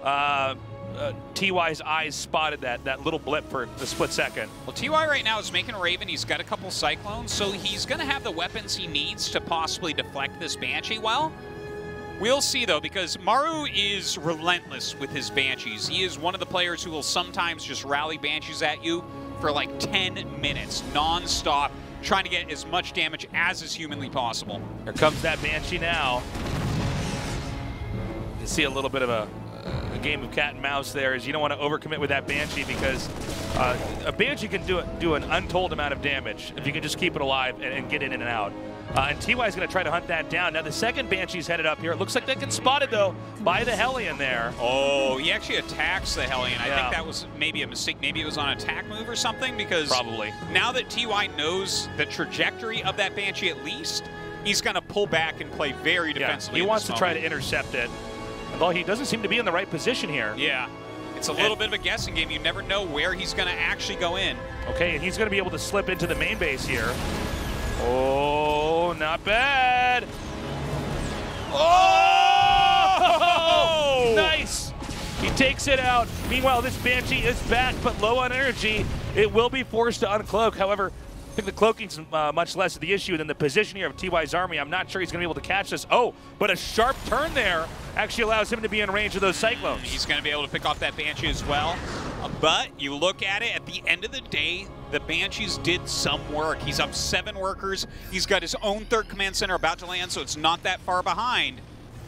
[SPEAKER 16] TY's eyes spotted that little blip for a split second.
[SPEAKER 9] Well, TY right now is making a Raven. He's got a couple Cyclones, so he's going to have the weapons he needs to possibly deflect this Banshee well. We'll see, though, because Maru is relentless with his Banshees. He is one of the players who will sometimes just rally Banshees at you for like 10 minutes, non-stop, trying to get as much damage as is humanly possible.
[SPEAKER 16] Here comes that Banshee now. You see a little bit of a game of cat and mouse there, is you don't want to overcommit with that Banshee because a Banshee can do an untold amount of damage if you can just keep it alive and get in and out. And TY is going to try to hunt that down. Now the second Banshee's headed up here. It looks like they get spotted, though, by the Hellion there.
[SPEAKER 9] Oh, he actually attacks the Hellion. I think that was maybe a mistake. Maybe it was on an attack move or something, because
[SPEAKER 16] probably
[SPEAKER 9] now that TY knows the trajectory of that Banshee at least, he's going to pull back and play very defensively.
[SPEAKER 16] He wants to try to intercept it, although he doesn't seem to be in the right position here.
[SPEAKER 9] Yeah. It's a little bit of a guessing game. You never know where he's going to actually go in.
[SPEAKER 16] Okay, and he's going to be able to slip into the main base here. Oh, not bad. Oh! Nice. He takes it out. Meanwhile, this Banshee is back, but low on energy. It will be forced to uncloak. However, I think the cloaking's much less of the issue than the position here of TY's army. I'm not sure he's going to be able to catch this. Oh, but a sharp turn there actually allows him to be in range of those Cyclones.
[SPEAKER 9] He's going to be able to pick off that Banshee as well. But you look at it, at the end of the day, the Banshees did some work. He's up 7 workers. He's got his own 3rd command center about to land, so it's not that far behind.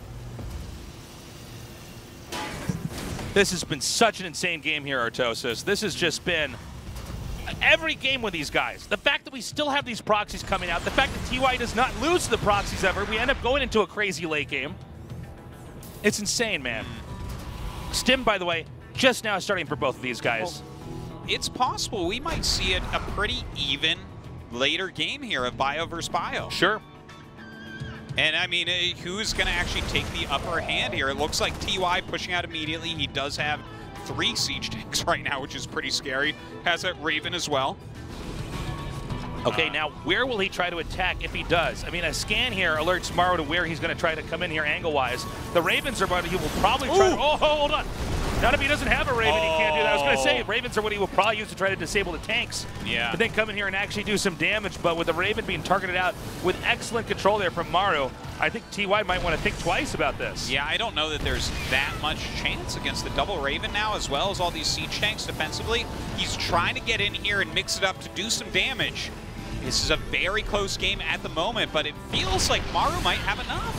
[SPEAKER 16] This has been such an insane game here, Artosis. This has just been every game with these guys. The fact that we still have these proxies coming out, the fact that TY does not lose to the proxies ever, we end up going into a crazy late game. It's insane, man. Stim, by the way, just now starting for both of these guys.
[SPEAKER 9] Well, it's possible we might see a pretty even later game here of Bio versus Bio.
[SPEAKER 16] Sure.
[SPEAKER 9] And I mean, who's going to actually take the upper hand here? It looks like TY pushing out immediately. He does have 3 siege tanks right now, which is pretty scary. Has a Raven as well.
[SPEAKER 16] Okay, now where will he try to attack if he does? I mean, a scan here alerts Maru to where he's going to try to come in here angle-wise. The Ravens are what he will probably try to... Oh, hold on. Not if he doesn't have a Raven, he can't do that. I was going to say, Ravens are what he will probably use to try to disable the tanks.
[SPEAKER 9] Yeah.
[SPEAKER 16] But then come in here and actually do some damage. But with the Raven being targeted out with excellent control there from Maru, I think TY might want to think twice about this.
[SPEAKER 9] Yeah, I don't know that there's that much chance against the double Raven now, as well as all these siege tanks defensively. He's trying to get in here and mix it up to do some damage. This is a very close game at the moment, but it feels like Maru might have enough.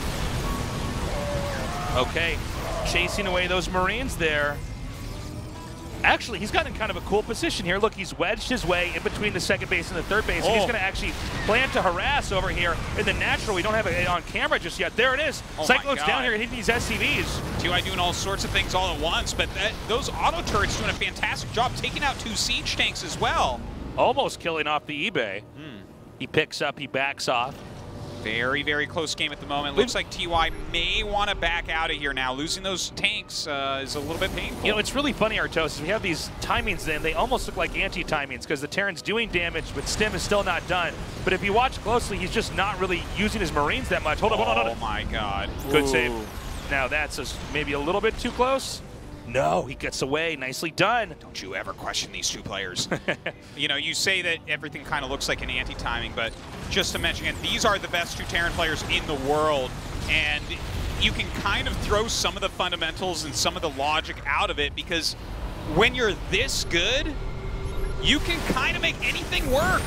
[SPEAKER 16] Okay, chasing away those Marines there. Actually, he's got in kind of a cool position here. Look, he's wedged his way in between the second base and the third base. And he's going to actually plan to harass over here in the natural. We don't have it on camera just yet. There it is. Cyclone's down here hitting these SCVs.
[SPEAKER 9] TY doing all sorts of things all at once, but those auto turrets doing a fantastic job taking out 2 siege tanks as well.
[SPEAKER 16] Almost killing off the eBay. He picks up, he backs off.
[SPEAKER 9] Very, very close game at the moment. Looks like TY may want to back out of here now. Losing those tanks is a little bit painful.
[SPEAKER 16] You know, it's really funny, Artosis. We have these timings then. They almost look like anti-timings because the Terran's doing damage, but Stim is still not done. But if you watch closely, he's just not really using his Marines that much. Hold on, hold on.
[SPEAKER 9] Oh, my God.
[SPEAKER 16] Good save. Now that's maybe a little bit too close. No, he gets away. Nicely done.
[SPEAKER 9] Don't you ever question these 2 players. You know, you say that everything kind of looks like an anti-timing, but just to mention it, these are the best 2 Terran players in the world, and you can kind of throw some of the fundamentals and some of the logic out of it, because when you're this good, you can kind of make anything work.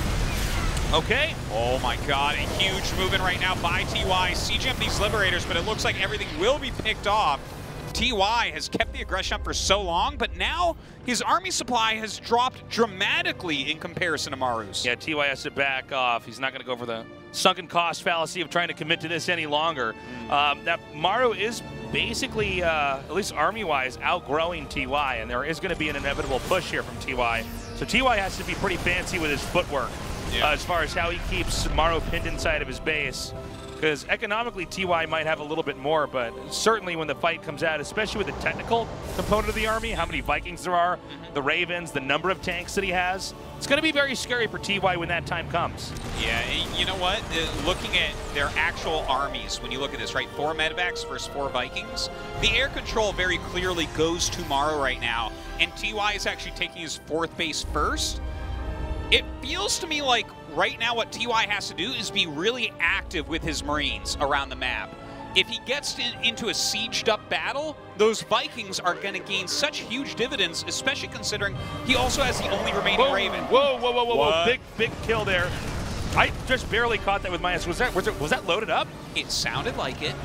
[SPEAKER 16] Okay.
[SPEAKER 9] Oh my God, a huge movement right now by TY. Sieging up these Liberators, but it looks like everything will be picked off. TY has kept the aggression up for so long, but now his army supply has dropped dramatically in comparison to Maru's.
[SPEAKER 16] Yeah, TY has to back off. He's not going to go for the sunken cost fallacy of trying to commit to this any longer. That Maru is basically, at least army-wise, outgrowing TY, and there is going to be an inevitable push here from TY. So TY has to be pretty fancy with his footwork as far as how he keeps Maru pinned inside of his base. Because economically, TY might have a little bit more, but certainly when the fight comes out, especially with the technical component of the army, how many Vikings there are, the Ravens, the number of tanks that he has, it's going to be very scary for TY when that time comes.
[SPEAKER 9] Yeah, you know what? Looking at their actual armies, when you look at this, right, 4 medevacs versus 4 Vikings, the air control very clearly goes to Maru right now, and TY is actually taking his 4th base first. It feels to me like right now what TY has to do is be really active with his Marines around the map. If he gets into a sieged up battle, those Vikings are going to gain such huge dividends, especially considering he also has the only remaining Raven.
[SPEAKER 16] Whoa, whoa, whoa, whoa, whoa. Big kill there. I just barely caught that with my ass. Was that loaded up?
[SPEAKER 9] It sounded like it.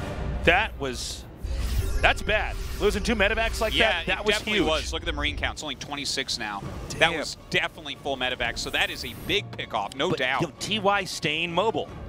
[SPEAKER 16] That's bad. Losing 2 medevacs like that was
[SPEAKER 9] definitely
[SPEAKER 16] huge.
[SPEAKER 9] was. Look at the Marine count. It's only 26 now.
[SPEAKER 16] Damn.
[SPEAKER 9] That was definitely full medevac, so that is a big pick-off, no doubt.
[SPEAKER 16] TY staying mobile.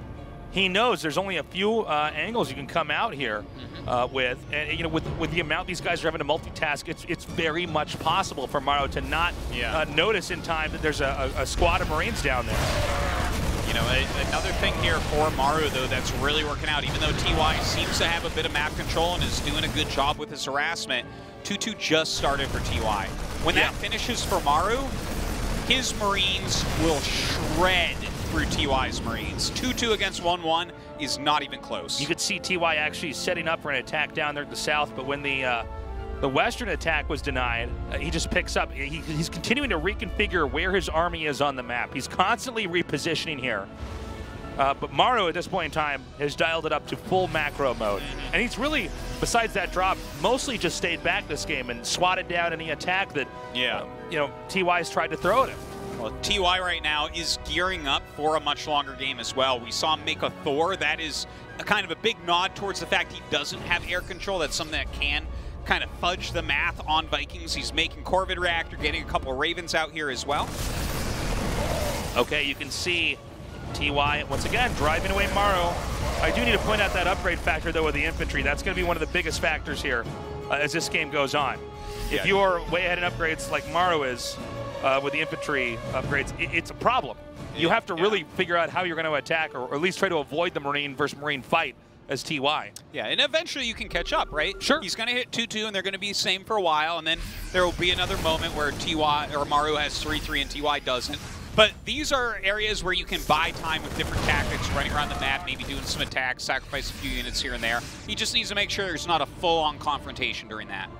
[SPEAKER 16] he knows there's only a few angles you can come out here with, and you know, with the amount these guys are having to multitask, it's very much possible for Maru to not notice in time that there's a squad of Marines down there.
[SPEAKER 9] You know, another thing here for Maru, though, that's really working out, even though TY seems to have a bit of map control and is doing a good job with his harassment, 2-2 just started for TY. When that finishes for Maru, his Marines will shred through TY's Marines. 2-2 against 1-1 is not even close.
[SPEAKER 16] You could see TY actually setting up for an attack down there at the south, but when the western attack was denied, he just picks up. He's continuing to reconfigure where his army is on the map. He's constantly repositioning here. But Maru, at this point in time, has dialed it up to full macro mode. And he's really, besides that drop, mostly just stayed back this game and swatted down any attack that, you know, TY's tried to throw at him.
[SPEAKER 9] Well, TY right now is gearing up for a much longer game as well. We saw him make a Thor. That is a kind of a big nod towards the fact he doesn't have air control. That's something that can kind of fudge the math on Vikings. He's making Corvid Reactor, getting a couple Ravens out here as well.
[SPEAKER 16] Okay, you can see TY, once again, driving away Maru. I do need to point out that upgrade factor, though, with the infantry. That's going to be one of the biggest factors here as this game goes on. If you are way ahead in upgrades like Maru is with the infantry upgrades, it's a problem. You have to really figure out how you're going to attack, or at least try to avoid the Marine versus Marine fight as TY.
[SPEAKER 9] Yeah, and eventually you can catch up, right?
[SPEAKER 16] Sure.
[SPEAKER 9] He's going to hit 2-2, and they're going to be the same for a while, and then there will be another moment where TY or Maru has 3-3 and TY doesn't. But these are areas where you can buy time with different tactics, running around the map, maybe doing some attacks, sacrifice a few units here and there. He just needs to make sure there's not a full-on confrontation during that.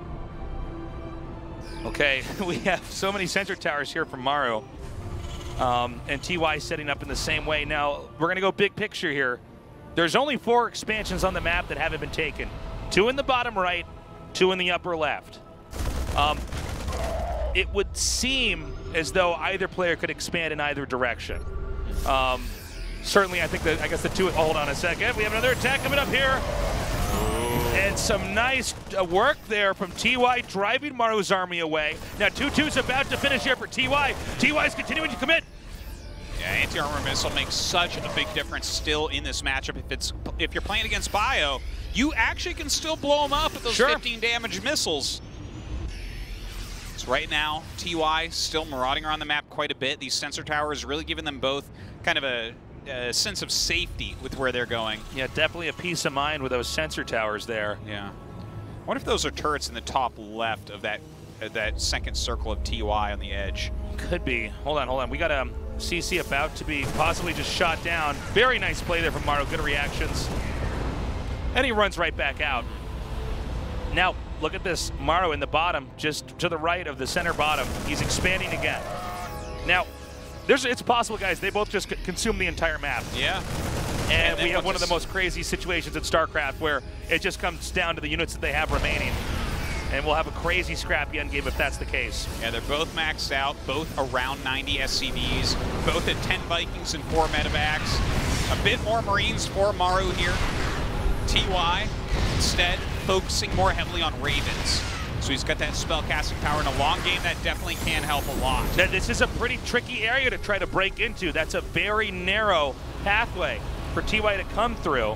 [SPEAKER 16] Okay, we have so many sensor towers here from Maru, and TY setting up in the same way. Now, we're going to go big picture here. There's only 4 expansions on the map that haven't been taken. 2 in the bottom right, 2 in the upper left. It would seem as though either player could expand in either direction. Certainly, I guess the 2, hold on a second. We have another attack coming up here. And some nice work there from TY, driving Maru's army away. Now 2-2's about to finish here for TY. TY's continuing to commit.
[SPEAKER 9] Yeah, anti-armor missile makes such a big difference still in this matchup. If you're playing against Bio, you actually can still blow them up with those 15 damage missiles. So right now, TY still marauding around the map quite a bit. These sensor towers really giving them both kind of a sense of safety with where they're going.
[SPEAKER 16] Yeah, definitely a peace of mind with those sensor towers there.
[SPEAKER 9] Yeah. I wonder if those are turrets in the top left of that second circle of TY on the edge.
[SPEAKER 16] Could be. Hold on. We got a CC about to be possibly just shot down. Very nice play there from Maru. Good reactions. And he runs right back out. Now, look at this. Maru in the bottom, just to the right of the center bottom. He's expanding again. Now, it's possible, guys, they both just consume the entire map.
[SPEAKER 9] Yeah.
[SPEAKER 16] And we have one of the most crazy situations in StarCraft where it just comes down to the units that they have remaining. And we'll have a crazy scrappy endgame if that's the case.
[SPEAKER 9] Yeah, they're both maxed out, both around 90 SCVs, both at 10 Vikings and 4 medevacs. A bit more Marines for Maru here. TY, instead, focusing more heavily on Ravens. So he's got that spell casting power in a long game that definitely can help a lot.
[SPEAKER 16] This is a pretty tricky area to try to break into. That's a very narrow pathway for TY to come through.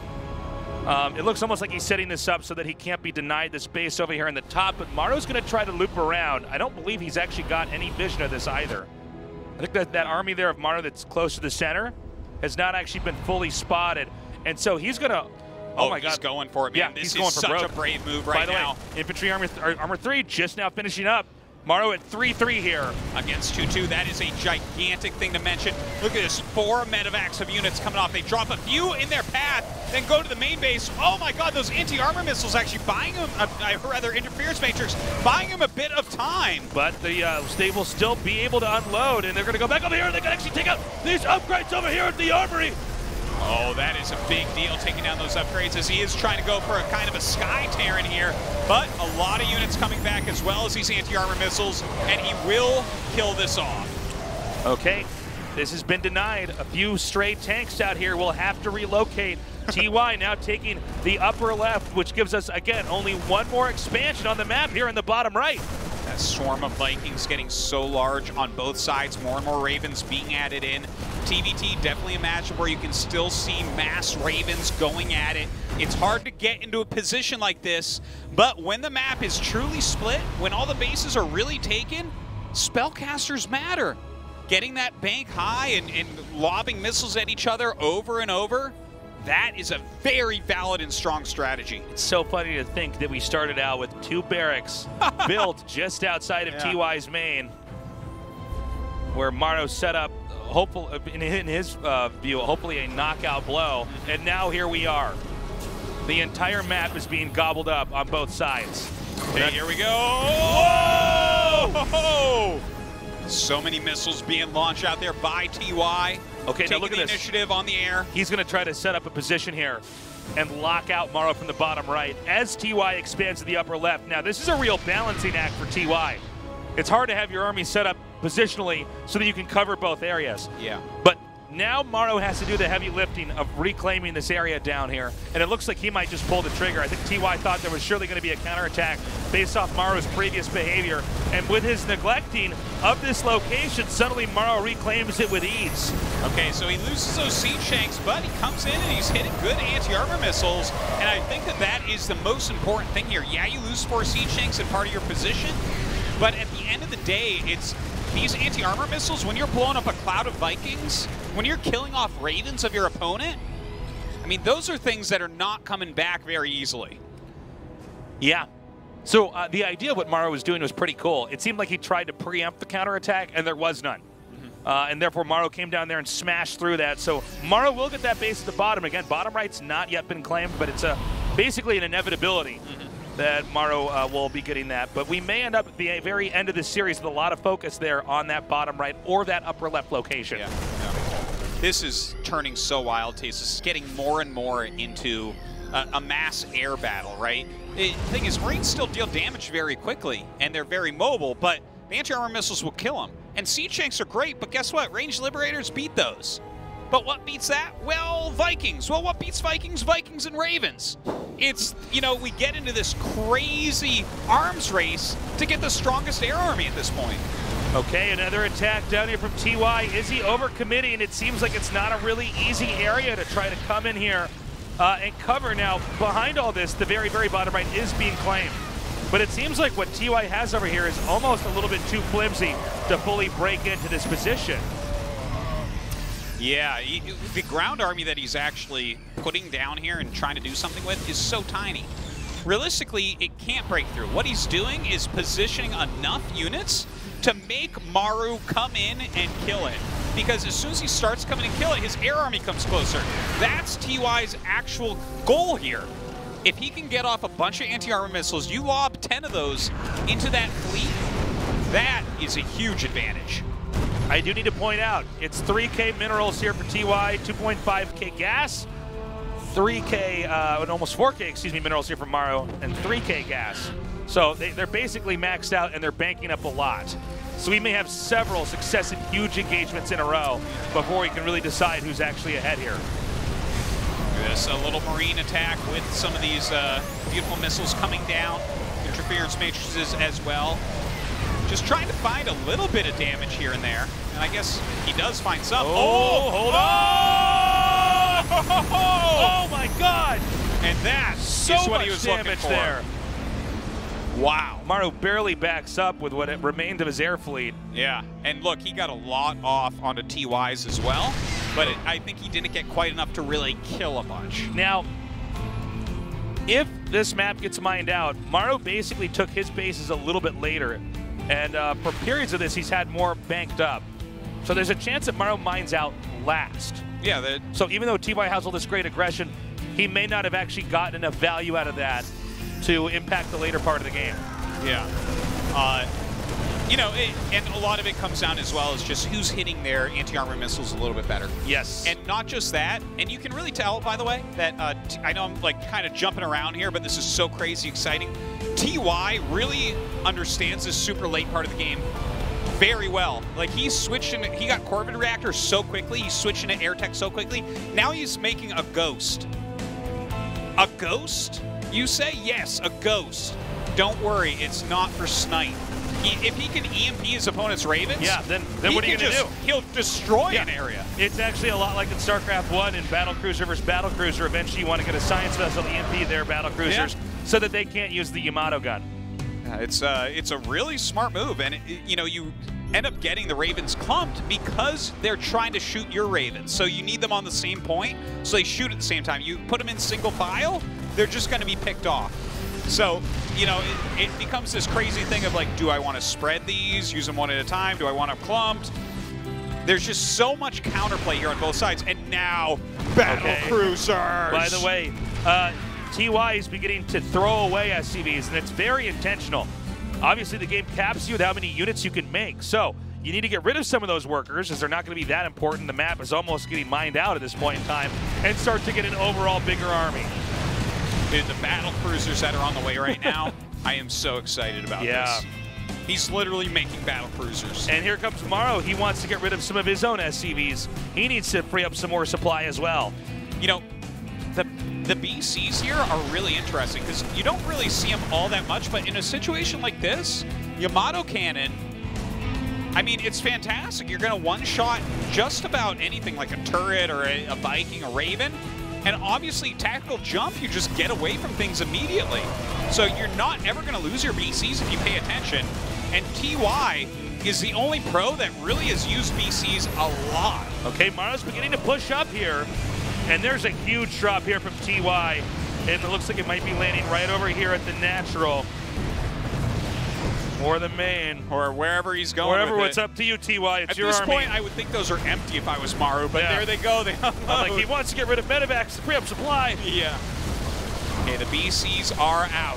[SPEAKER 16] It looks almost like he's setting this up so that he can't be denied this base over here in the top, but Maru's going to try to loop around. I don't believe he's actually got any vision of this either. I think that army there of Maru that's close to the center has not actually been fully spotted, and so he's going to... Oh my God.
[SPEAKER 9] He's going for it, man.
[SPEAKER 16] Yeah,
[SPEAKER 9] this
[SPEAKER 16] he's going
[SPEAKER 9] is
[SPEAKER 16] for
[SPEAKER 9] such
[SPEAKER 16] broke.
[SPEAKER 9] a brave move right now.
[SPEAKER 16] By the way, infantry armor 3 just now finishing up. Maru at 3-3 here.
[SPEAKER 9] Against 2-2, that is a gigantic thing to mention. Look at this, 4 medevacs of units coming off. They drop a few in their path, then go to the main base. Oh my God, those anti-armor missiles actually buying them, rather interference matrix, buying them a bit of time.
[SPEAKER 16] But they will still be able to unload, and they're going to go back over here, and they can actually take out these upgrades over here at the armory.
[SPEAKER 9] Oh, that is a big deal, taking down those upgrades as he is trying to go for a kind of a Sky Terran here. But a lot of units coming back as well as these anti-armor missiles, and he will kill this off.
[SPEAKER 16] Okay, this has been denied. A few stray tanks out here will have to relocate. TY now taking the upper left, which gives us, again, only one more expansion on the map here in the bottom right.
[SPEAKER 9] That swarm of Vikings getting so large on both sides, more and more Ravens being added in. TVT, definitely a matchup where you can still see mass Ravens going at it. It's hard to get into a position like this, but when the map is truly split, when all the bases are really taken, spellcasters matter. Getting that bank high and lobbing missiles at each other over and over, that is a very valid and strong strategy.
[SPEAKER 16] It's so funny to think that we started out with 2 barracks built just outside of TY's main, where Maru set up, hopefully, in his view, hopefully a knockout blow, and now here we are. The entire map is being gobbled up on both sides.
[SPEAKER 9] Okay, here we go. Whoa! So many missiles being launched out there by TY.
[SPEAKER 16] Okay, now look at
[SPEAKER 9] the
[SPEAKER 16] this.
[SPEAKER 9] Initiative on the air.
[SPEAKER 16] He's going to try to set up a position here and lock out Maru from the bottom right as TY expands to the upper left. Now, this is a real balancing act for TY. It's hard to have your army set up positionally so that you can cover both areas.
[SPEAKER 9] Yeah.
[SPEAKER 16] But now Maru has to do the heavy lifting of reclaiming this area down here, and it looks like he might just pull the trigger. I think TY thought there was surely going to be a counterattack based off Maru's previous behavior, and with his neglecting of this location, suddenly Maru reclaims it with ease.
[SPEAKER 9] Okay, so he loses those siege tanks, but he comes in and he's hitting good anti-armor missiles, and I think that that is the most important thing here. Yeah, you lose 4 siege tanks in part of your position, but at the end of the day, it's these anti-armor missiles, when you're blowing up a cloud of Vikings, when you're killing off Ravens of your opponent, I mean, those are things that are not coming back very easily.
[SPEAKER 16] Yeah. So the idea of what Maru was doing was pretty cool. It seemed like he tried to preempt the counterattack, and there was none. And therefore, Maru came down there and smashed through that. So Maru will get that base at the bottom. Again, bottom right's not yet been claimed, but it's basically an inevitability that Maru will be getting that. But we may end up at the very end of the series with a lot of focus there on that bottom right or that upper left location.
[SPEAKER 9] Yeah. This is turning so wild, Taste. This is getting more and more into a mass air battle, right? The thing is, Marines still deal damage very quickly, and they're very mobile, but the anti-armor missiles will kill them. And siege tanks are great, but guess what? Ranged Liberators beat those. But what beats that? Well, Vikings. Well, what beats Vikings? Vikings and Ravens. It's, you know, we get into this crazy arms race to get the strongest air army at this point.
[SPEAKER 16] Okay, another attack down here from TY. Is he overcommitting? It seems like it's not a really easy area to try to come in here and cover. Now, behind all this, the very, very bottom right is being claimed. But it seems like what TY has over here is almost a little bit too flimsy to fully break into this position.
[SPEAKER 9] Yeah, the ground army that he's actually putting down here and trying to do something with is so tiny. Realistically, it can't break through. What he's doing is positioning enough units to make Maru come in and kill it. Because as soon as he starts coming and kill it, his air army comes closer. That's TY's actual goal here. If he can get off a bunch of anti-armor missiles, you lob 10 of those into that fleet, that is a huge advantage.
[SPEAKER 16] I do need to point out, it's 3K minerals here for TY, 2.5K gas, 3K, and almost 4K, excuse me, minerals here for Maru, and 3K gas. So they're basically maxed out and they're banking up a lot. So we may have several successive huge engagements in a row before we can really decide who's actually ahead here.
[SPEAKER 9] This a little Marine attack with some of these beautiful missiles coming down, interference matrices as well. Just trying to find a little bit of damage here and there. And I guess he does find some.
[SPEAKER 16] Oh, hold on! Oh my God!
[SPEAKER 9] And that
[SPEAKER 16] so
[SPEAKER 9] is what he was looking for.
[SPEAKER 16] There.
[SPEAKER 9] Wow.
[SPEAKER 16] Maru barely backs up with what remained of his air fleet.
[SPEAKER 9] Yeah, and look, he got a lot off onto TYs as well, but I think he didn't get quite enough to really kill a bunch.
[SPEAKER 16] Now, if this map gets mined out, Maru basically took his bases a little bit later, and for periods of this, he's had more banked up. So there's a chance that Maru mines out last.
[SPEAKER 9] Yeah.
[SPEAKER 16] So even though TY has all this great aggression, he may not have actually gotten enough value out of that to impact the later part of the game.
[SPEAKER 9] Yeah. You know, and a lot of it comes down as well as just who's hitting their anti-armor missiles a little bit better.
[SPEAKER 16] Yes.
[SPEAKER 9] And not just that, and you can really tell, by the way, that I know I'm like kind of jumping around here, but this is so crazy exciting. TY really understands this super late part of the game very well. Like he switched in, he got Corvid reactors so quickly, he switched into air tech so quickly. Now he's making a ghost. A ghost? You say? Yes, a ghost. Don't worry, it's not for snipe. If he can EMP his opponent's Ravens,
[SPEAKER 16] then what are you going to do?
[SPEAKER 9] He'll destroy an area.
[SPEAKER 16] It's actually a lot like in StarCraft 1 in Battlecruiser versus Battlecruiser. Eventually you want to get a Science Vessel EMP their Battlecruisers so that they can't use the Yamato gun.
[SPEAKER 9] It's a really smart move, and you know, you end up getting the Ravens clumped because they're trying to shoot your Ravens. So you need them on the same point, so they shoot at the same time. You put them in single file, they're just going to be picked off. So, you know, it becomes this crazy thing of like, do I want to spread these, use them one at a time? Do I want them clumped? There's just so much counterplay here on both sides, and now Battle Cruisers.
[SPEAKER 16] By the way, TY is beginning to throw away SCVs, and it's very intentional. Obviously, the game caps you with how many units you can make, so you need to get rid of some of those workers, as they're not going to be that important. The map is almost getting mined out at this point in time, and start to get an overall bigger army.
[SPEAKER 9] Dude, the battle cruisers that are on the way right now, I am so excited about this. He's literally making battle cruisers.
[SPEAKER 16] And here comes Maru. He wants to get rid of some of his own SCVs. He needs to free up some more supply as well.
[SPEAKER 9] You know, the BCs here are really interesting because you don't really see them all that much, but in a situation like this, Yamato Cannon, I mean, it's fantastic. You're going to one-shot just about anything like a turret or a Viking, a Raven. And obviously, tactical jump, you just get away from things immediately. So you're not ever going to lose your BCs if you pay attention. And TY is the only pro that really has used BCs a lot.
[SPEAKER 16] Okay, Maru's beginning to push up here. And there's a huge drop here from TY. And it looks like it might be landing right over here at the natural. Or the main.
[SPEAKER 9] Or wherever he's going.
[SPEAKER 16] Wherever, it's up to you, TY. It's your army.
[SPEAKER 9] At this point, I would think those are empty if I was Maru, but there they go. They unload.
[SPEAKER 16] I'm like, he wants to get rid of medevacs to free up supply.
[SPEAKER 9] Yeah. Okay, the BCs are out.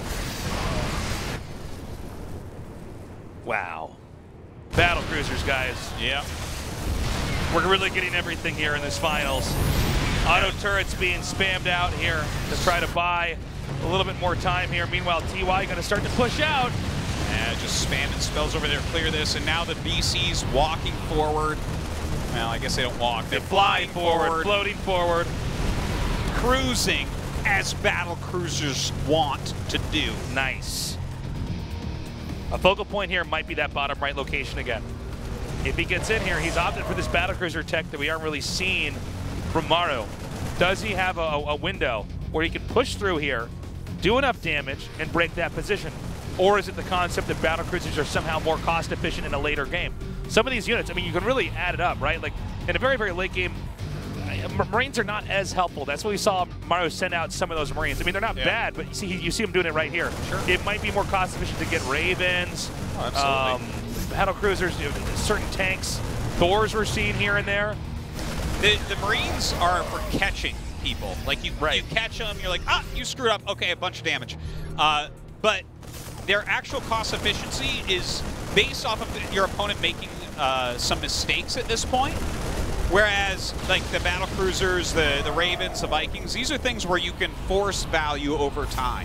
[SPEAKER 16] Wow. Battle cruisers, guys.
[SPEAKER 9] Yep.
[SPEAKER 16] We're really getting everything here in this finals. Auto turrets being spammed out here to try to buy a little bit more time here. Meanwhile, TY going to start to push out.
[SPEAKER 9] Yeah, just spamming spells over there, clear this, and now the BC's walking forward. Well, I guess they don't walk. They're flying forward,
[SPEAKER 16] floating forward,
[SPEAKER 9] cruising as battle cruisers want to do.
[SPEAKER 16] Nice. A focal point here might be that bottom right location again. If he gets in here, he's opted for this battlecruiser tech that we aren't really seeing from Maru. Does he have a window where he can push through here, do enough damage, and break that position? Or is it the concept that battlecruisers are somehow more cost efficient in a later game? Some of these units, I mean, you can really add it up, right? Like in a very, very late game, Marines are not as helpful. That's why we saw Maru send out some of those Marines. I mean, they're not bad, but you see him doing it right here.
[SPEAKER 9] Sure.
[SPEAKER 16] It might be more cost efficient to get Ravens, battle cruisers, certain tanks, Thors we're seeing here and there.
[SPEAKER 9] The Marines are for catching people. Like you catch them, you're like, ah, you screwed up. Okay, a bunch of damage. But their actual cost efficiency is based off of your opponent making some mistakes at this point. Whereas, like the battle cruisers, the Ravens, the Vikings, these are things where you can force value over time.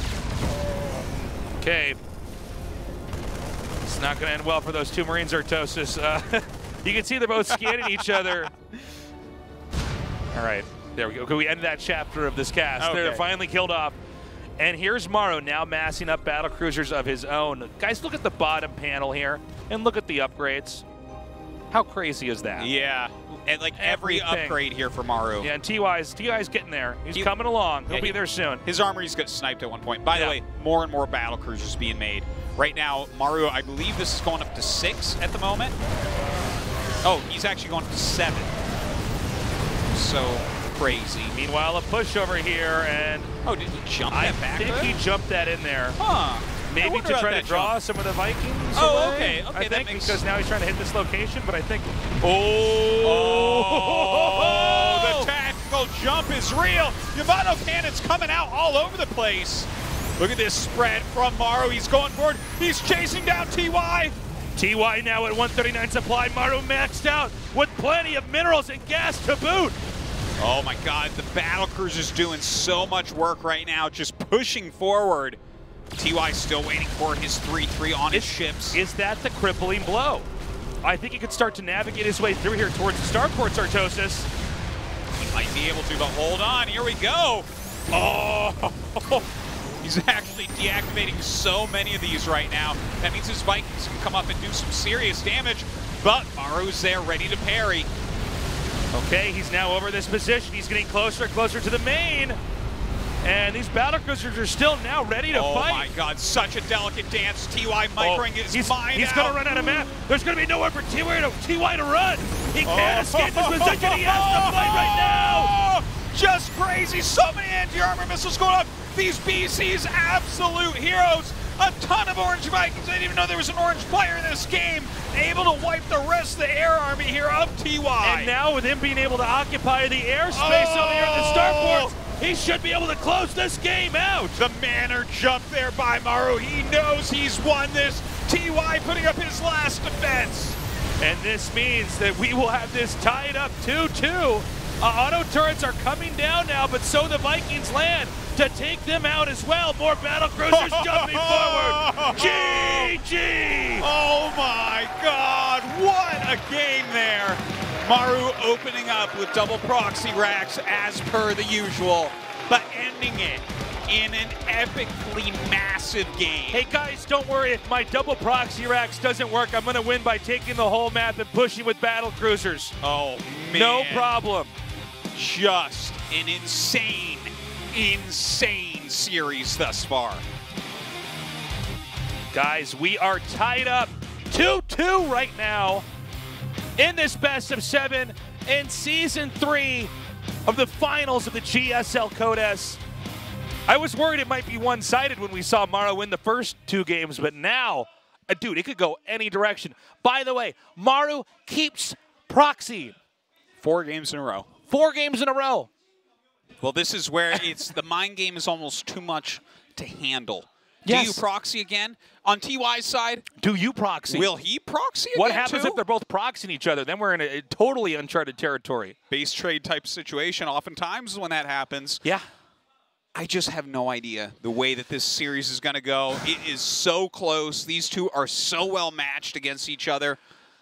[SPEAKER 16] Okay. It's not going to end well for those two Marines, Artosis. You can see they're both scanning each other. All right, there we go. Okay, we end that chapter of this cast.
[SPEAKER 9] Okay.
[SPEAKER 16] They're finally killed off. And here's Maru now massing up battle cruisers of his own. Guys, look at the bottom panel here, and look at the upgrades. How crazy is that?
[SPEAKER 9] Yeah, and like every upgrade here for Maru.
[SPEAKER 16] Yeah, and TY's getting there. He's coming along. He'll be there soon.
[SPEAKER 9] His armory's got sniped at one point. By the way, more and more battle cruisers being made. Right now, Maru, I believe this is going up to 6 at the moment. Oh, he's actually going up to 7. So crazy.
[SPEAKER 16] Meanwhile, a push over here, and
[SPEAKER 9] oh, did he jump that back?
[SPEAKER 16] I think he jumped that in there.
[SPEAKER 9] Huh.
[SPEAKER 16] Maybe to try to draw some of the Vikings.
[SPEAKER 9] Oh,
[SPEAKER 16] away,
[SPEAKER 9] okay.
[SPEAKER 16] I think because now he's trying to hit this location, but I think.
[SPEAKER 9] Oh, the tactical jump is real. Yamato Cannon's coming out all over the place. Look at this spread from Maru. He's going forward. He's chasing down TY.
[SPEAKER 16] TY now at 139 supply. Maru maxed out with plenty of minerals and gas to boot.
[SPEAKER 9] Oh my God, the battlecruiser's doing so much work right now, just pushing forward. TY still waiting for his 3-3 on his ships.
[SPEAKER 16] Is that the crippling blow? I think he could start to navigate his way through here towards the starports, Artosis.
[SPEAKER 9] He might be able to, but hold on, here we go. Oh, He's actually deactivating so many of these right now. That means his Vikings can come up and do some serious damage, but Maru's there ready to parry.
[SPEAKER 16] Okay, he's now over this position. He's getting closer and closer to the main. And these battlecruisers are still now ready to fight.
[SPEAKER 9] Oh my God, such a delicate dance. TY microing his mind
[SPEAKER 16] He's going to run out of map. There's going to be nowhere for TY to run. He can't escape this position. He has to fight right now.
[SPEAKER 9] Just crazy. So many anti-armor missiles going up. These BCs, absolute heroes. A ton of orange Vikings. I didn't even know there was an orange player in this game. Able to wipe the rest of the air army here of TY.
[SPEAKER 16] And now with him being able to occupy the airspace over here at the starport, he should be able to close this game out.
[SPEAKER 9] The manner jump there by Maru. He knows he's won this. TY putting up his last defense.
[SPEAKER 16] And this means that we will have this tied up 2-2. Auto turrets are coming down now, but so the Vikings land to take them out as well. More battlecruisers jumping forward. GG!
[SPEAKER 9] Oh my God, what a game there. Maru opening up with double proxy racks as per the usual, but ending it in an epically massive game.
[SPEAKER 16] Hey guys, don't worry, if my double proxy racks doesn't work, I'm gonna win by taking the whole map and pushing with battle cruisers.
[SPEAKER 9] Oh man.
[SPEAKER 16] No problem.
[SPEAKER 9] Just an insane, insane series thus far.
[SPEAKER 16] Guys, we are tied up 2-2 right now in this best of 7 in season 3 of the finals of the GSL Code S. I was worried it might be one-sided when we saw Maru win the first 2 games, but now, dude, it could go any direction. By the way, Maru keeps proxy.
[SPEAKER 9] 4 games in a row.
[SPEAKER 16] 4 games in a row.
[SPEAKER 9] Well, this is where it's the mind game is almost too much to handle.
[SPEAKER 16] Yes.
[SPEAKER 9] Do you proxy again? On TY's side?
[SPEAKER 16] Do you proxy?
[SPEAKER 9] Will he proxy again
[SPEAKER 16] What happens
[SPEAKER 9] too?
[SPEAKER 16] if they're both proxying each other? Then we're in a totally uncharted territory.
[SPEAKER 9] Base trade type situation oftentimes when that happens.
[SPEAKER 16] Yeah.
[SPEAKER 9] I just have no idea the way that this series is going to go. It is so close. These two are so well matched against each other.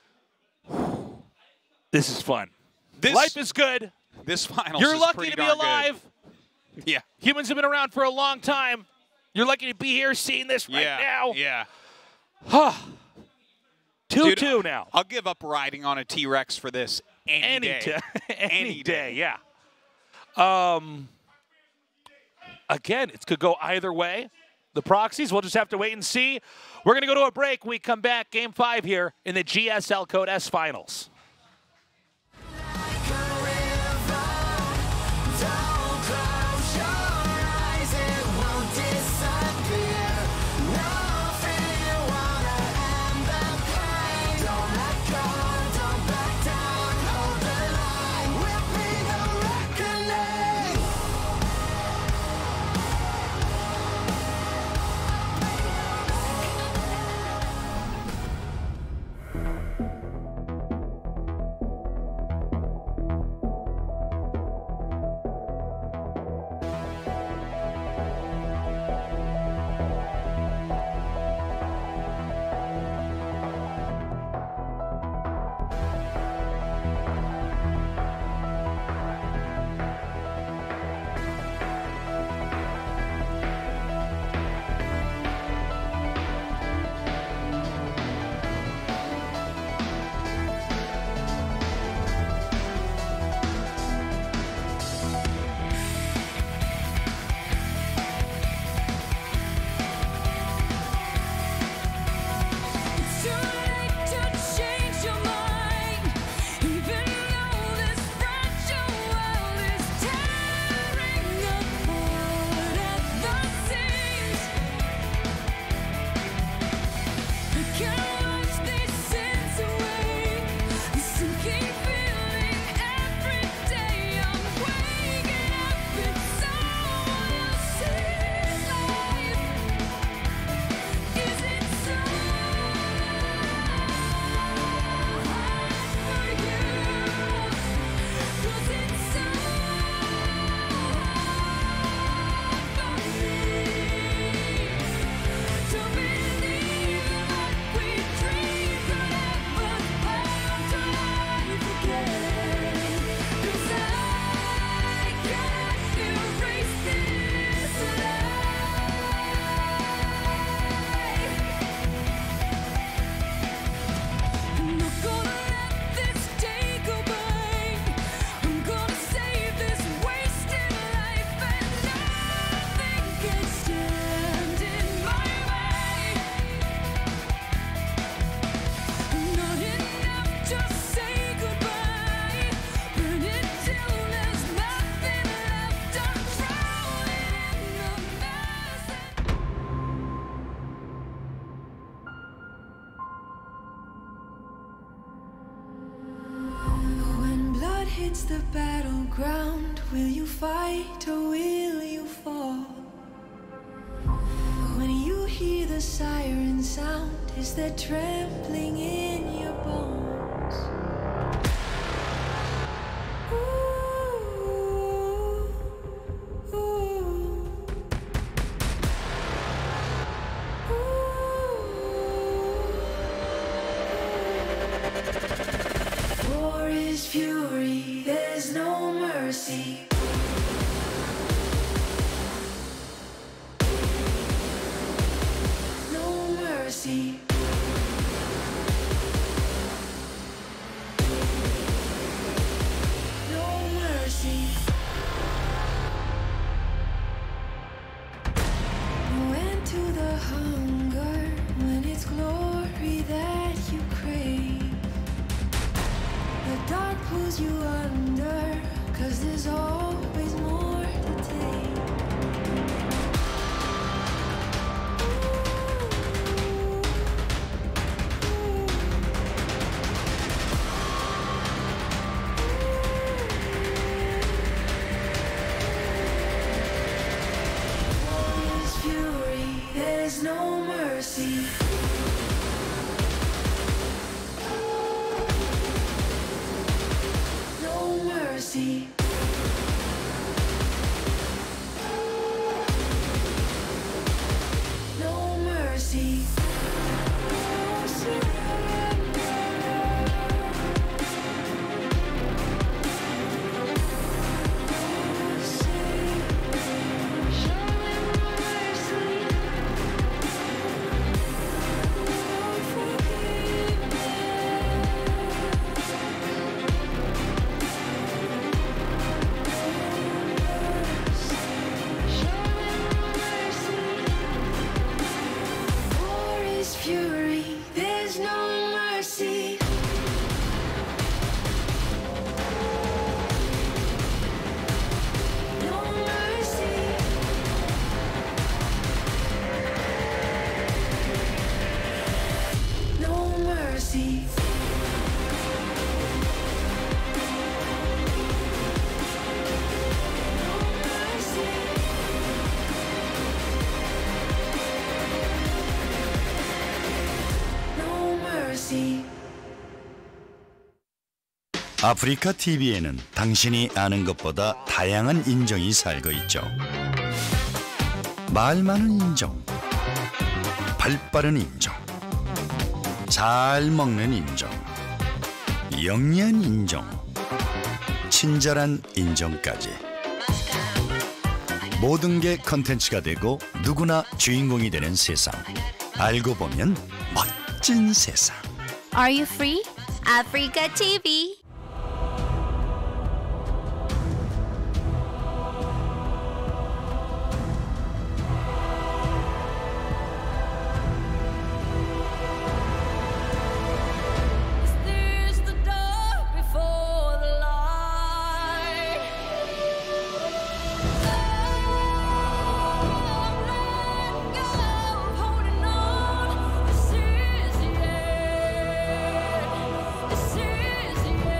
[SPEAKER 16] This is fun. Life is good.
[SPEAKER 9] This finals
[SPEAKER 16] You're
[SPEAKER 9] is
[SPEAKER 16] lucky
[SPEAKER 9] pretty
[SPEAKER 16] to be
[SPEAKER 9] darn
[SPEAKER 16] alive.
[SPEAKER 9] Good. Yeah.
[SPEAKER 16] Humans have been around for a long time. You're lucky to be here seeing this right now.
[SPEAKER 9] Yeah.
[SPEAKER 16] 2-2 now.
[SPEAKER 9] I'll give up riding on a T-Rex for this any day.
[SPEAKER 16] Any day, yeah. Again, it could go either way. The proxies, we'll just have to wait and see. We're going to go to a break. When we come back, Game 5 here in the GSL Code S Finals.
[SPEAKER 1] it's the battleground. Will you fight or will you fall? When you hear the siren sound, is there trembling in your bones? War is fury, there's no mercy. No mercy. No mercy. No end to the hunger when it's glory that you crave. The dark pulls you under, 'cause there's always more to take. War is fury, there's no mercy. No mercy. No mercy. War is fury, there's no mercy. No mercy. No mercy. No mercy.
[SPEAKER 18] 아프리카 TV에는 당신이 아는 것보다 다양한 인정이 살고 있죠. 말 많은 인정, 발 빠른 인정, 잘 먹는 인정, 영리한 인정, 친절한 인정까지. 모든 게 컨텐츠가 되고 누구나 주인공이 되는 세상. 알고 보면 멋진 세상.
[SPEAKER 19] Are you free? Africa TV.
[SPEAKER 1] There's the dark before the light. Let go of holding on. This is the end. This is the end.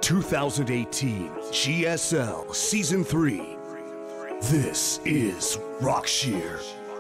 [SPEAKER 4] 2018 GSL Season 3. This is Rockshear.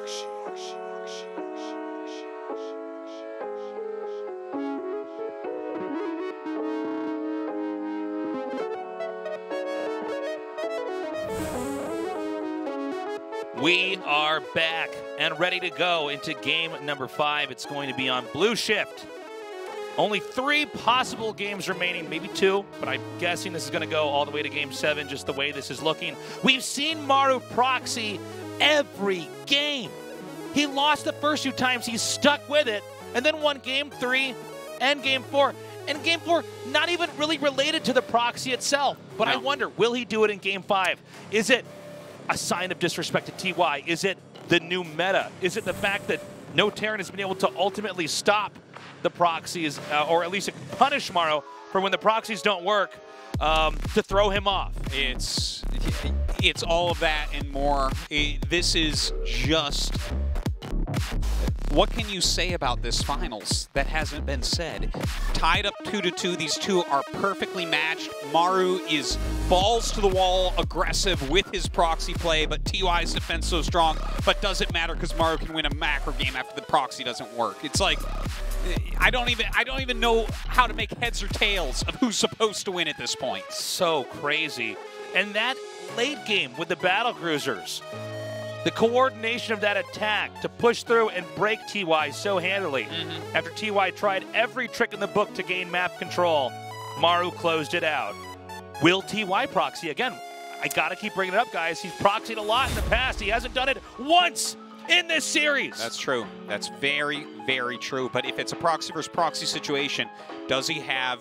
[SPEAKER 16] We are back and ready to go into game number 5. It's going to be on Blue Shift. Only 3 possible games remaining, maybe 2, but I'm guessing this is going to go all the way to game 7, just the way this is looking. We've seen Maru proxy every game. He lost the first 2 times, he's stuck with it, and then won game 3 and game 4. And game 4, not even really related to the proxy itself. But I wonder, will he do it in game 5? Is it a sign of disrespect to TY? Is it the new meta? Is it the fact that no Terran has been able to ultimately stop the proxies, or at least punish Maru for when the proxies don't work, to throw him off?
[SPEAKER 9] It's all of that and more. This is just... What can you say about this finals that hasn't been said? Tied up 2-2, these two are perfectly matched. Maru is balls to the wall, aggressive with his proxy play, but TY's defense so strong, but doesn't matter because Maru can win a macro game after the proxy doesn't work. It's like, I don't even know how to make heads or tails of who's supposed to win at this point.
[SPEAKER 16] So crazy. And that late game with the battle cruisers, the coordination of that attack to push through and break TY so handily. After TY tried every trick in the book to gain map control, Maru closed it out. Will TY proxy again? I gotta keep bringing it up, guys. He's proxied a lot in the past. He hasn't done it once in this series.
[SPEAKER 9] That's true. That's very, very true. But if it's a proxy versus proxy situation, does he have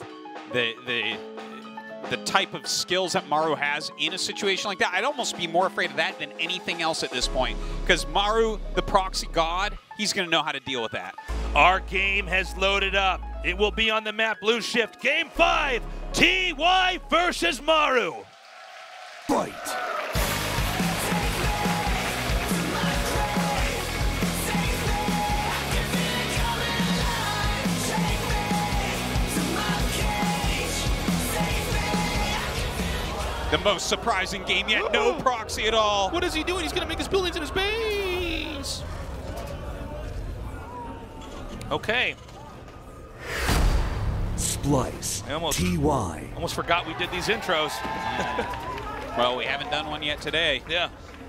[SPEAKER 9] the type of skills that Maru has in a situation like that? I'd almost be more afraid of that than anything else at this point. Because Maru, the proxy god, he's going to know how to deal with that.
[SPEAKER 16] Our game has loaded up. It will be on the map Blue Shift. Game 5, TY versus Maru.
[SPEAKER 4] Fight.
[SPEAKER 9] The most surprising game yet, no proxy at all.
[SPEAKER 16] What is he doing? He's going to make his buildings in his base. Okay.
[SPEAKER 4] Splice. TY.
[SPEAKER 16] Almost forgot we did these intros.
[SPEAKER 9] Well, we haven't done one yet today.
[SPEAKER 16] Yeah.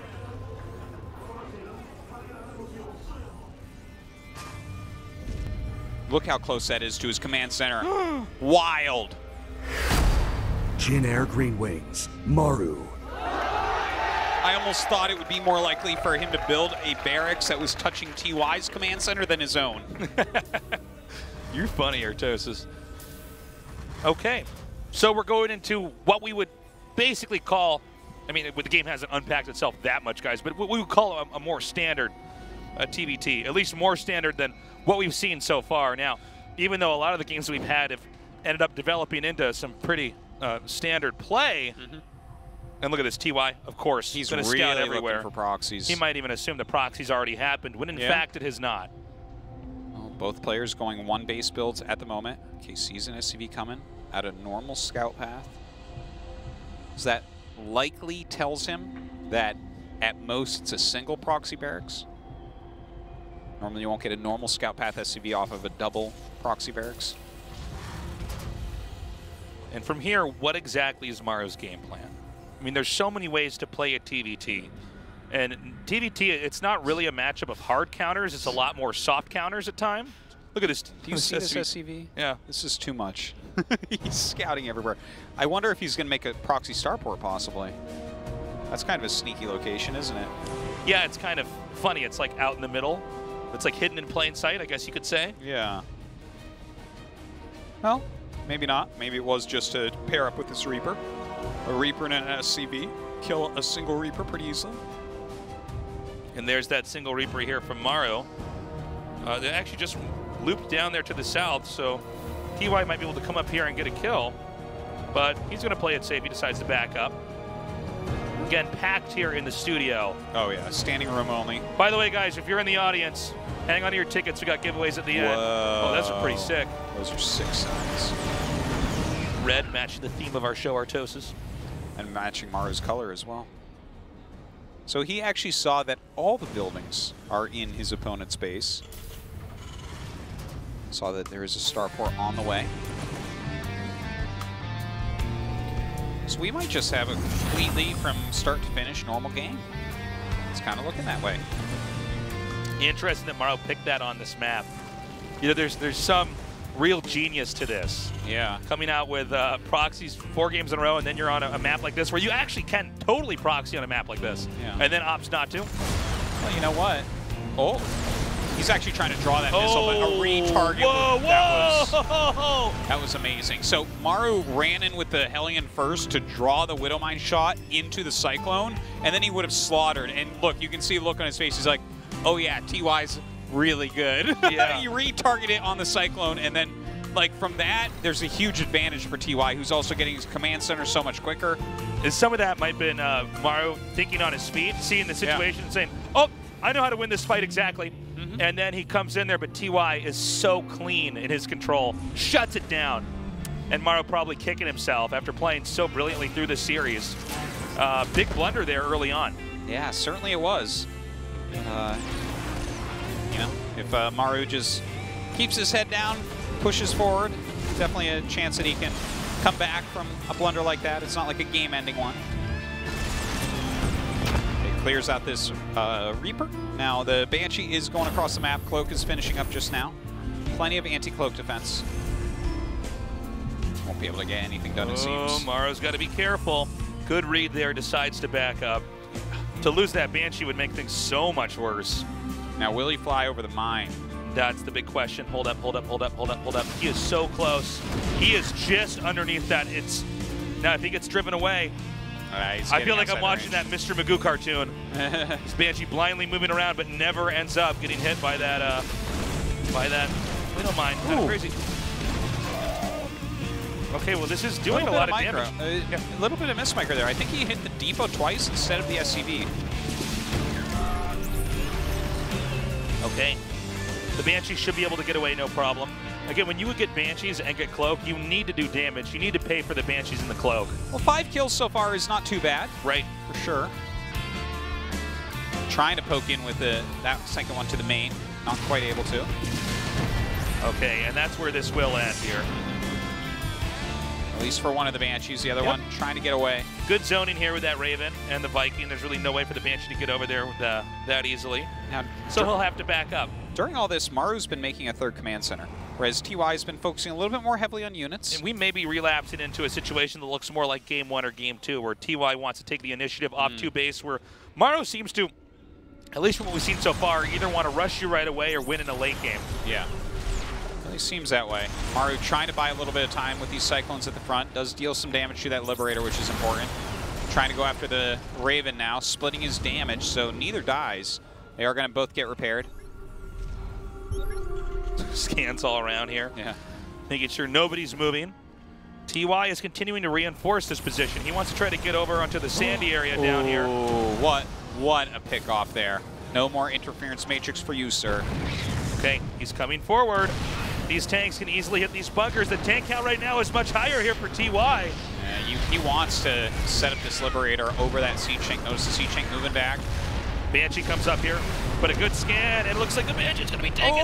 [SPEAKER 9] Look how close that is to his command center. Wild.
[SPEAKER 4] Jin Air Green Wings, Maru.
[SPEAKER 9] I almost thought it would be more likely for him to build a barracks that was touching TY's command center than his own.
[SPEAKER 16] You're funny, Artosis. Okay, so we're going into what we would basically call, I mean, the game hasn't unpacked itself that much, guys, but what we would call a more standard TBT, at least more standard than what we've seen so far. Now, even though a lot of the games we've had have ended up developing into some pretty standard play. And look at this, TY, of course.
[SPEAKER 9] He's
[SPEAKER 16] going to
[SPEAKER 9] really
[SPEAKER 16] scout everywhere.
[SPEAKER 9] looking for proxies.
[SPEAKER 16] He might even assume the proxies already happened, when in fact it has not.
[SPEAKER 9] Well, both players going 1 base builds at the moment. Okay, sees an SCV coming at a normal scout path. So that likely tells him that at most it's a single proxy barracks. Normally you won't get a normal scout path SCV off of a double proxy barracks.
[SPEAKER 16] And from here, what exactly is Maru's game plan? I mean, there's so many ways to play a TVT. And TVT, it's not really a matchup of hard counters. It's a lot more soft counters at times. Look at this.
[SPEAKER 9] Do you see this SCV?
[SPEAKER 16] Yeah.
[SPEAKER 9] This is too much. He's scouting everywhere. I wonder if he's going to make a proxy starport, possibly. That's kind of a sneaky location, isn't it?
[SPEAKER 16] Yeah, it's kind of funny. It's like out in the middle. It's like hidden in plain sight, I guess you could say.
[SPEAKER 9] Yeah. Well, maybe not. Maybe it was just to pair up with this Reaper. A Reaper and an SCV. Kill a single Reaper pretty easily.
[SPEAKER 16] And there's that single Reaper here from Maru. They actually just looped down there to the south, so TY might be able to come up here and get a kill. But he's going to play it safe. He decides to back up. Again, packed here in the studio.
[SPEAKER 9] Oh, yeah. Standing room only.
[SPEAKER 16] By the way, guys, if you're in the audience, hang on to your tickets. We got giveaways at the end. Oh, those are pretty sick.
[SPEAKER 9] Those are sick signs.
[SPEAKER 16] red matching the theme of our show, Artosis.
[SPEAKER 2] And matching Maru's color as well. So he actually saw that all the buildings are in his opponent's base. Saw that there is a starport on the way. So we might just have a completely from start to finish normal game. It's kind of looking that way.
[SPEAKER 16] Interesting that Maru picked that on this map. You know, there's some real genius to this.
[SPEAKER 2] Yeah.
[SPEAKER 16] Coming out with proxies 4 games in a row, and then you're on a map like this where you actually can totally proxy on a map like this.
[SPEAKER 2] Yeah.
[SPEAKER 16] And then opts not to.
[SPEAKER 2] Well, you know what? Oh, he's actually trying to draw that missile, but a retarget.
[SPEAKER 16] Whoa!
[SPEAKER 2] That was amazing. So Maru ran in with the Hellion first to draw the Widowmine shot into the Cyclone, and then he would have slaughtered. And look, you can see the look on his face. He's like, oh yeah, TY's really good.
[SPEAKER 16] Yeah.
[SPEAKER 2] He retargeted it on the Cyclone, and then like from that, there's a huge advantage for TY, who's also getting his command center so much quicker.
[SPEAKER 16] And some of that might have been Maru thinking on his feet, seeing the situation and saying, oh, I know how to win this fight exactly. And then he comes in there, but TY is so clean in his control, shuts it down. And Maru probably kicking himself after playing so brilliantly through this series. Big blunder there early on.
[SPEAKER 2] Yeah, certainly it was. You know, if Maru just keeps his head down, pushes forward, definitely a chance that he can come back from a blunder like that. It's not like a game-ending one. It clears out this Reaper. Now the Banshee is going across the map. Cloak is finishing up just now. Plenty of anti-cloak defense. Won't be able to get anything done, it seems.
[SPEAKER 16] Oh, Maru's got to be careful. Good read there, decides to back up. To lose that Banshee would make things so much worse.
[SPEAKER 2] Now, will he fly over the mine?
[SPEAKER 16] That's the big question. Hold up, hold up, hold up, hold up, hold up. He is so close. He is just underneath that. Now, if he gets driven away, I feel like I'm watching that Mr. Magoo cartoon. This Banshee blindly moving around, but never ends up getting hit by that Widowmine. Kind of crazy. Okay, well, this is doing a lot of damage.
[SPEAKER 2] A little bit of miss micro there. I think he hit the depot twice instead of the SCV.
[SPEAKER 16] Okay. The Banshee should be able to get away, no problem. Again, when you would get Banshees and get Cloak, you need to do damage. You need to pay for the Banshees and the Cloak.
[SPEAKER 2] Well, 5 kills so far is not too bad.
[SPEAKER 16] Right.
[SPEAKER 2] For sure. Trying to poke in with that second one to the main. Not quite able to.
[SPEAKER 16] Okay, and that's where this will end here.
[SPEAKER 2] At least for one of the Banshees. The other one trying to get away.
[SPEAKER 16] Good zoning here with that Raven and the Viking. There's really no way for the Banshee to get over there that easily.
[SPEAKER 2] Now,
[SPEAKER 16] so he'll have to back up.
[SPEAKER 2] During all this, Maru's been making a third command center, whereas TY's been focusing a little bit more heavily on units.
[SPEAKER 16] And we may be relapsing into a situation that looks more like Game 1 or Game 2, where TY wants to take the initiative off 2 base, where Maru seems to, at least from what we've seen so far, either want to rush you right away or win in a late game.
[SPEAKER 2] Yeah. It seems that way. Maru trying to buy a little bit of time with these Cyclones at the front. Does deal some damage to that Liberator, which is important. Trying to go after the Raven now, splitting his damage, so neither dies. They are going to both get repaired.
[SPEAKER 16] Scans all around here.
[SPEAKER 2] Yeah.
[SPEAKER 16] Making sure nobody's moving. TY is continuing to reinforce this position. He wants to try to get over onto the sandy area down here.
[SPEAKER 2] What a pick off there. No more interference matrix for you, sir.
[SPEAKER 16] Okay, he's coming forward. These tanks can easily hit these bunkers. The tank count right now is much higher here for TY.
[SPEAKER 2] He wants to set up this Liberator over that Siege Tank. Notice the Siege Tank moving back.
[SPEAKER 16] Banshee comes up here, but a good scan. It looks like the Banshee's going to be taken.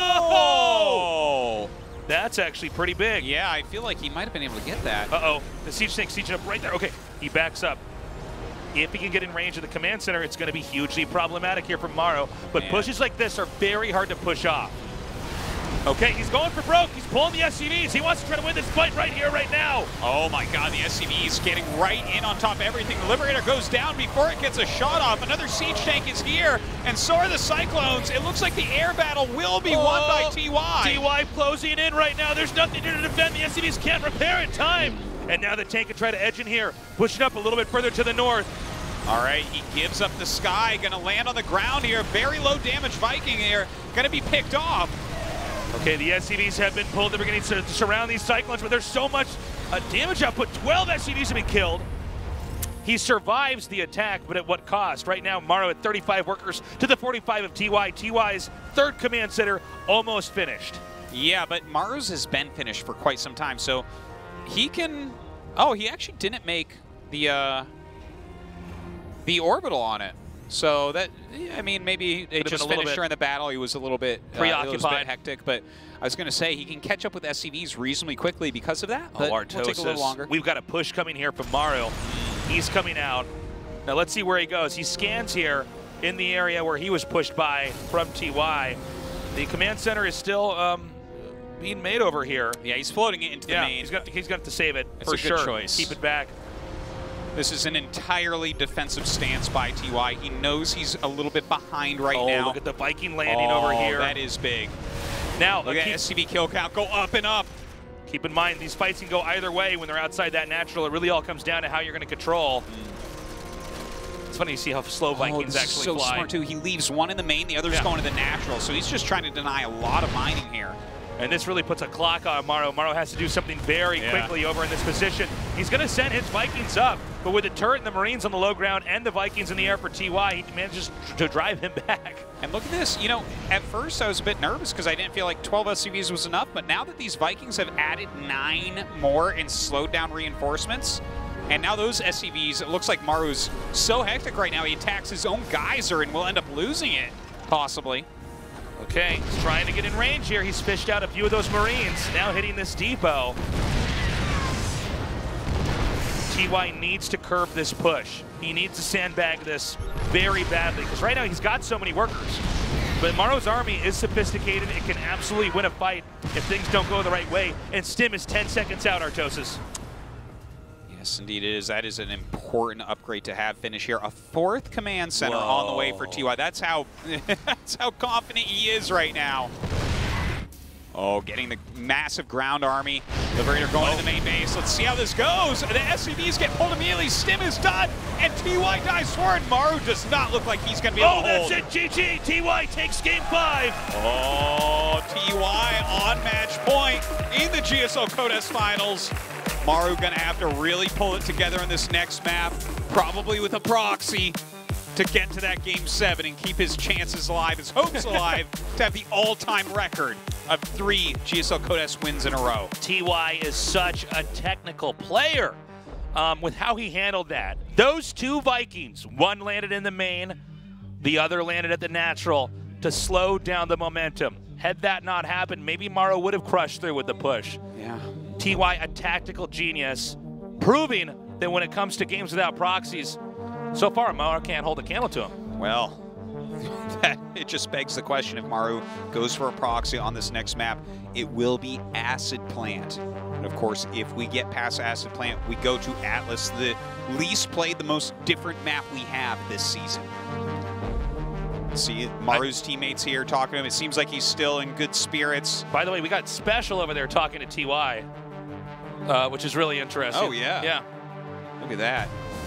[SPEAKER 2] Oh!
[SPEAKER 16] That's actually pretty big.
[SPEAKER 2] Yeah, I feel like he might have been able to get that.
[SPEAKER 16] Uh-oh, the Siege Tank sieging up right there. Okay, he backs up. If he can get in range of the command center, it's going to be hugely problematic here for Maru. But pushes like this are very hard to push off. Okay, he's going for broke. He's pulling the SCVs. He wants to try to win this fight right here, right now.
[SPEAKER 2] Oh my God, the SCV is getting right in on top of everything. The Liberator goes down before it gets a shot off. Another Siege Tank is here, and so are the Cyclones. It looks like the air battle will be won by TY.
[SPEAKER 16] TY closing in right now. There's nothing to defend. The SCVs can't repair in time. And now the tank can try to edge in here, pushing up a little bit further to the north.
[SPEAKER 2] All right, he gives up the sky, gonna land on the ground here. Very low damage Viking here, gonna be picked off.
[SPEAKER 16] Okay, the SCVs have been pulled. They're beginning to surround these Cyclones, but there's so much damage output. 12 SCVs have been killed. He survives the attack, but at what cost? Right now, Maru at 35 workers to the 45 of TY. TY's third command center almost finished.
[SPEAKER 2] Yeah, but Maru's has been finished for quite some time, so he can... Oh, he actually didn't make the orbital on it. So that, I mean, maybe it just finished during the battle. He was a little bit preoccupied, hectic. But I was going to say he can catch up with SCVs reasonably quickly because of that. But will take a little longer.
[SPEAKER 16] We've got a push coming here from Maru. He's coming out. Now let's see where he goes. He scans here in the area where he was pushed by from TY. The command center is still being made over here.
[SPEAKER 2] Yeah, he's floating it into the main.
[SPEAKER 16] He's got to save it for
[SPEAKER 2] sure.
[SPEAKER 16] Good choice. Keep it back.
[SPEAKER 2] This is an entirely defensive stance by TY. He knows he's a little bit behind right now.
[SPEAKER 16] Oh, look at the Viking landing over here.
[SPEAKER 2] That is big.
[SPEAKER 16] Now,
[SPEAKER 2] look at SCV kill count go up and up.
[SPEAKER 16] Keep in mind, these fights can go either way when they're outside that natural. It really all comes down to how you're going to control. It's funny to see how slow Vikings actually
[SPEAKER 2] so
[SPEAKER 16] fly.
[SPEAKER 2] Smart too. He leaves one in the main, the other's going to the natural. So he's just trying to deny a lot of mining here.
[SPEAKER 16] And this really puts a clock on Maru. Maru has to do something very quickly over in this position. He's going to send his Vikings up, but with the turret and the Marines on the low ground and the Vikings in the air for TY, he manages to drive him back.
[SPEAKER 2] And look at this. You know, at first I was a bit nervous because I didn't feel like 12 SCVs was enough, but now that these Vikings have added 9 more and slowed down reinforcements, and now those SCVs, it looks like Maru's so hectic right now, he attacks his own geyser and will end up losing it, possibly.
[SPEAKER 16] Okay, he's trying to get in range here. He's fished out a few of those Marines, now hitting this depot. TY needs to curb this push. He needs to sandbag this very badly, because right now he's got so many workers. But Maru's army is sophisticated. It can absolutely win a fight if things don't go the right way. And Stim is 10 seconds out, Artosis.
[SPEAKER 2] Yes, indeed it is. That is an important upgrade to have finish here. A 4th command center on the way for TY. That's how confident he is right now. Oh, getting the massive ground army. Liberator going to the main base. Let's see how this goes. The SCVs get pulled immediately. Stim is done, and TY dies forward. Maru does not look like he's going to be able to hold.
[SPEAKER 16] That's it, GG. TY takes game 5.
[SPEAKER 2] Oh, TY on match point in the GSL Codes Finals. Maru gonna have to really pull it together on this next map, probably with a proxy, to get to that game 7 and keep his chances alive, his hopes alive, to have the all-time record of 3 GSL Codes wins in a row.
[SPEAKER 16] TY is such a technical player with how he handled that. Those 2 Vikings, one landed in the main, the other landed at the natural to slow down the momentum. Had that not happened, maybe Maru would have crushed through with the push.
[SPEAKER 2] Yeah.
[SPEAKER 16] TY, a tactical genius, proving that when it comes to games without proxies, so far Maru can't hold a candle to him.
[SPEAKER 2] Well, it just begs the question, if Maru goes for a proxy on this next map, it will be Acid Plant. And of course, if we get past Acid Plant, we go to Atlas, the least played, the most different map we have this season. See Maru's teammates here talking to him. It seems like he's still in good spirits.
[SPEAKER 16] By the way, we got Special over there talking to TY, which is really interesting.
[SPEAKER 2] Oh, yeah.
[SPEAKER 16] Yeah.
[SPEAKER 2] Look at that.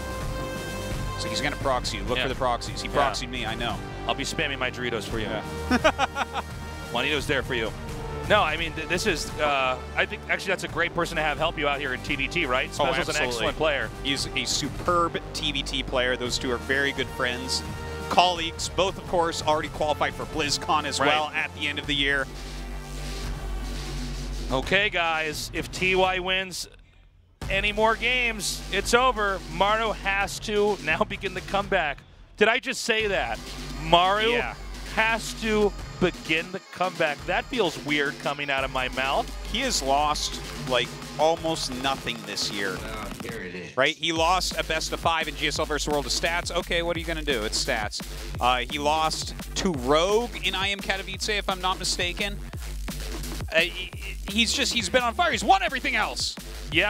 [SPEAKER 2] So he's going to proxy you. Look for the proxies. He proxied me, I know.
[SPEAKER 16] I'll be spamming my Doritos for you.
[SPEAKER 2] Yeah.
[SPEAKER 16] Juanito's there for you. No, I mean, this is, I think, actually, that's a great person to have help you out here in TVT, right? Special's an excellent player.
[SPEAKER 2] He's a superb TVT player. Those 2 are very good friends. Colleagues, both, of course, already qualified for BlizzCon as well at the end of the year.
[SPEAKER 16] Okay, guys, if TY wins any more games, it's over. Maru has to now begin the comeback. Did I just say that? Maru has to begin the comeback. That feels weird coming out of my mouth.
[SPEAKER 2] He has lost, like, almost nothing this year.
[SPEAKER 3] Here it is.
[SPEAKER 2] Right? He lost a best of 5 in GSL vs. World of Stats. Okay, what are you going to do? It's stats. He lost to Rogue in IM Katowice, if I'm not mistaken. He's been on fire. He's won everything else.
[SPEAKER 16] Yeah.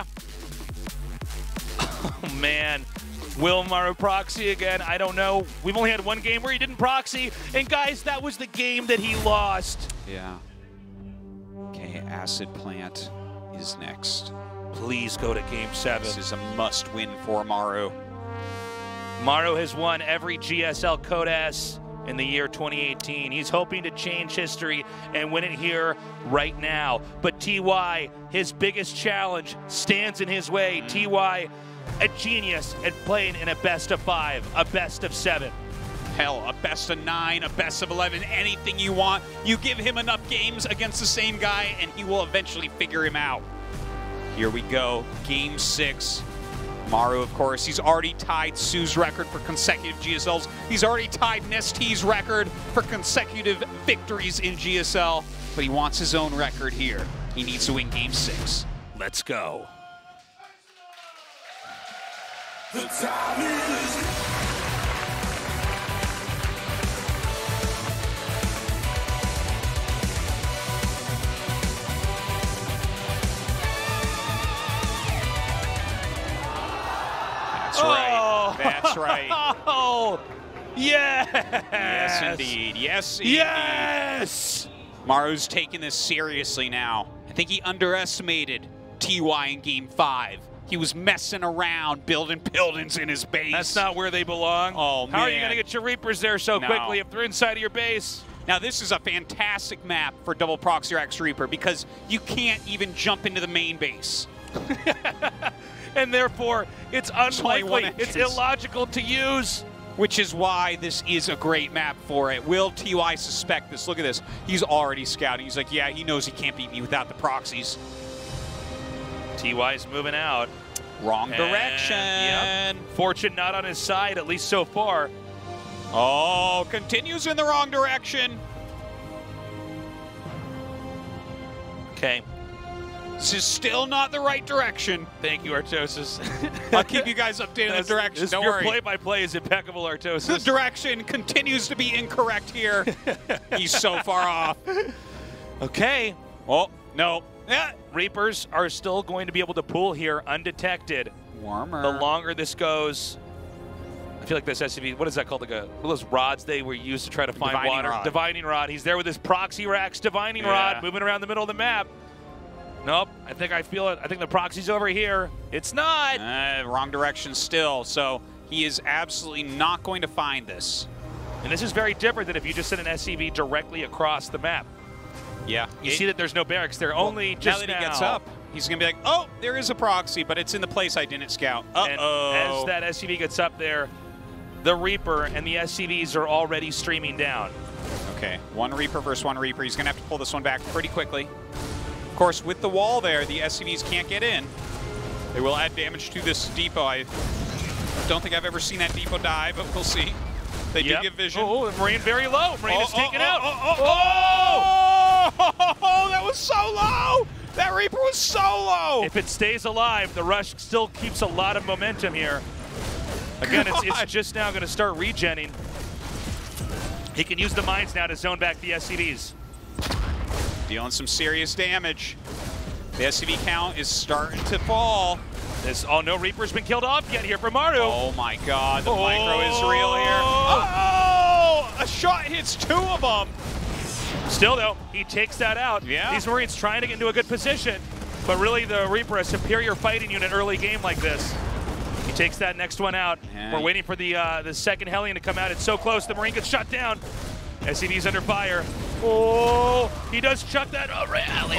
[SPEAKER 16] Oh, man. Will Maru proxy again? I don't know. We've only had 1 game where he didn't proxy. And, guys, that was the game that he lost.
[SPEAKER 2] Yeah. Okay, Acid Plant is next.
[SPEAKER 16] Please go to game 7.
[SPEAKER 2] This is a must-win for Maru.
[SPEAKER 16] Maru has won every GSL Codes in the year 2018. He's hoping to change history and win it here right now. But TY, his biggest challenge stands in his way. TY, a genius at playing in a best of 5, a best of 7.
[SPEAKER 2] Hell, a best of 9, a best of 11, anything you want. You give him enough games against the same guy and he will eventually figure him out. Here we go, Game 6. Maru, of course, he's already tied Su's record for consecutive GSLs. He's already tied Nest's record for consecutive victories in GSL, but he wants his own record here. He needs to win Game 6.
[SPEAKER 16] Let's go.
[SPEAKER 17] The time is...
[SPEAKER 2] That's right. That's right.
[SPEAKER 16] Oh, yes.
[SPEAKER 2] Yes, indeed. Yes, indeed.
[SPEAKER 16] Yes.
[SPEAKER 2] Maru's taking this seriously now. I think he underestimated TY in Game 5. He was messing around, building buildings in his base.
[SPEAKER 16] That's not where they belong.
[SPEAKER 2] Oh, man.
[SPEAKER 16] How are you going to get your Reapers there so quickly if they're inside of your base?
[SPEAKER 2] Now, this is a fantastic map for double Proxy Rax Reaper because you can't even jump into the main base.
[SPEAKER 16] And therefore, it's unlikely, it's illogical to use.
[SPEAKER 2] Which is why this is a great map for it. Will TY suspect this? Look at this. He's already scouting. He's like, yeah, he knows he can't beat me without the proxies.
[SPEAKER 16] TY's moving out.
[SPEAKER 2] Wrong direction.
[SPEAKER 16] Yep. Fortune not on his side, at least so far.
[SPEAKER 2] Oh, continues in the wrong direction.
[SPEAKER 16] Okay.
[SPEAKER 2] This is still not the right direction.
[SPEAKER 16] Thank you, Artosis.
[SPEAKER 2] I'll keep you guys updated on the direction. Don't worry.
[SPEAKER 16] Your play-by-play is impeccable, Artosis.
[SPEAKER 2] The direction continues to be incorrect here. He's so far off.
[SPEAKER 16] Okay.
[SPEAKER 2] Oh, no.
[SPEAKER 16] Yeah. Reapers are still going to be able to pull here undetected.
[SPEAKER 2] Warmer.
[SPEAKER 16] The longer this goes, I feel like this SCV, what is that called? Like one of those rods they were used to try to find water. Divining rod. He's there with his Proxy Rax Divining rod, moving around the middle of the map. Nope, I feel it. I think the proxy's over here. It's not.
[SPEAKER 2] Wrong direction still, so he is absolutely not going to find this.
[SPEAKER 16] And this is very different than if you just send an SCV directly across the map.
[SPEAKER 2] Yeah.
[SPEAKER 16] You see that there's no barracks there, only just
[SPEAKER 2] now that he gets up, he's going to be like, oh, there is a proxy, but it's in the place I didn't scout. Uh-oh.
[SPEAKER 16] And as that SCV gets up there, the Reaper and the SCVs are already streaming down.
[SPEAKER 2] Okay, one Reaper versus one Reaper. He's going to have to pull this one back pretty quickly. Of course, with the wall there, the SCVs can't get in. They will add damage to this depot. I don't think I've ever seen that depot die, but we'll see. They do give vision.
[SPEAKER 16] Oh, Marine very low. Marine is taken out.
[SPEAKER 2] Oh, that was so low. That Reaper was so low.
[SPEAKER 16] If it stays alive, the rush still keeps a lot of momentum here. Again, it's just now going to start regenning. He can use the mines now to zone back the SCVs.
[SPEAKER 2] Dealing some serious damage. The SCV count is starting to fall.
[SPEAKER 16] No Reaper's been killed off yet here for Maru.
[SPEAKER 2] Oh my God, the micro is real here. Oh, a shot hits two of them.
[SPEAKER 16] Still though, he takes that out.
[SPEAKER 2] Yeah.
[SPEAKER 16] These Marines trying to get into a good position, but really the Reaper, a superior fighting unit early game like this. He takes that next one out.
[SPEAKER 2] Yeah.
[SPEAKER 16] We're waiting for the second Hellion to come out. It's so close, the Marine gets shut down. SCV's under fire. Oh, he does chuck that over.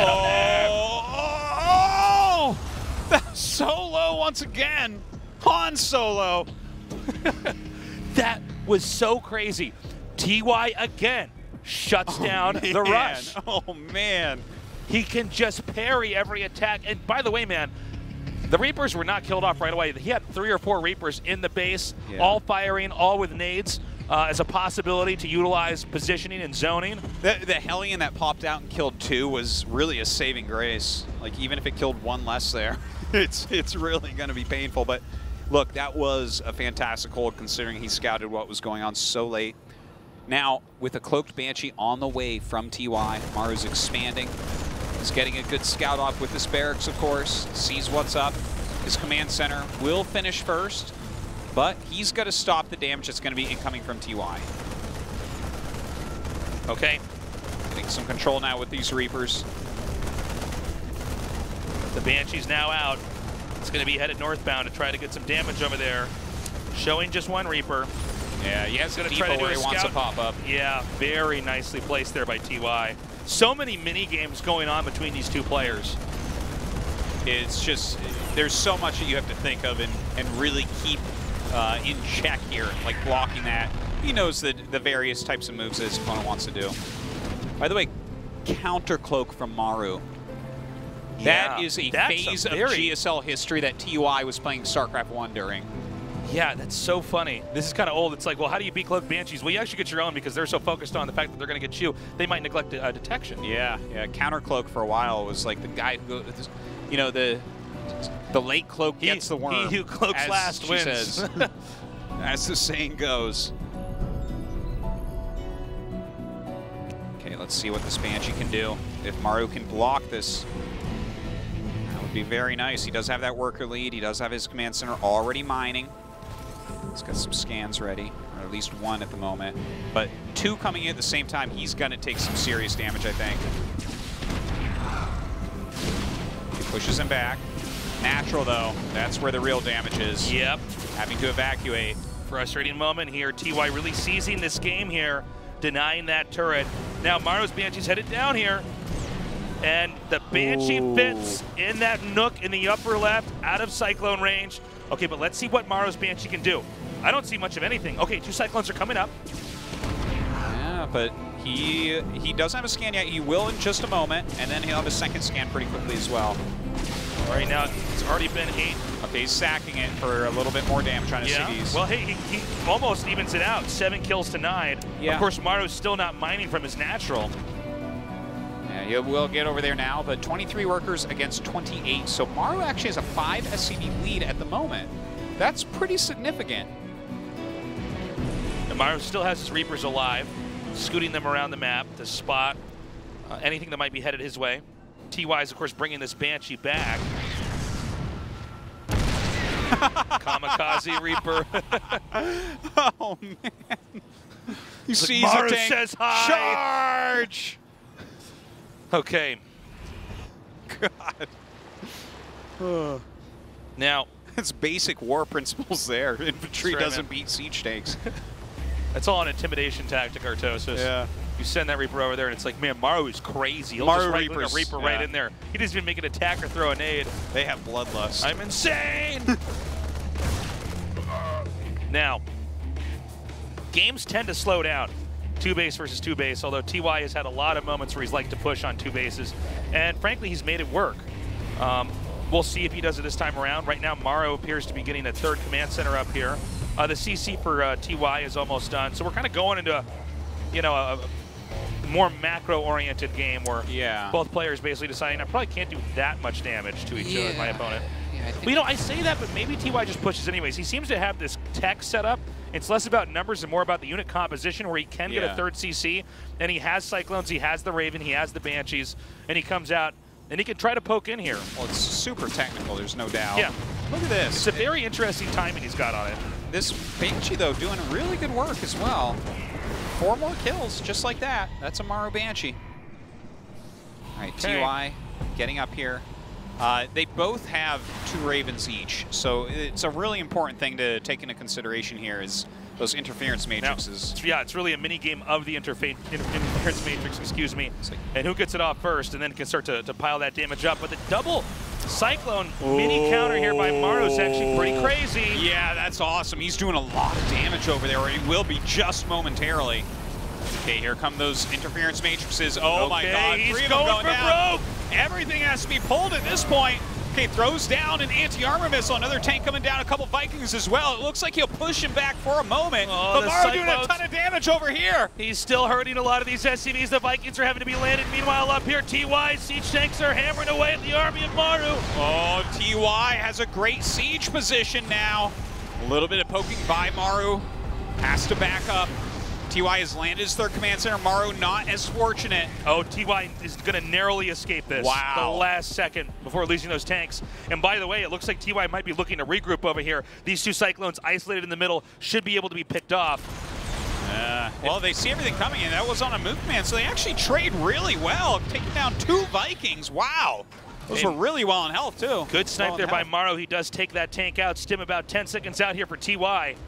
[SPEAKER 2] Oh, that's Solo once again. Han Solo.
[SPEAKER 16] That was so crazy. TY again shuts down the rush.
[SPEAKER 2] Oh, man.
[SPEAKER 16] He can just parry every attack. And by the way, man, the Reapers were not killed off right away. He had 3 or 4 Reapers in the base, all firing, all with nades. As a possibility to utilize positioning and zoning.
[SPEAKER 2] The Hellion that popped out and killed 2 was really a saving grace. Like, even if it killed 1 less there, it's really going to be painful. But look, that was a fantastic hold considering he scouted what was going on so late. Now, with a Cloaked Banshee on the way from TY, Maru's expanding. He's getting a good scout off with this barracks, of course. Sees what's up. His command center will finish first. But he's got to stop the damage that's going to be incoming from TY.
[SPEAKER 16] Okay.
[SPEAKER 2] Getting some control now with these Reapers.
[SPEAKER 16] The Banshee's now out. It's going to be headed northbound to try to get some damage over there. Showing just one Reaper.
[SPEAKER 2] Yeah, he has
[SPEAKER 16] going
[SPEAKER 2] to
[SPEAKER 16] try to do
[SPEAKER 2] where
[SPEAKER 16] a
[SPEAKER 2] he wants to pop up.
[SPEAKER 16] Yeah, very nicely placed there by TY. So many mini games going on between these two players.
[SPEAKER 2] It's just, there's so much that you have to think of and really keep in check here, like blocking that. He knows the various types of moves that his opponent wants to do. By the way, counter cloak from Maru. That is a phase of GSL history that TUI was playing StarCraft 1 during.
[SPEAKER 16] Yeah, that's so funny. This is kind of old. It's like, well, how do you beat Cloak Banshees? Well, you actually get your own because they're so focused on the fact that they're going to get you, they might neglect detection.
[SPEAKER 2] Yeah, Counter Cloak for a while was like the guy who, you know, the late cloak gets the worm.
[SPEAKER 16] He who cloaks last wins.
[SPEAKER 2] Says, as the saying goes. Okay, let's see what this Banshee can do. If Maru can block this, that would be very nice. He does have that worker lead. He does have his command center already mining. He's got some scans ready, or at least one at the moment. But two coming in at the same time, he's going to take some serious damage, I think. He pushes him back. Natural, though. That's where the real damage is.
[SPEAKER 16] Yep.
[SPEAKER 2] Having to evacuate.
[SPEAKER 16] Frustrating moment here. TY really seizing this game here, denying that turret. Now Maru's Banshee's headed down here. And the Banshee fits in that nook in the upper left, out of Cyclone range. Okay, but let's see what Maru's Banshee can do. I don't see much of anything. Okay, 2 Cyclones are coming up.
[SPEAKER 2] Yeah, but he doesn't have a scan yet. He will in just a moment, and then he'll have a second scan pretty quickly as well.
[SPEAKER 16] All right, now it's already been 8.
[SPEAKER 2] Okay, he's sacking it for a little bit more damage on his CDs.
[SPEAKER 16] Well, hey, he almost evens it out. 7 kills to 9.
[SPEAKER 2] Yeah.
[SPEAKER 16] Of course, Maru's still not mining from his natural.
[SPEAKER 2] Yeah, he will get over there now, but 23 workers against 28. So Maru actually has a 5 SCV lead at the moment. That's pretty significant.
[SPEAKER 16] And Maru still has his Reapers alive, scooting them around the map to spot anything that might be headed his way. TY is, of course, bringing this Banshee back. Kamikaze Reaper.
[SPEAKER 2] Oh, man. He sees
[SPEAKER 16] Maru
[SPEAKER 2] a tank.
[SPEAKER 16] says hi.
[SPEAKER 2] Charge!
[SPEAKER 16] Okay.
[SPEAKER 2] God.
[SPEAKER 16] Now,
[SPEAKER 2] it's basic war principles there. Infantry
[SPEAKER 16] right,
[SPEAKER 2] doesn't
[SPEAKER 16] man.
[SPEAKER 2] beat siege tanks.
[SPEAKER 16] That's all an intimidation tactic, Artosis.
[SPEAKER 2] Yeah.
[SPEAKER 16] You send that Reaper over there, and it's like, man, Maru is crazy. He'll
[SPEAKER 2] Maru
[SPEAKER 16] just right-click a
[SPEAKER 2] Reapers,
[SPEAKER 16] Reaper right in there. He doesn't even make an attack or throw a nade.
[SPEAKER 2] They have bloodlust.
[SPEAKER 16] I'm insane! Now, games tend to slow down. 2 base versus 2 base, although TY has had a lot of moments where he's liked to push on 2 bases. And frankly, he's made it work. We'll see if he does it this time around. Right now, Maru appears to be getting a 3rd command center up here. The CC for TY is almost done. So we're kind of going into a more macro-oriented game where both players basically deciding I probably can't do that much damage to each other, my opponent. Well, I say that, but maybe TY just pushes anyways. He seems to have this tech set up. It's less about numbers and more about the unit composition where he can get a 3rd CC, and he has Cyclones, he has the Raven, he has the Banshees, and he comes out, and he can try to poke in here.
[SPEAKER 2] Well, it's super technical, there's no doubt.
[SPEAKER 16] Yeah.
[SPEAKER 2] Look at this.
[SPEAKER 16] It's a very interesting timing he's got on it.
[SPEAKER 2] This Banshee, though, doing really good work as well. 4 more kills, just like that. That's a Maru Banshee. All right, TY getting up here. They both have 2 Ravens each, so it's a really important thing to take into consideration here is those interference matrices.
[SPEAKER 16] Now, it's really a mini game of the interference matrix, excuse me, and who gets it off first, and then can start to pile that damage up. But the double Cyclone mini counter here by Maru is actually pretty crazy.
[SPEAKER 2] Yeah, that's awesome. He's doing a lot of damage over there, or he will be just momentarily. Okay, here come those interference matrices. Oh my God,
[SPEAKER 16] he's
[SPEAKER 2] 3 of them
[SPEAKER 16] going for
[SPEAKER 2] down.
[SPEAKER 16] broke.
[SPEAKER 2] Everything has to be pulled at this point. Okay, throws down an anti-armor missile. Another tank coming down, a couple Vikings as well. It looks like he'll push him back for a moment.
[SPEAKER 16] Oh,
[SPEAKER 2] but Maru doing a ton of damage over here.
[SPEAKER 16] He's still hurting a lot of these SCVs. The Vikings are having to be landed. Meanwhile, up here, TY siege tanks are hammering away at the army of Maru.
[SPEAKER 2] Oh, TY has a great siege position now. A little bit of poking by Maru. Has to back up. TY has landed his 3rd command center. Maru not as fortunate.
[SPEAKER 16] Oh, TY is going to narrowly escape this.
[SPEAKER 2] Wow.
[SPEAKER 16] The last second before losing those tanks. And by the way, it looks like TY might be looking to regroup over here. These 2 Cyclones isolated in the middle should be able to be picked off.
[SPEAKER 2] Well, they see everything coming in. That was on a move command, so they actually trade really well, taking down 2 Vikings. Wow. Those were really well in health, too.
[SPEAKER 16] Good snipe there by Maru. He does take that tank out. Stim about 10 seconds out here for TY.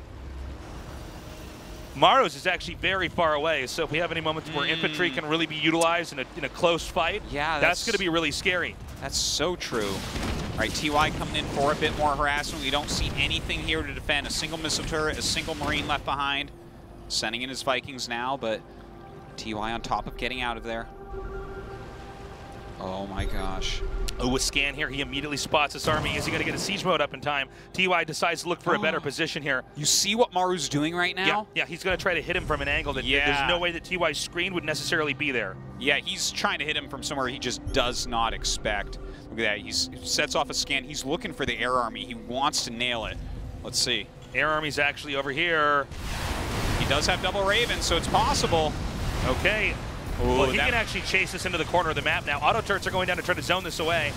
[SPEAKER 16] Maru's is actually very far away, so if we have any moments where infantry can really be utilized in a close fight, that's going to be really scary.
[SPEAKER 2] That's so true. All right, TY coming in for a bit more harassment. We don't see anything here to defend. A single missile turret, a single Marine left behind. Sending in his Vikings now, but TY on top of getting out of there. Oh my gosh.
[SPEAKER 16] Oh, a scan here. He immediately spots this army. Is he going to get a siege mode up in time? TY decides to look for a better position here.
[SPEAKER 2] You see what Maru's doing right now?
[SPEAKER 16] Yeah, he's going to try to hit him from an angle that there's no way that TY's screen would necessarily be there.
[SPEAKER 2] Yeah, he's trying to hit him from somewhere he just does not expect. Look at that. He sets off a scan. He's looking for the air army. He wants to nail it. Let's see.
[SPEAKER 16] Air army's actually over here.
[SPEAKER 2] He does have double Raven, so it's possible.
[SPEAKER 16] Okay.
[SPEAKER 2] Ooh,
[SPEAKER 16] well, he can actually chase this into the corner of the map now. Auto turrets are going down to try to zone this away.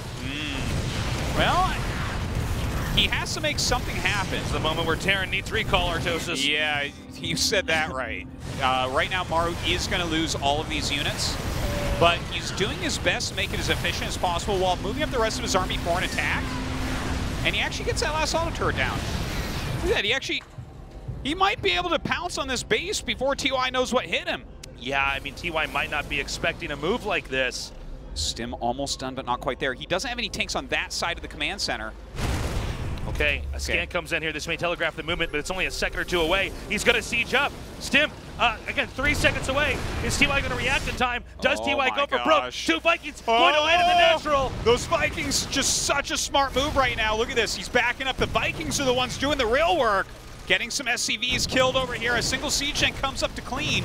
[SPEAKER 2] Well, he has to make something happen.
[SPEAKER 16] It's the moment where Terran needs recall, Artosis.
[SPEAKER 2] Yeah, you said that right. Right now, Maru is going to lose all of these units, but he's doing his best to make it as efficient as possible while moving up the rest of his army for an attack. And he actually gets that last auto turret down. Look at that, he might be able to pounce on this base before TY knows what hit him.
[SPEAKER 16] Yeah, I mean, TY might not be expecting a move like this.
[SPEAKER 2] Stim almost done, but not quite there. He doesn't have any tanks on that side of the command center.
[SPEAKER 16] Okay, a scan comes in here. This may telegraph the movement, but it's only a second or two away. He's going to siege up. Stim, again, 3 seconds away. Is TY going to react in time? Does TY go for broke? 2 Vikings going to land in the natural.
[SPEAKER 2] Those Vikings, just such a smart move right now. Look at this. He's backing up. The Vikings are the ones doing the real work. Getting some SCVs killed over here. A single siege tank comes up to clean.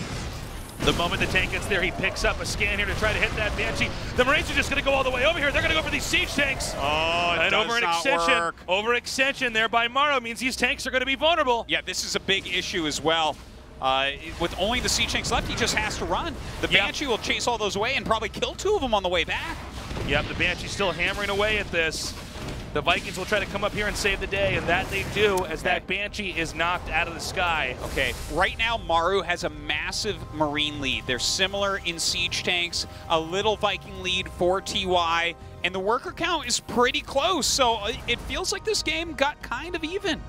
[SPEAKER 16] The moment the tank gets there, he picks up a scan here to try to hit that Banshee. The Marines are just going to go all the way over here. They're going to go for these siege tanks.
[SPEAKER 2] Oh,
[SPEAKER 16] and
[SPEAKER 2] does not work.
[SPEAKER 16] Overextension there by Maru means these tanks are going to be vulnerable.
[SPEAKER 2] Yeah, this is a big issue as well. With only the siege tanks left, he just has to run. The Banshee will chase all those away and probably kill 2 of them on the way back.
[SPEAKER 16] Yep, the Banshee's still hammering away at this. The Vikings will try to come up here and save the day, and that they do as that Banshee is knocked out of the sky.
[SPEAKER 2] Okay, right now Maru has a massive Marine lead. They're similar in siege tanks, a little Viking lead for TY, and the worker count is pretty close, so it feels like this game got kind of even.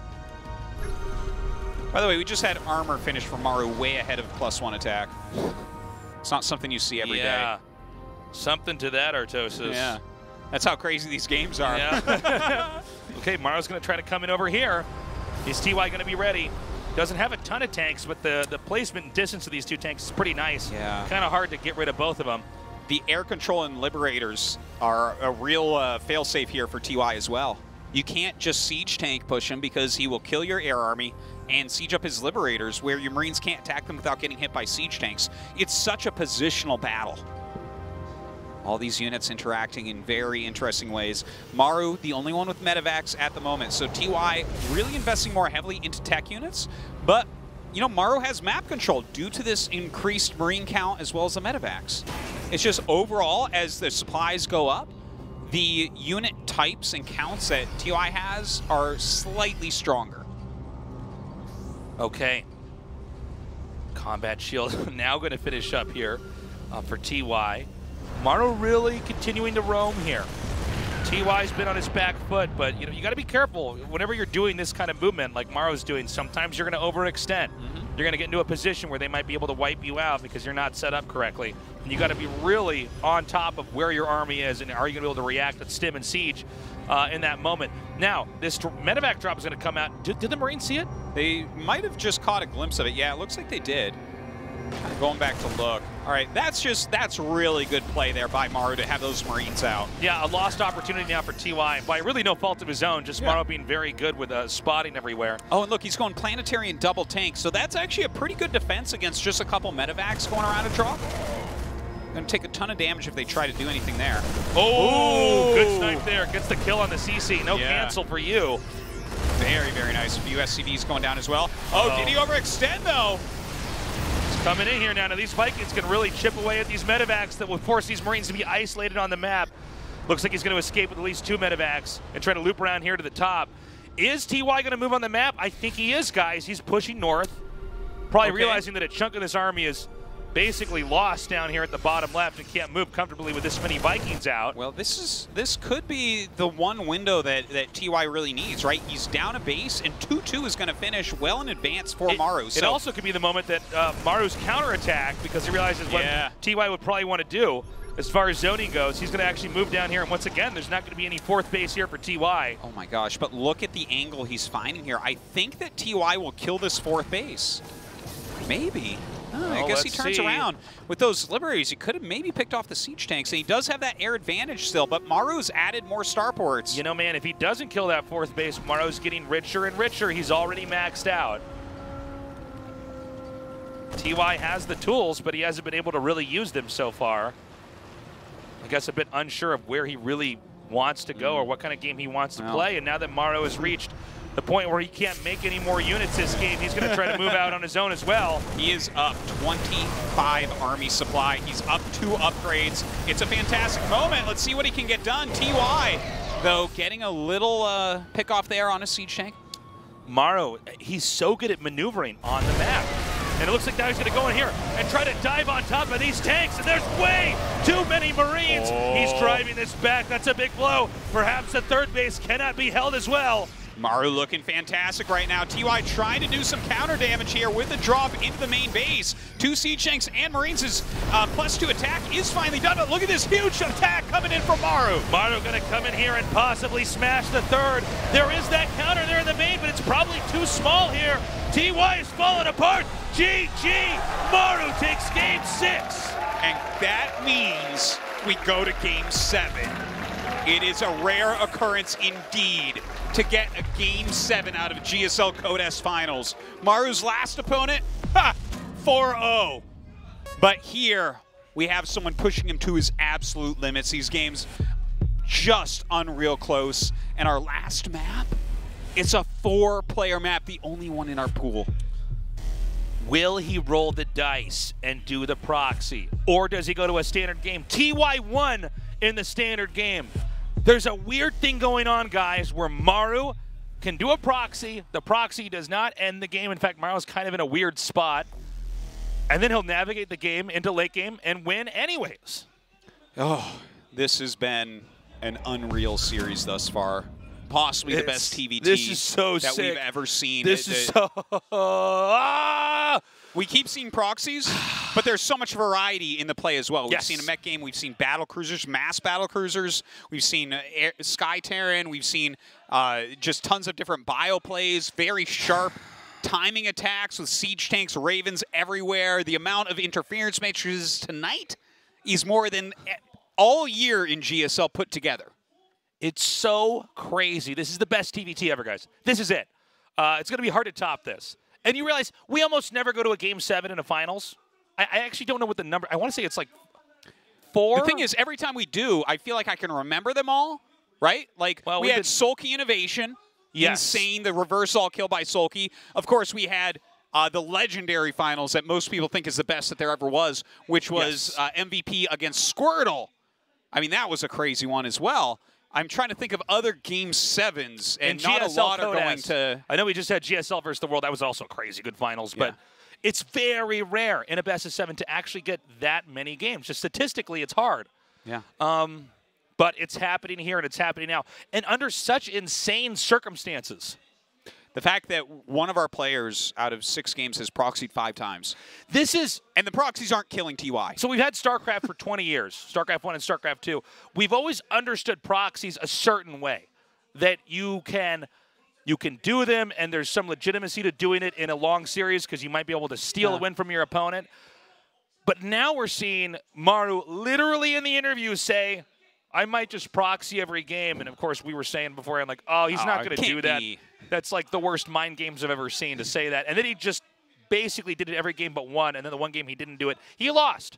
[SPEAKER 2] By the way, we just had armor finish for Maru way ahead of +1 attack. It's not something you see every day.
[SPEAKER 16] Yeah, something to that, Artosis.
[SPEAKER 2] Yeah. That's how crazy these games are.
[SPEAKER 16] Yeah. Okay, Maru's going to try to come in over here. Is TY going to be ready? Doesn't have a ton of tanks, but the placement and distance of these 2 tanks is pretty nice.
[SPEAKER 2] Yeah.
[SPEAKER 16] Kind of hard to get rid of both of them.
[SPEAKER 2] The air control and Liberators are a real fail-safe here for TY as well. You can't just siege tank push him because he will kill your air army and siege up his Liberators where your Marines can't attack them without getting hit by siege tanks. It's such a positional battle. All these units interacting in very interesting ways. Maru, the only one with medevacs at the moment. So TY really investing more heavily into tech units. But, you know, Maru has map control due to this increased Marine count as well as the medevacs. It's just overall, as the supplies go up, the unit types and counts that TY has are slightly stronger.
[SPEAKER 16] Okay. Combat shield now going to finish up here for TY. Maru really continuing to roam here. TY's been on his back foot, but you know, you got to be careful whenever you're doing this kind of movement like Maru's doing. Sometimes you're going to overextend. You're going to get into a position where they might be able to wipe you out because you're not set up correctly. And you got to be really on top of where your army is, and are you going to be able to react with Stim and Siege in that moment. Now, this medevac drop is going to come out. Did the Marines see it?
[SPEAKER 2] They might have just caught a glimpse of it. Yeah, it looks like they did. Going back to look. All right, that's really good play there by Maru to have those Marines out.
[SPEAKER 16] Yeah, a lost opportunity now for TY by really no fault of his own, just Maru being very good with spotting everywhere.
[SPEAKER 2] Oh, and look, he's going planetary and double tank, so that's actually a pretty good defense against just a couple medevacs going around a drop. Going to take a ton of damage if they try to do anything there.
[SPEAKER 16] Oh, good snipe there. Gets the kill on the CC. No cancel for you.
[SPEAKER 2] Very, very nice. A few SCVs going down as well. Oh, did he overextend, though?
[SPEAKER 16] Coming in here now. Now these Vikings can really chip away at these medevacs that will force these Marines to be isolated on the map. Looks like he's going to escape with at least 2 medevacs and try to loop around here to the top. Is TY going to move on the map? I think he is, guys. He's pushing north. Probably realizing that a chunk of this army is basically lost down here at the bottom left and can't move comfortably with this many Vikings out.
[SPEAKER 2] Well, this could be the one window that TY really needs, right? He's down a base, and 2-2 is going to finish well in advance for Maru.
[SPEAKER 16] It also could be the moment that Maru's counterattack, because he realizes what TY would probably want to do as far as zoning goes. He's going to actually move down here, and once again, there's not going to be any 4th base here for TY.
[SPEAKER 2] Oh my gosh, but look at the angle he's finding here. I think that TY will kill this 4th base. Maybe. I guess he turns around. With those liberators, he could have maybe picked off the siege tanks, and he does have that air advantage still, but Maru's added more starports.
[SPEAKER 16] You know, man, if he doesn't kill that 4th base, Maru's getting richer and richer. He's already maxed out. TY has the tools, but he hasn't been able to really use them so far. I guess a bit unsure of where he really wants to go or what kind of game he wants to play, and now that Maru has reached the point where he can't make any more units this game, he's going to try to move out on his own as well.
[SPEAKER 2] He is up 25 army supply. He's up 2 upgrades. It's a fantastic moment. Let's see what he can get done. TY, though, getting a little pick off there on a siege tank.
[SPEAKER 16] Maru, he's so good at maneuvering on the map. And it looks like now he's going to go in here and try to dive on top of these tanks, and there's way too many Marines. He's driving this back. That's a big blow. Perhaps the 3rd base cannot be held as well.
[SPEAKER 2] Maru looking fantastic right now. TY trying to do some counter damage here with a drop into the main base. 2 siege tanks and Marines' +2 attack is finally done, but look at this huge attack coming in from Maru.
[SPEAKER 16] Maru going to come in here and possibly smash the 3rd. There is that counter there in the main, but it's probably too small here. TY is falling apart. GG. Maru takes game 6.
[SPEAKER 2] And that means we go to game 7. It is a rare occurrence indeed to get a game 7 out of GSL Code S Finals. Maru's last opponent, 4-0. But here we have someone pushing him to his absolute limits. These games just unreal close. And our last map, it's a 4-player map, the only one in our pool.
[SPEAKER 16] Will he roll the dice and do the proxy? Or does he go to a standard game? TY won in the standard game. There's a weird thing going on, guys, where Maru can do a proxy. The proxy does not end the game. In fact, Maru's kind of in a weird spot. And then he'll navigate the game into late game and win anyways.
[SPEAKER 2] Oh, this has been an unreal series thus far. Possibly the best TVT
[SPEAKER 16] this is so
[SPEAKER 2] that
[SPEAKER 16] sick.
[SPEAKER 2] we've ever seen.
[SPEAKER 16] This is so...
[SPEAKER 2] We keep seeing proxies, but there's so much variety in the play as well. We've
[SPEAKER 16] Yes.
[SPEAKER 2] seen a mech game, we've seen battle cruisers, mass battle cruisers, we've seen Sky Terran, we've seen just tons of different bio plays, very sharp timing attacks with siege tanks, ravens everywhere. The amount of interference matrices tonight is more than all year in GSL put together.
[SPEAKER 16] It's so crazy. This is the best TVT ever, guys. This is it. It's going to be hard to top this. And you realize we almost never go to a game 7 in a finals. I actually don't know what the number. I want to say it's like 4.
[SPEAKER 2] The thing is, every time we do, I feel like I can remember them all, right? Like, we had Sulky Innovation, insane, the reverse all kill by Sulky. Of course, we had the legendary finals that most people think is the best that there ever was, which was MVP against Squirtle. I mean, that was a crazy one as well. I'm trying to think of other game 7s, and not
[SPEAKER 16] GSL
[SPEAKER 2] a lot are
[SPEAKER 16] Code
[SPEAKER 2] going
[SPEAKER 16] S.
[SPEAKER 2] to...
[SPEAKER 16] I know we just had GSL versus the World. That was also crazy good finals, but it's very rare in a best of 7 to actually get that many games. Just statistically, it's hard.
[SPEAKER 2] Yeah.
[SPEAKER 16] But it's happening here, and it's happening now. And under such insane circumstances.
[SPEAKER 2] The fact that one of our players out of 6 games has proxied 5 times.
[SPEAKER 16] This is...
[SPEAKER 2] And the proxies aren't killing TY.
[SPEAKER 16] So we've had StarCraft for 20 years, StarCraft 1 and StarCraft 2. We've always understood proxies a certain way, that you can do them, and there's some legitimacy to doing it in a long series because you might be able to steal a win from your opponent. But now we're seeing Maru literally in the interview say, I might just proxy every game. And, of course, we were saying beforehand, like, oh, he's not going to do that. That's like the worst mind games I've ever seen to say that. And then he just basically did it every game but one, and then the one game he didn't do it, he lost.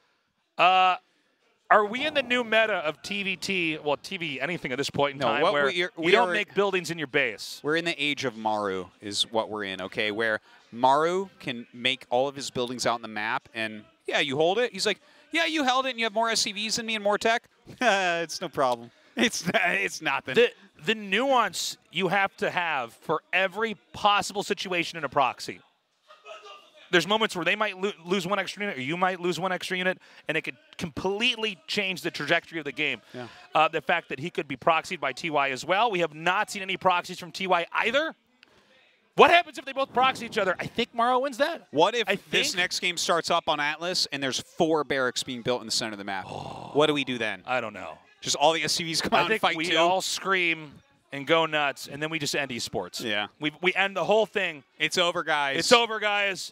[SPEAKER 16] Are we in the new meta of TVT, well, TV anything at this point in time, where you don't make buildings in your base?
[SPEAKER 2] We're in the age of Maru is what we're in, okay, where Maru can make all of his buildings out on the map, and, yeah, you hold it. He's like, yeah, you held it, and you have more SCVs than me and more tech. It's no problem. It's nothing.
[SPEAKER 16] The nuance you have to have for every possible situation in a proxy. There's moments where they might lose 1 extra unit, or you might lose 1 extra unit, and it could completely change the trajectory of the game. Yeah. The fact that he could be proxied by TY as well. We have not seen any proxies from TY either. What happens if they both proxy each other? I think Maru wins that.
[SPEAKER 2] What if this next game starts up on Atlas and there's 4 barracks being built in the center of the map? What do we do then?
[SPEAKER 16] I don't know.
[SPEAKER 2] Just all the SCVs come out and fight
[SPEAKER 16] too? I
[SPEAKER 2] too?
[SPEAKER 16] think we all scream and go nuts, and then we just end esports.
[SPEAKER 2] Yeah.
[SPEAKER 16] We end the whole thing.
[SPEAKER 2] It's over, guys.
[SPEAKER 16] It's over, guys.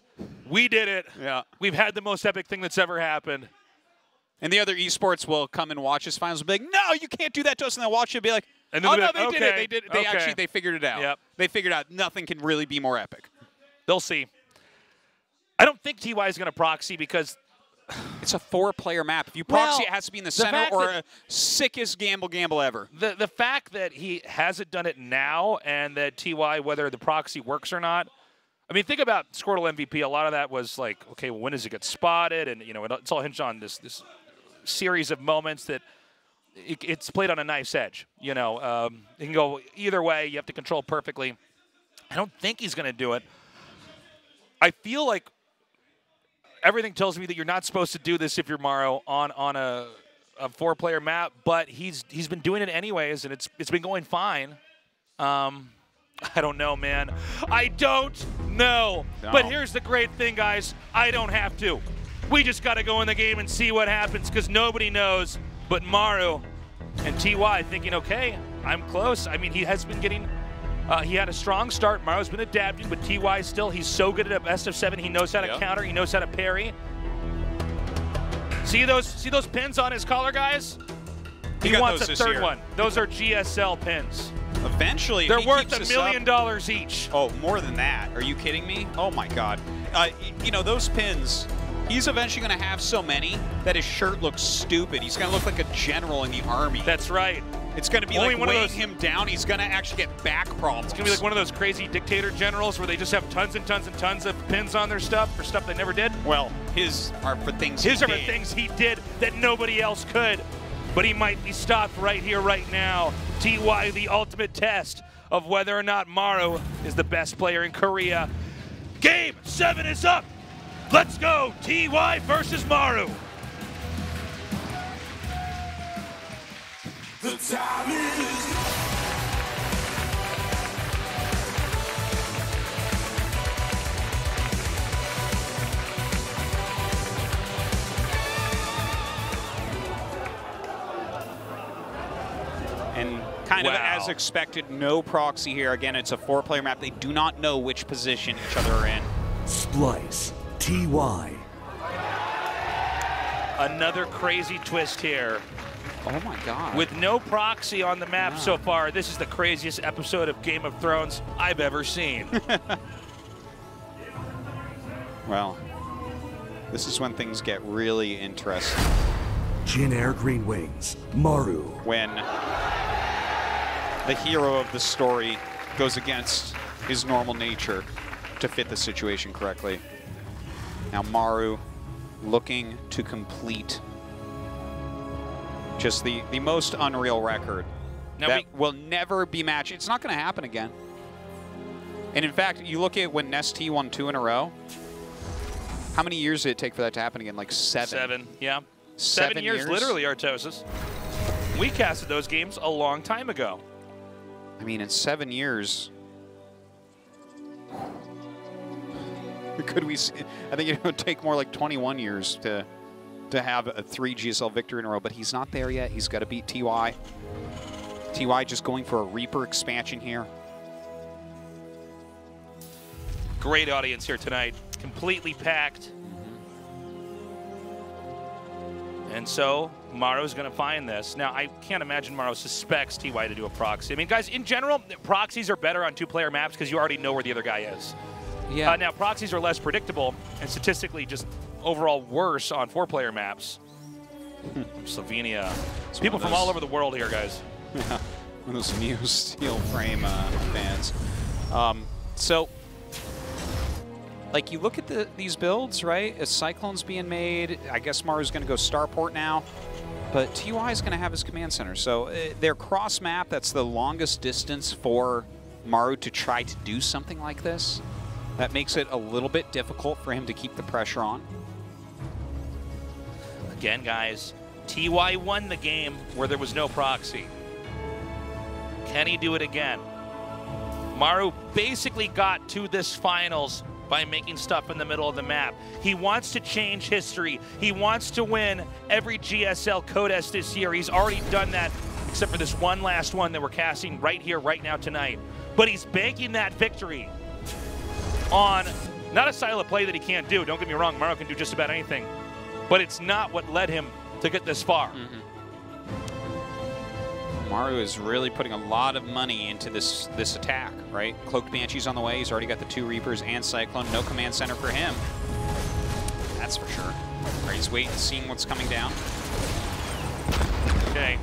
[SPEAKER 16] We did it.
[SPEAKER 2] Yeah.
[SPEAKER 16] We've had the most epic thing that's ever happened.
[SPEAKER 2] And the other esports will come and watch this finals and be like, no, you can't do that to us. And they'll watch it and be like,
[SPEAKER 16] and
[SPEAKER 2] oh,
[SPEAKER 16] then
[SPEAKER 2] no, they did it. They did it. They
[SPEAKER 16] okay.
[SPEAKER 2] actually, they figured it out.
[SPEAKER 16] Yep.
[SPEAKER 2] They figured out nothing can really be more epic.
[SPEAKER 16] They'll see. I don't think TY is going to proxy because
[SPEAKER 2] it's a 4-player map. If you proxy, it has to be in the center or a sickest gamble ever.
[SPEAKER 16] The fact that he hasn't done it now and that TY, whether the proxy works or not, I mean, think about Squirtle MVP. A lot of that was like, okay, well, when does it get spotted? And, you know, it's all hinged on this series of moments that it's played on a knife's edge. You know, it can go either way. You have to control perfectly. I don't think he's going to do it. I feel like everything tells me that you're not supposed to do this if you're Maru on a 4-player map, but he's been doing it anyways, and it's been going fine. I don't know, man. I don't know.
[SPEAKER 2] No.
[SPEAKER 16] But here's the great thing, guys. I don't have to. We just got to go in the game and see what happens because nobody knows but Maru and TY thinking, okay, I'm close. I mean, he has been getting he had a strong start. Maru's been adapting, but TY still, he's so good at a best of 7. He knows how to counter. He knows how to parry. See those pins on his collar, guys? He wants a third one. Those are GSL pins.
[SPEAKER 2] Eventually,
[SPEAKER 16] they're worth $1 million each.
[SPEAKER 2] Oh, more than that. Are you kidding me? Oh, my God. You know, those pins, he's eventually going to have so many that his shirt looks stupid. He's going to look like a general in the army.
[SPEAKER 16] That's right.
[SPEAKER 2] It's going to be like weighing him down. He's going to actually get back problems.
[SPEAKER 16] It's going to be like one of those crazy dictator generals where they just have tons and tons and tons of pins on their stuff for stuff they never did.
[SPEAKER 2] Well, his are for things
[SPEAKER 16] His are for things he did that nobody else could. But he might be stopped right here, right now. TY, the ultimate test of whether or not Maru is the best player in Korea. Game 7 is up. Let's go, TY versus Maru.
[SPEAKER 17] The time is
[SPEAKER 2] and kind of as expected, no proxy here. Again, it's a 4-player map. They do not know which position each other are in.
[SPEAKER 4] Splice, TY.
[SPEAKER 16] Another crazy twist here.
[SPEAKER 2] Oh my God.
[SPEAKER 16] With no proxy on the map so far, this is the craziest episode of Game of Thrones I've ever seen.
[SPEAKER 2] Well, this is when things get really interesting.
[SPEAKER 4] Jin Air Green Wings, Maru.
[SPEAKER 2] When the hero of the story goes against his normal nature to fit the situation correctly. Now Maru looking to complete just the most unreal record that will never be matched. It's not going to happen again. And in fact, you look at when Nest T won 2 in a row, how many years did it take for that to happen again? Like 7?
[SPEAKER 16] 7, yeah.
[SPEAKER 2] 7
[SPEAKER 16] years, literally, Artosis. We casted those games a long time ago.
[SPEAKER 2] I mean, in 7 years, could we see, I think it would take more like 21 years to have a 3 GSL victory in a row, but he's not there yet. He's got to beat TY. TY just going for a Reaper expansion here.
[SPEAKER 16] Great audience here tonight. Completely packed. And so Maru's going to find this. Now, I can't imagine Maru suspects TY to do a proxy. I mean, guys, in general, proxies are better on 2-player maps because you already know where the other guy is.
[SPEAKER 2] Yeah.
[SPEAKER 16] Now, proxies are less predictable and statistically just overall worse on 4-player maps. Slovenia. People from all over the world here, guys.
[SPEAKER 2] Yeah, one of those Neo Steel Frame fans. So, like, you look at these builds, right? A Cyclone's being made. I guess Maru's going to go Starport now. But TY is going to have his command center. So, their cross-map, that's the longest distance for Maru to try to do something like this. That makes it a little bit difficult for him to keep the pressure on.
[SPEAKER 16] Again, guys, TY won the game where there was no proxy. Can he do it again? Maru basically got to this finals by making stuff in the middle of the map. He wants to change history. He wants to win every GSL Codes this year. He's already done that, except for this one last one that we're casting right here, right now, tonight. But he's banking that victory on Not a style of play that he can't do. Don't get me wrong, Maru can do just about anything. But it's not what led him to get this far.
[SPEAKER 2] Maru is really putting a lot of money into this attack, right? Cloaked Banshee's on the way. He's already got the 2 Reapers and Cyclone. No command center for him. That's for sure. All right, he's waiting, seeing what's coming down.
[SPEAKER 16] Okay.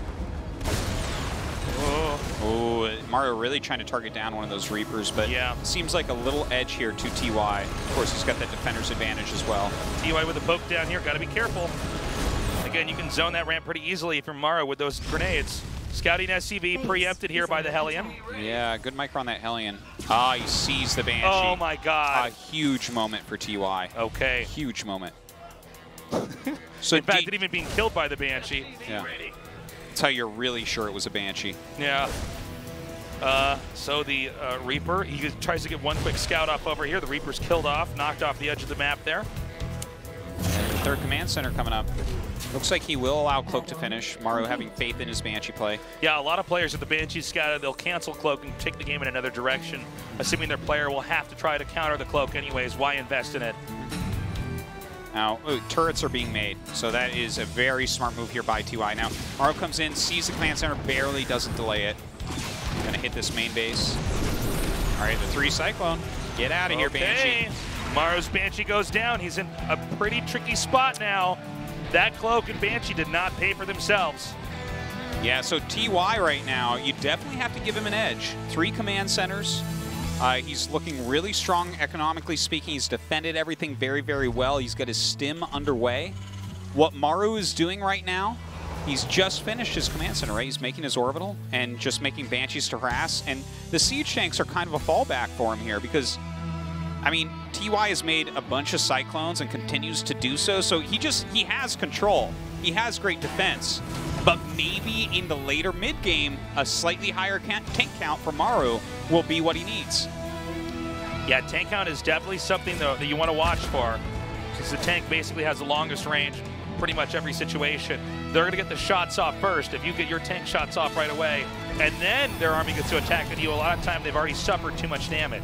[SPEAKER 2] Oh, Maru really trying to target down one of those Reapers, but
[SPEAKER 16] yeah,
[SPEAKER 2] seems like a little edge here to TY. Of course, he's got that defender's advantage as well.
[SPEAKER 16] TY with a poke down here, got to be careful. Again, you can zone that ramp pretty easily from Maru with those grenades. Scouting SCV preempted here by the Hellion.
[SPEAKER 2] Yeah, good micro on that Hellion. Ah, he sees the Banshee.
[SPEAKER 16] Oh my God.
[SPEAKER 2] A huge moment for TY.
[SPEAKER 16] Okay.
[SPEAKER 2] Huge moment.
[SPEAKER 16] So in fact, even being killed by the Banshee.
[SPEAKER 2] Yeah. That's how you're really sure it was a Banshee.
[SPEAKER 16] Yeah. So the Reaper, he tries to get one quick scout off over here. The Reaper's killed off, knocked off the edge of the map there.
[SPEAKER 2] And the 3rd command center coming up. Looks like he will allow Cloak to finish. Maru having faith in his Banshee play.
[SPEAKER 16] Yeah, a lot of players, if the Banshee's scouted, they'll cancel Cloak and take the game in another direction, assuming their player will have to try to counter the Cloak anyways. Why invest in it?
[SPEAKER 2] Now, turrets are being made, so that is a very smart move here by TY. Now, Maru comes in, sees the command center, barely doesn't delay it. Gonna hit this main base. All right, the 3 Cyclone. Get out of here, Banshee.
[SPEAKER 16] Maru's Banshee goes down. He's in a pretty tricky spot now. That Cloak and Banshee did not pay for themselves.
[SPEAKER 2] Yeah, so TY right now, you definitely have to give him an edge. 3 command centers. He's looking really strong economically speaking. He's defended everything very, very well. He's got his stim underway. What Maru is doing right now, he's just finished his command center, right? He's making his orbital and just making Banshees to harass. And the siege tanks are kind of a fallback for him here because, I mean, TY has made a bunch of Cyclones and continues to do so. So he has control. He has great defense. But maybe in the later mid-game, a slightly higher tank count for Maru will be what he needs.
[SPEAKER 16] Yeah, tank count is definitely something, though, that you want to watch for, because the tank basically has the longest range pretty much every situation. They're going to get the shots off first. If you get your tank shots off right away, and then their army gets to attack at you, a lot of time they've already suffered too much damage.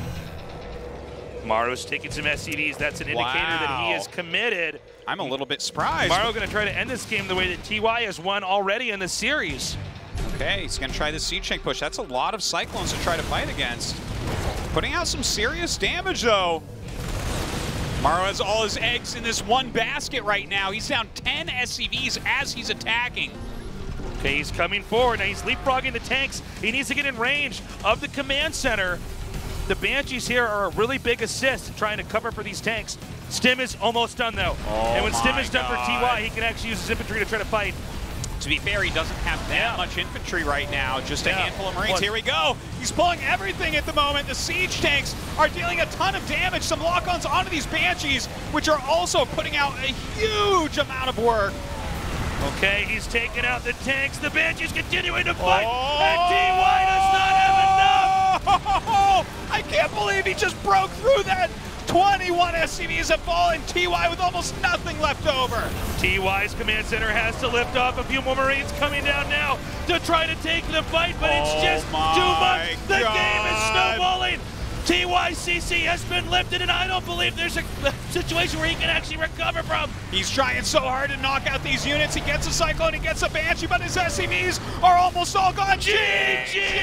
[SPEAKER 16] Maru's taking some SCVs. That's an indicator that he is committed.
[SPEAKER 2] I'm a little bit surprised.
[SPEAKER 16] Maru going to try to end this game the way that TY has won already in the series.
[SPEAKER 2] Okay, he's going to try the siege tank push. That's a lot of Cyclones to try to fight against. Putting out some serious damage, though. Maru has all his eggs in this one basket right now. He's down 10 SCVs as he's attacking.
[SPEAKER 16] Okay, he's coming forward. Now he's leapfrogging the tanks. He needs to get in range of the command center. The Banshees here are a really big assist in trying to cover for these tanks. Stim is almost done, though. And when Stim is done for TY, he can actually use his infantry to try to fight.
[SPEAKER 2] To be fair, he doesn't have that much infantry right now, just a handful of Marines. Here we go. He's pulling everything at the moment. The siege tanks are dealing a ton of damage. Some lock-ons onto these Banshees, which are also putting out a huge amount of work.
[SPEAKER 16] Okay, he's taking out the tanks. The Banshees continuing to fight, and TY does not have enough.
[SPEAKER 2] I can't believe he just broke through that. 21 SCVs have fallen. TY with almost nothing left over.
[SPEAKER 16] TY's command center has to lift off. A few more Marines coming down now to try to take the fight, but it's just too much. The game is snowballing. TYCC has been lifted, and I don't believe there's a situation where he can actually recover from.
[SPEAKER 2] He's trying so hard to knock out these units. He gets a Cyclone, he gets a Banshee, but his SCVs are almost all gone. GG!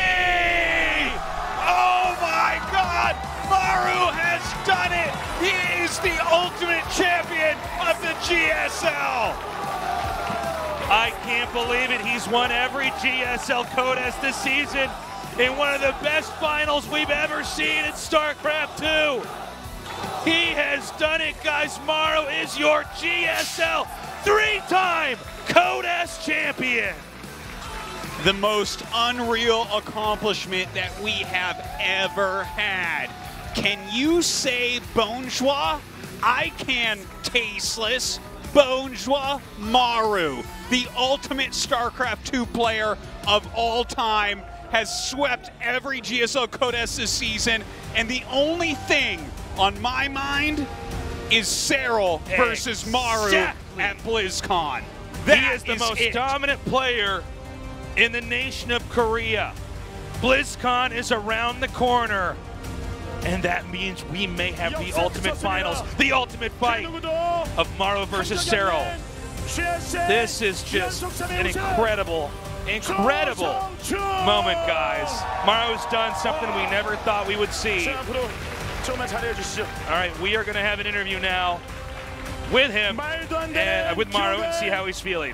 [SPEAKER 2] Oh my God! Maru has done it! He is the ultimate champion of the GSL!
[SPEAKER 16] I can't believe it. He's won every GSL Codes this season in one of the best finals we've ever seen in StarCraft 2. He has done it, guys. Maru is your GSL 3-time Codes champion.
[SPEAKER 2] The most unreal accomplishment that we have ever had. Can you say bonjour? I can, tasteless. Bonjour, Maru, the ultimate StarCraft 2 player of all time, has swept every GSL Codes this season, and the only thing on my mind is Cyril versus Maru at BlizzCon.
[SPEAKER 16] He is the most dominant player in the nation of Korea. BlizzCon is around the corner. And that means we may have the ultimate finals, the ultimate fight of Maru versus Cyril. This is just an incredible moment, guys. Maru's done something we never thought we would see. All right, we are going to have an interview now with him and with Maru and see how he's feeling.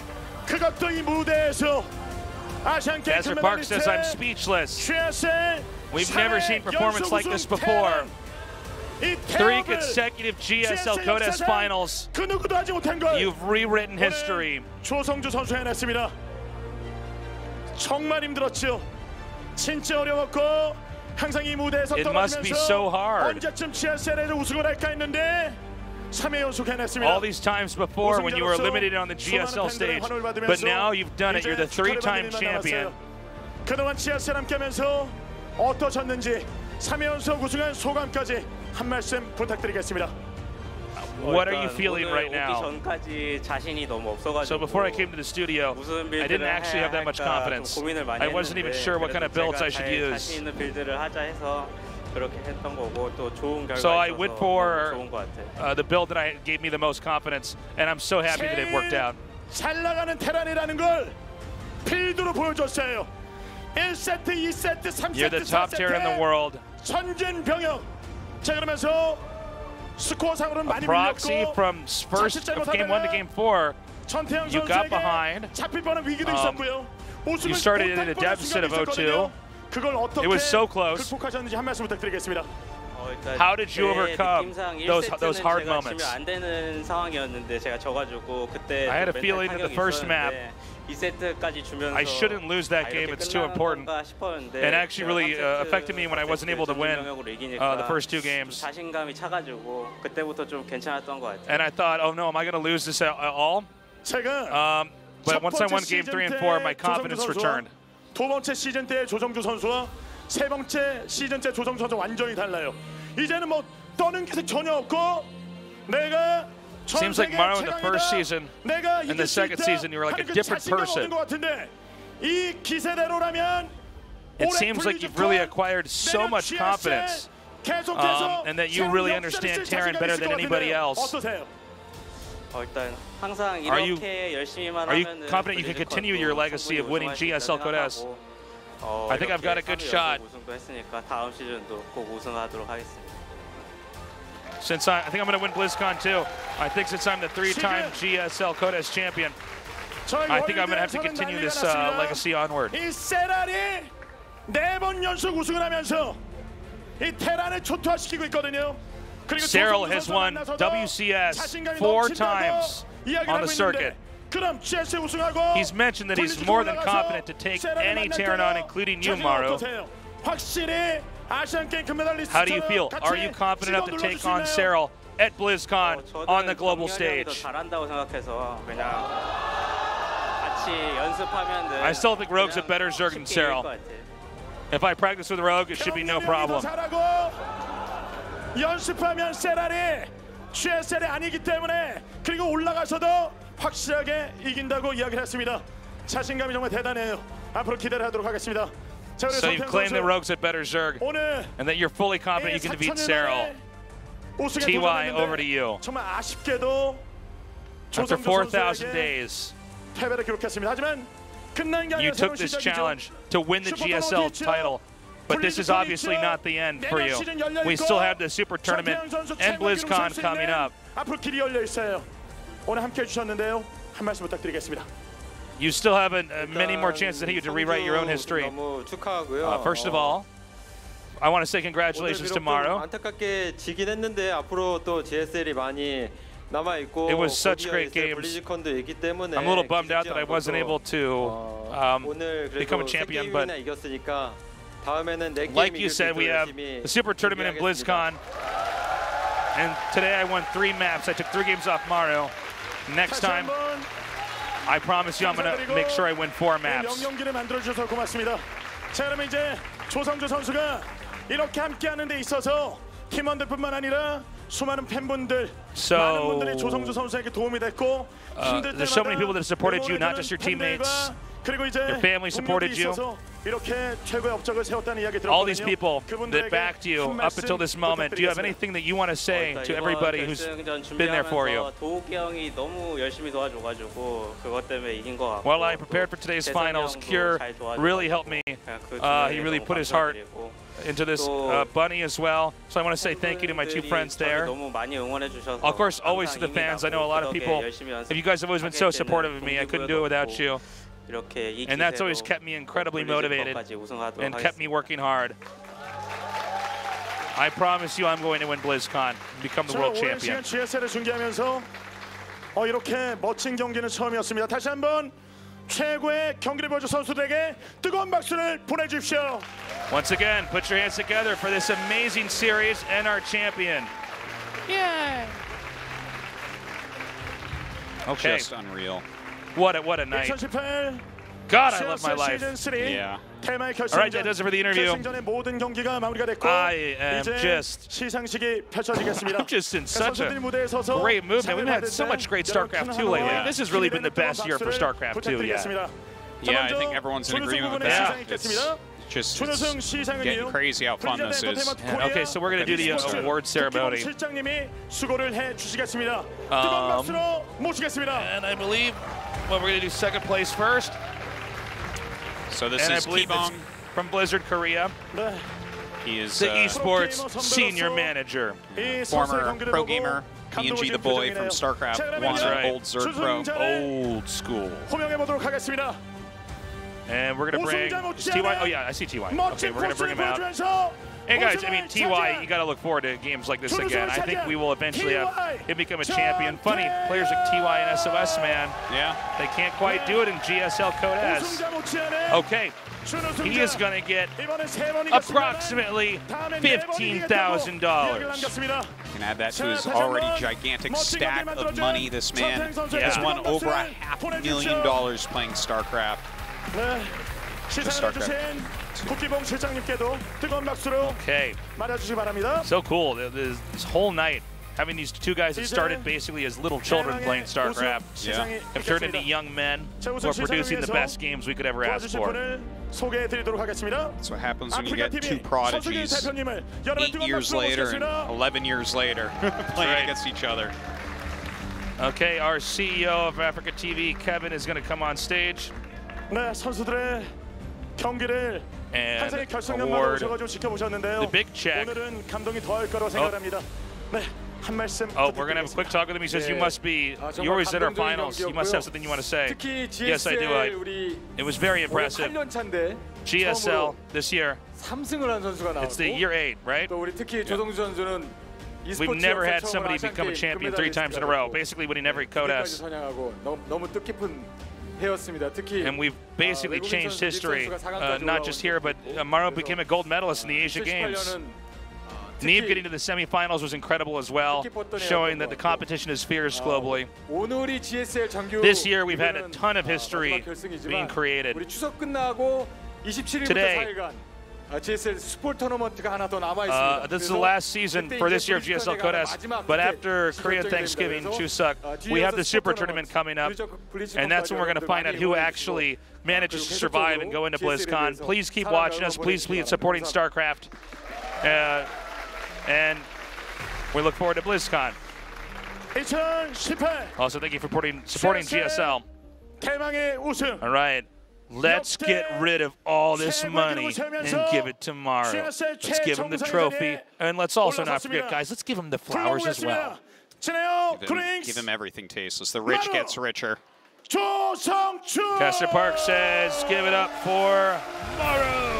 [SPEAKER 16] Desert Park says, I'm speachuous. We've never seen performance like this before. 3 consecutive GSL Codes finals. You've rewritten history.
[SPEAKER 7] 조성주 선수 해냈습니다. 정말 힘들었죠. 진짜 어려웠고 항상 이 무대에서 떨어지면서 언제쯤 GSL에서 우승을 할까 했는데 3회 연속 해냈습니다.
[SPEAKER 16] All these times before when you were eliminated on the GSL stage, but now you've done it. You're the 3-time champion.
[SPEAKER 7] 그동안 GSL 함께하면서 어떠셨는지 3회 연속 우승한 소감까지 한 말씀 부탁드리겠습니다.
[SPEAKER 16] What are you feeling right now?
[SPEAKER 11] 전까지 자신이 너무 없어가지고
[SPEAKER 16] So before I came to the studio, I didn't actually have that much confidence. I wasn't even sure what kind of builds I should use.
[SPEAKER 11] 자신 있는 빌드를 하자 해서 그렇게 했던 거고 또 좋은 결과
[SPEAKER 16] So I went for the build that gave me the most confidence, and I'm so happy that it worked out.
[SPEAKER 7] 잘 나가는 테란이라는 걸 필드로 보여줬어요. 1세트, 2세트, 3세트,
[SPEAKER 16] You're the top tier in the world.
[SPEAKER 7] 전진 병역. 자 그러면서 스코어상으로는 많이
[SPEAKER 16] proxy from first of game 1 to game 4. You got behind. You started at a deficit of 0-2. It was so close. How did you overcome those hard moments?
[SPEAKER 11] 안 되는 상황이었는데 제가 져가지고 그때
[SPEAKER 16] I had a feeling that the first map
[SPEAKER 11] 2세트까지 주면서
[SPEAKER 16] I shouldn't lose that game. It's too important. It actually really affected me when I wasn't able to win the first 2 games.
[SPEAKER 11] 자신감이 차가지고 그때부터 좀 괜찮았던 것 같아요.
[SPEAKER 16] And I thought, oh no, am I going to lose this at all? But once I won game 3 and 4, my confidence returned.
[SPEAKER 7] 두 번째 시즌 때 조성주 선수와 세 번째 시즌 때 조성주 선수 완전히 달라요. 이제는 뭐 떠는 게 전혀 없고 내가
[SPEAKER 16] Seems like Maru in the first season and the second season, you were like a different person. It seems like you've really acquired so much confidence and that you really understand Terran better than anybody else. Are you confident you can continue your legacy of winning GSL Codes? I think I've got a good shot. Since I think I'm going to win BlizzCon too. I think since I'm the 3-time GSL Codes champion, I think I'm going to have to continue this legacy onward. Cyril has won WCS 4 times on the circuit. He's mentioned that he's more than confident to take any Terran on, including you, Maru. How do you feel? Are you confident enough to take on Cyril at BlizzCon on the global stage? I still think Rogue's a better Zerg than Cyril. If I practice with Rogue, it should be no problem.
[SPEAKER 7] 연습하면 세라리 GSL이 아니기 때문에 그리고 올라가서도 확실하게 이긴다고 이야기를 했습니다. 자신감이 정말 대단해요. 앞으로 기대를 하도록 하겠습니다.
[SPEAKER 16] So you claim that Rogue's a better Zerg and that you're fully confident you can defeat Cyril. TY, over to you.
[SPEAKER 7] 정말 아쉽게도
[SPEAKER 16] After 4,000 days,
[SPEAKER 7] 패배를 기록했습니다. 하지만 끝난 게 아니라
[SPEAKER 16] you took this challenge to win the GSL title. But this is obviously not the end for you. We still have the Super Tournament and BlizzCon coming up.
[SPEAKER 7] 앞으로 길이 열려 있어요. 오늘 함께 해주셨는데요. 한 말씀 부탁드리겠습니다.
[SPEAKER 16] You still have many more chances than you to rewrite your own history. First of all, I want to say congratulations to Maru.
[SPEAKER 10] 안타깝게 지긴 했는데 앞으로 또 GSL이 많이 남아 있고.
[SPEAKER 16] It was such great games. I'm a little bummed out that I wasn't able to become a champion, but like you said, we have the Super Tournament and BlizzCon, and today I won 3 maps. I took 3 games off Maru. Next time, I promise you I'm going to make sure I win 4 maps.
[SPEAKER 7] 명경기를 만들어주셔서 고맙습니다. 자, 그러면 이제 조성주 선수가 이렇게 함께하는 데 있어서 팀원들뿐만 아니라 수많은 팬분들, 많은 분들이 조성주 선수에게 도움이 됐고
[SPEAKER 16] there's so many people that have supported you, not just your teammates.
[SPEAKER 7] 그리고 이제
[SPEAKER 16] Your family supported you.
[SPEAKER 7] 이렇게 최고의 업적을 세웠다는 이야기 들었거든요.
[SPEAKER 16] All these people that backed you up until this moment. Do you have anything that you want to say to everybody who's been there for you?
[SPEAKER 11] 도욱이 형이 너무 열심히 도와줘가지고 그것 때문에 이긴 것 같고.
[SPEAKER 16] While I prepared for today's finals, Cure really helped me. He really put his heart into this bunny as well. So I want to say thank you to my two friends there. Of course, always to the fans. I know a lot of people, if you guys have always been so supportive of me, I couldn't do it without you. And that's always kept me incredibly motivated and kept me working hard. I promise you I'm going to win BlizzCon and become the world champion.
[SPEAKER 7] GSL을 중계하면서 이렇게 멋진 경기는 처음이었습니다. 다시 한번 최고의 경기를 보여준 선수들에게 뜨거운 박수를 보내주십시오.
[SPEAKER 16] Once again, put your hands together for this amazing series and our champion. Yay! Okay.
[SPEAKER 2] Just unreal.
[SPEAKER 16] What a night. God, I love my life.
[SPEAKER 2] Yeah.
[SPEAKER 16] All right, that does it for the interview. I am just in such a great movement. We've had so much great StarCraft 2 lately. This has really been the best year for StarCraft 2, yeah.
[SPEAKER 2] Yeah, I think everyone's in agreement with that. It's getting crazy how fun this is.
[SPEAKER 16] Yeah, okay, so we're going to do the award ceremony. And I believe we're going to do second place first.
[SPEAKER 2] So this is Kibong
[SPEAKER 16] from Blizzard Korea.
[SPEAKER 2] He is
[SPEAKER 16] the esports senior manager,
[SPEAKER 2] former pro gamer, ENG the boy from StarCraft 1, old Zerg Pro,
[SPEAKER 16] old school. And we're gonna bring TY. Oh yeah, I see TY. Okay, we're gonna bring him out. Hey guys, I mean TY, you gotta look forward to games like this again. I think we will eventually have him become a champion. Funny, players like TY and SOS, man.
[SPEAKER 2] Yeah.
[SPEAKER 16] They can't quite do it in GSL Code S. Okay. He is gonna get approximately $15,000.
[SPEAKER 2] You can add that to his already gigantic stack of money. This man has won over $500,000 playing StarCraft.
[SPEAKER 16] Okay. So cool. This whole night, having these two guys that started basically as little children playing StarCraft have turned into young men who are producing the best games we could ever ask for.
[SPEAKER 2] That's what happens when you get two prodigies 8 years later and 11 years later playing against each other.
[SPEAKER 16] Okay, our CEO of Africa TV, Kevin, is going to come on stage. And award the big check. Oh, we're going to have a quick talk with him. He says, you must be, you always did our finals. You must have something you want to say. Yes, I do. It was very impressive. GSL this year. It's the year 8, right? We've never had somebody become a champion 3 times in a row, basically winning every Code S. And we've basically changed history, not just here, but Maru became a gold medalist in the Asia Games. Neve getting to the semifinals was incredible as well, showing that the competition is fierce globally. This year we've had a ton of history being created. Today, this is the last season for this year of GSL Code S, but after Korea Thanksgiving, Chuseok, we have the Super Tournament coming up, and that's when we're going to find out who actually manages to survive and go into BlizzCon. Please keep watching us. Please keep supporting StarCraft. And we look forward to BlizzCon. Also, thank you for supporting GSL. All right. Let's get rid of all this money and give it to Maru. Let's give him the trophy. And let's also not forget, guys, let's give him the flowers as well.
[SPEAKER 2] Give him everything tasteless. The rich gets richer.
[SPEAKER 16] Caster Park says, give it up for Maru.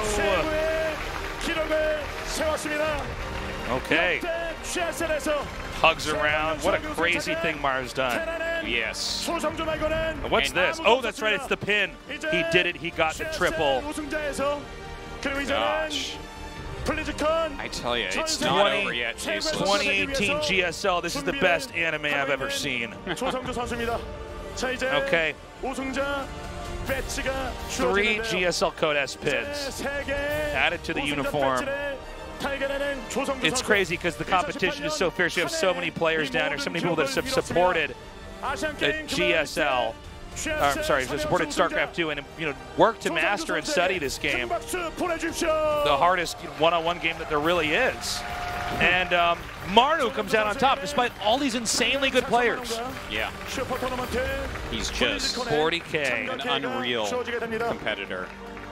[SPEAKER 16] Okay. Hugs around. What a crazy thing Maru's done.
[SPEAKER 2] Yes.
[SPEAKER 16] What's this? Oh, that's right. It's the pin. He did it. He got the triple.
[SPEAKER 2] Gosh. I tell you, it's not over yet.
[SPEAKER 16] 2018 GSL. This is the best anime I've ever seen. Okay. 3 GSL Code S pins added to the uniform. It's crazy because the competition is so fierce. You have so many players down here, so many people that have supported the GSL I'm sorry, supported StarCraft 2, and worked to master and study this game. The hardest one-on-one game that there really is. And Maru comes out on top despite all these insanely good players.
[SPEAKER 2] Yeah. He's just
[SPEAKER 16] 40K.
[SPEAKER 2] An unreal competitor.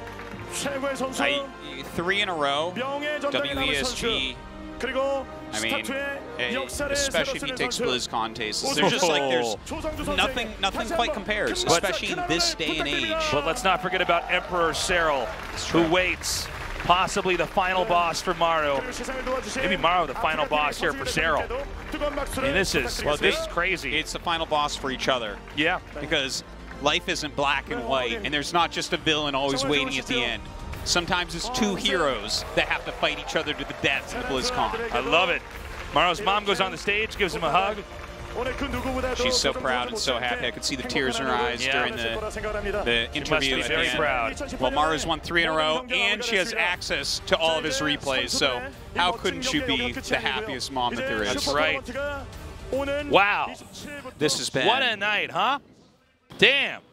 [SPEAKER 2] 3 in a row, WESG. I mean, especially if he takes BlizzCon tastes. There's just like, there's nothing quite compares, especially in this day and age.
[SPEAKER 16] But let's not forget about Emperor Cyril, who waits. Possibly the final boss for Maru. Maybe Maru the final boss here for Cyril. I mean, this is crazy.
[SPEAKER 2] It's the final boss for each other.
[SPEAKER 16] Yeah.
[SPEAKER 2] Because life isn't black and white, and there's not just a villain always waiting at the end. Sometimes it's 2 heroes that have to fight each other to the death in the BlizzCon.
[SPEAKER 16] I love it. Maru's mom goes on the stage, gives him a hug.
[SPEAKER 2] She's so proud and so happy. I could see the tears in her eyes during the interview at the end.
[SPEAKER 16] Proud.
[SPEAKER 2] Well, Maru's won 3 in a row, and she has access to all of his replays, so how couldn't you be the happiest mom that there is?
[SPEAKER 16] That's right. Wow.
[SPEAKER 2] This has been...
[SPEAKER 16] What a night, huh? Damn.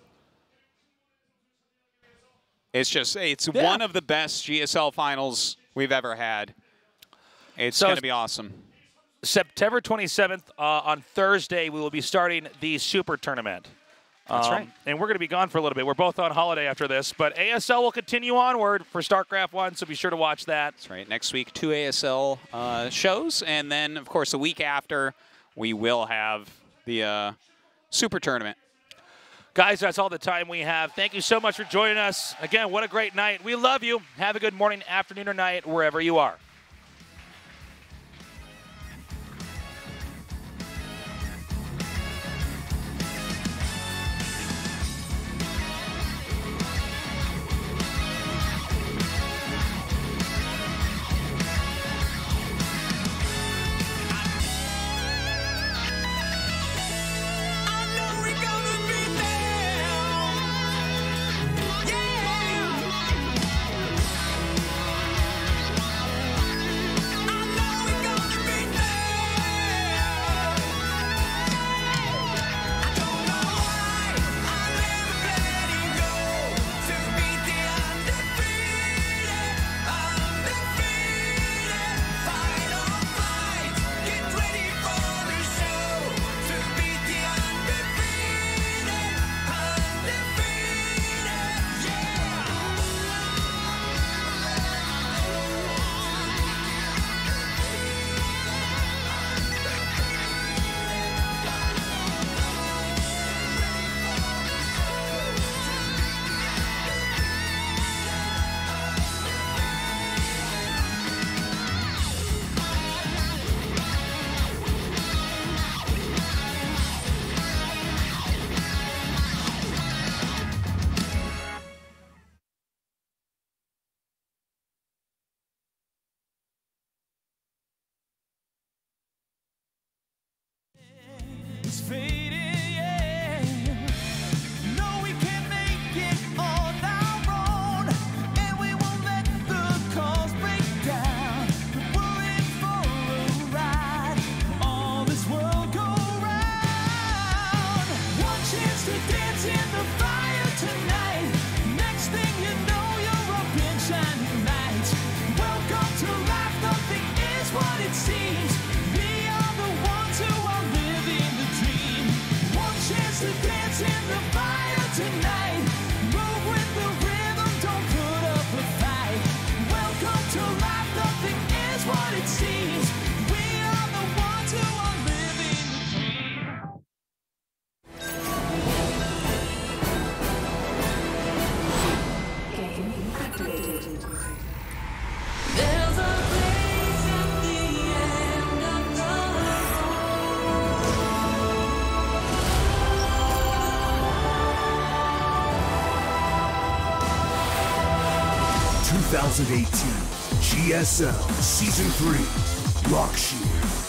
[SPEAKER 2] It's one of the best GSL finals we've ever had. It's going to be awesome.
[SPEAKER 16] September 27th, on Thursday, we will be starting the Super Tournament.
[SPEAKER 2] That's right.
[SPEAKER 16] And we're going to be gone for a little bit. We're both on holiday after this, but ASL will continue onward for StarCraft 1, so be sure to watch that.
[SPEAKER 2] That's right. Next week, 2 ASL shows, and then, of course, the week after, we will have the Super Tournament.
[SPEAKER 16] Guys, that's all the time we have. Thank you so much for joining us. Again, what a great night. We love you. Have a good morning, afternoon, or night, wherever you are.
[SPEAKER 1] It's fading, yeah. No, we can't make it on our own, and we won't let the cause break down. We're in for a ride. All this world go round. One chance to dance in the fire tonight. Next thing you know, you're up in shining lights. Welcome to life. Nothing is what it seems. We are the ones who are living the dream. One chance to dance in the fire tonight. Move with the rhythm, don't put up a fight. Welcome to life, nothing is what it seems. We are the ones who are living the dream. There's a place at the end of the
[SPEAKER 4] #2018 GSL Season 3 Rock Shear.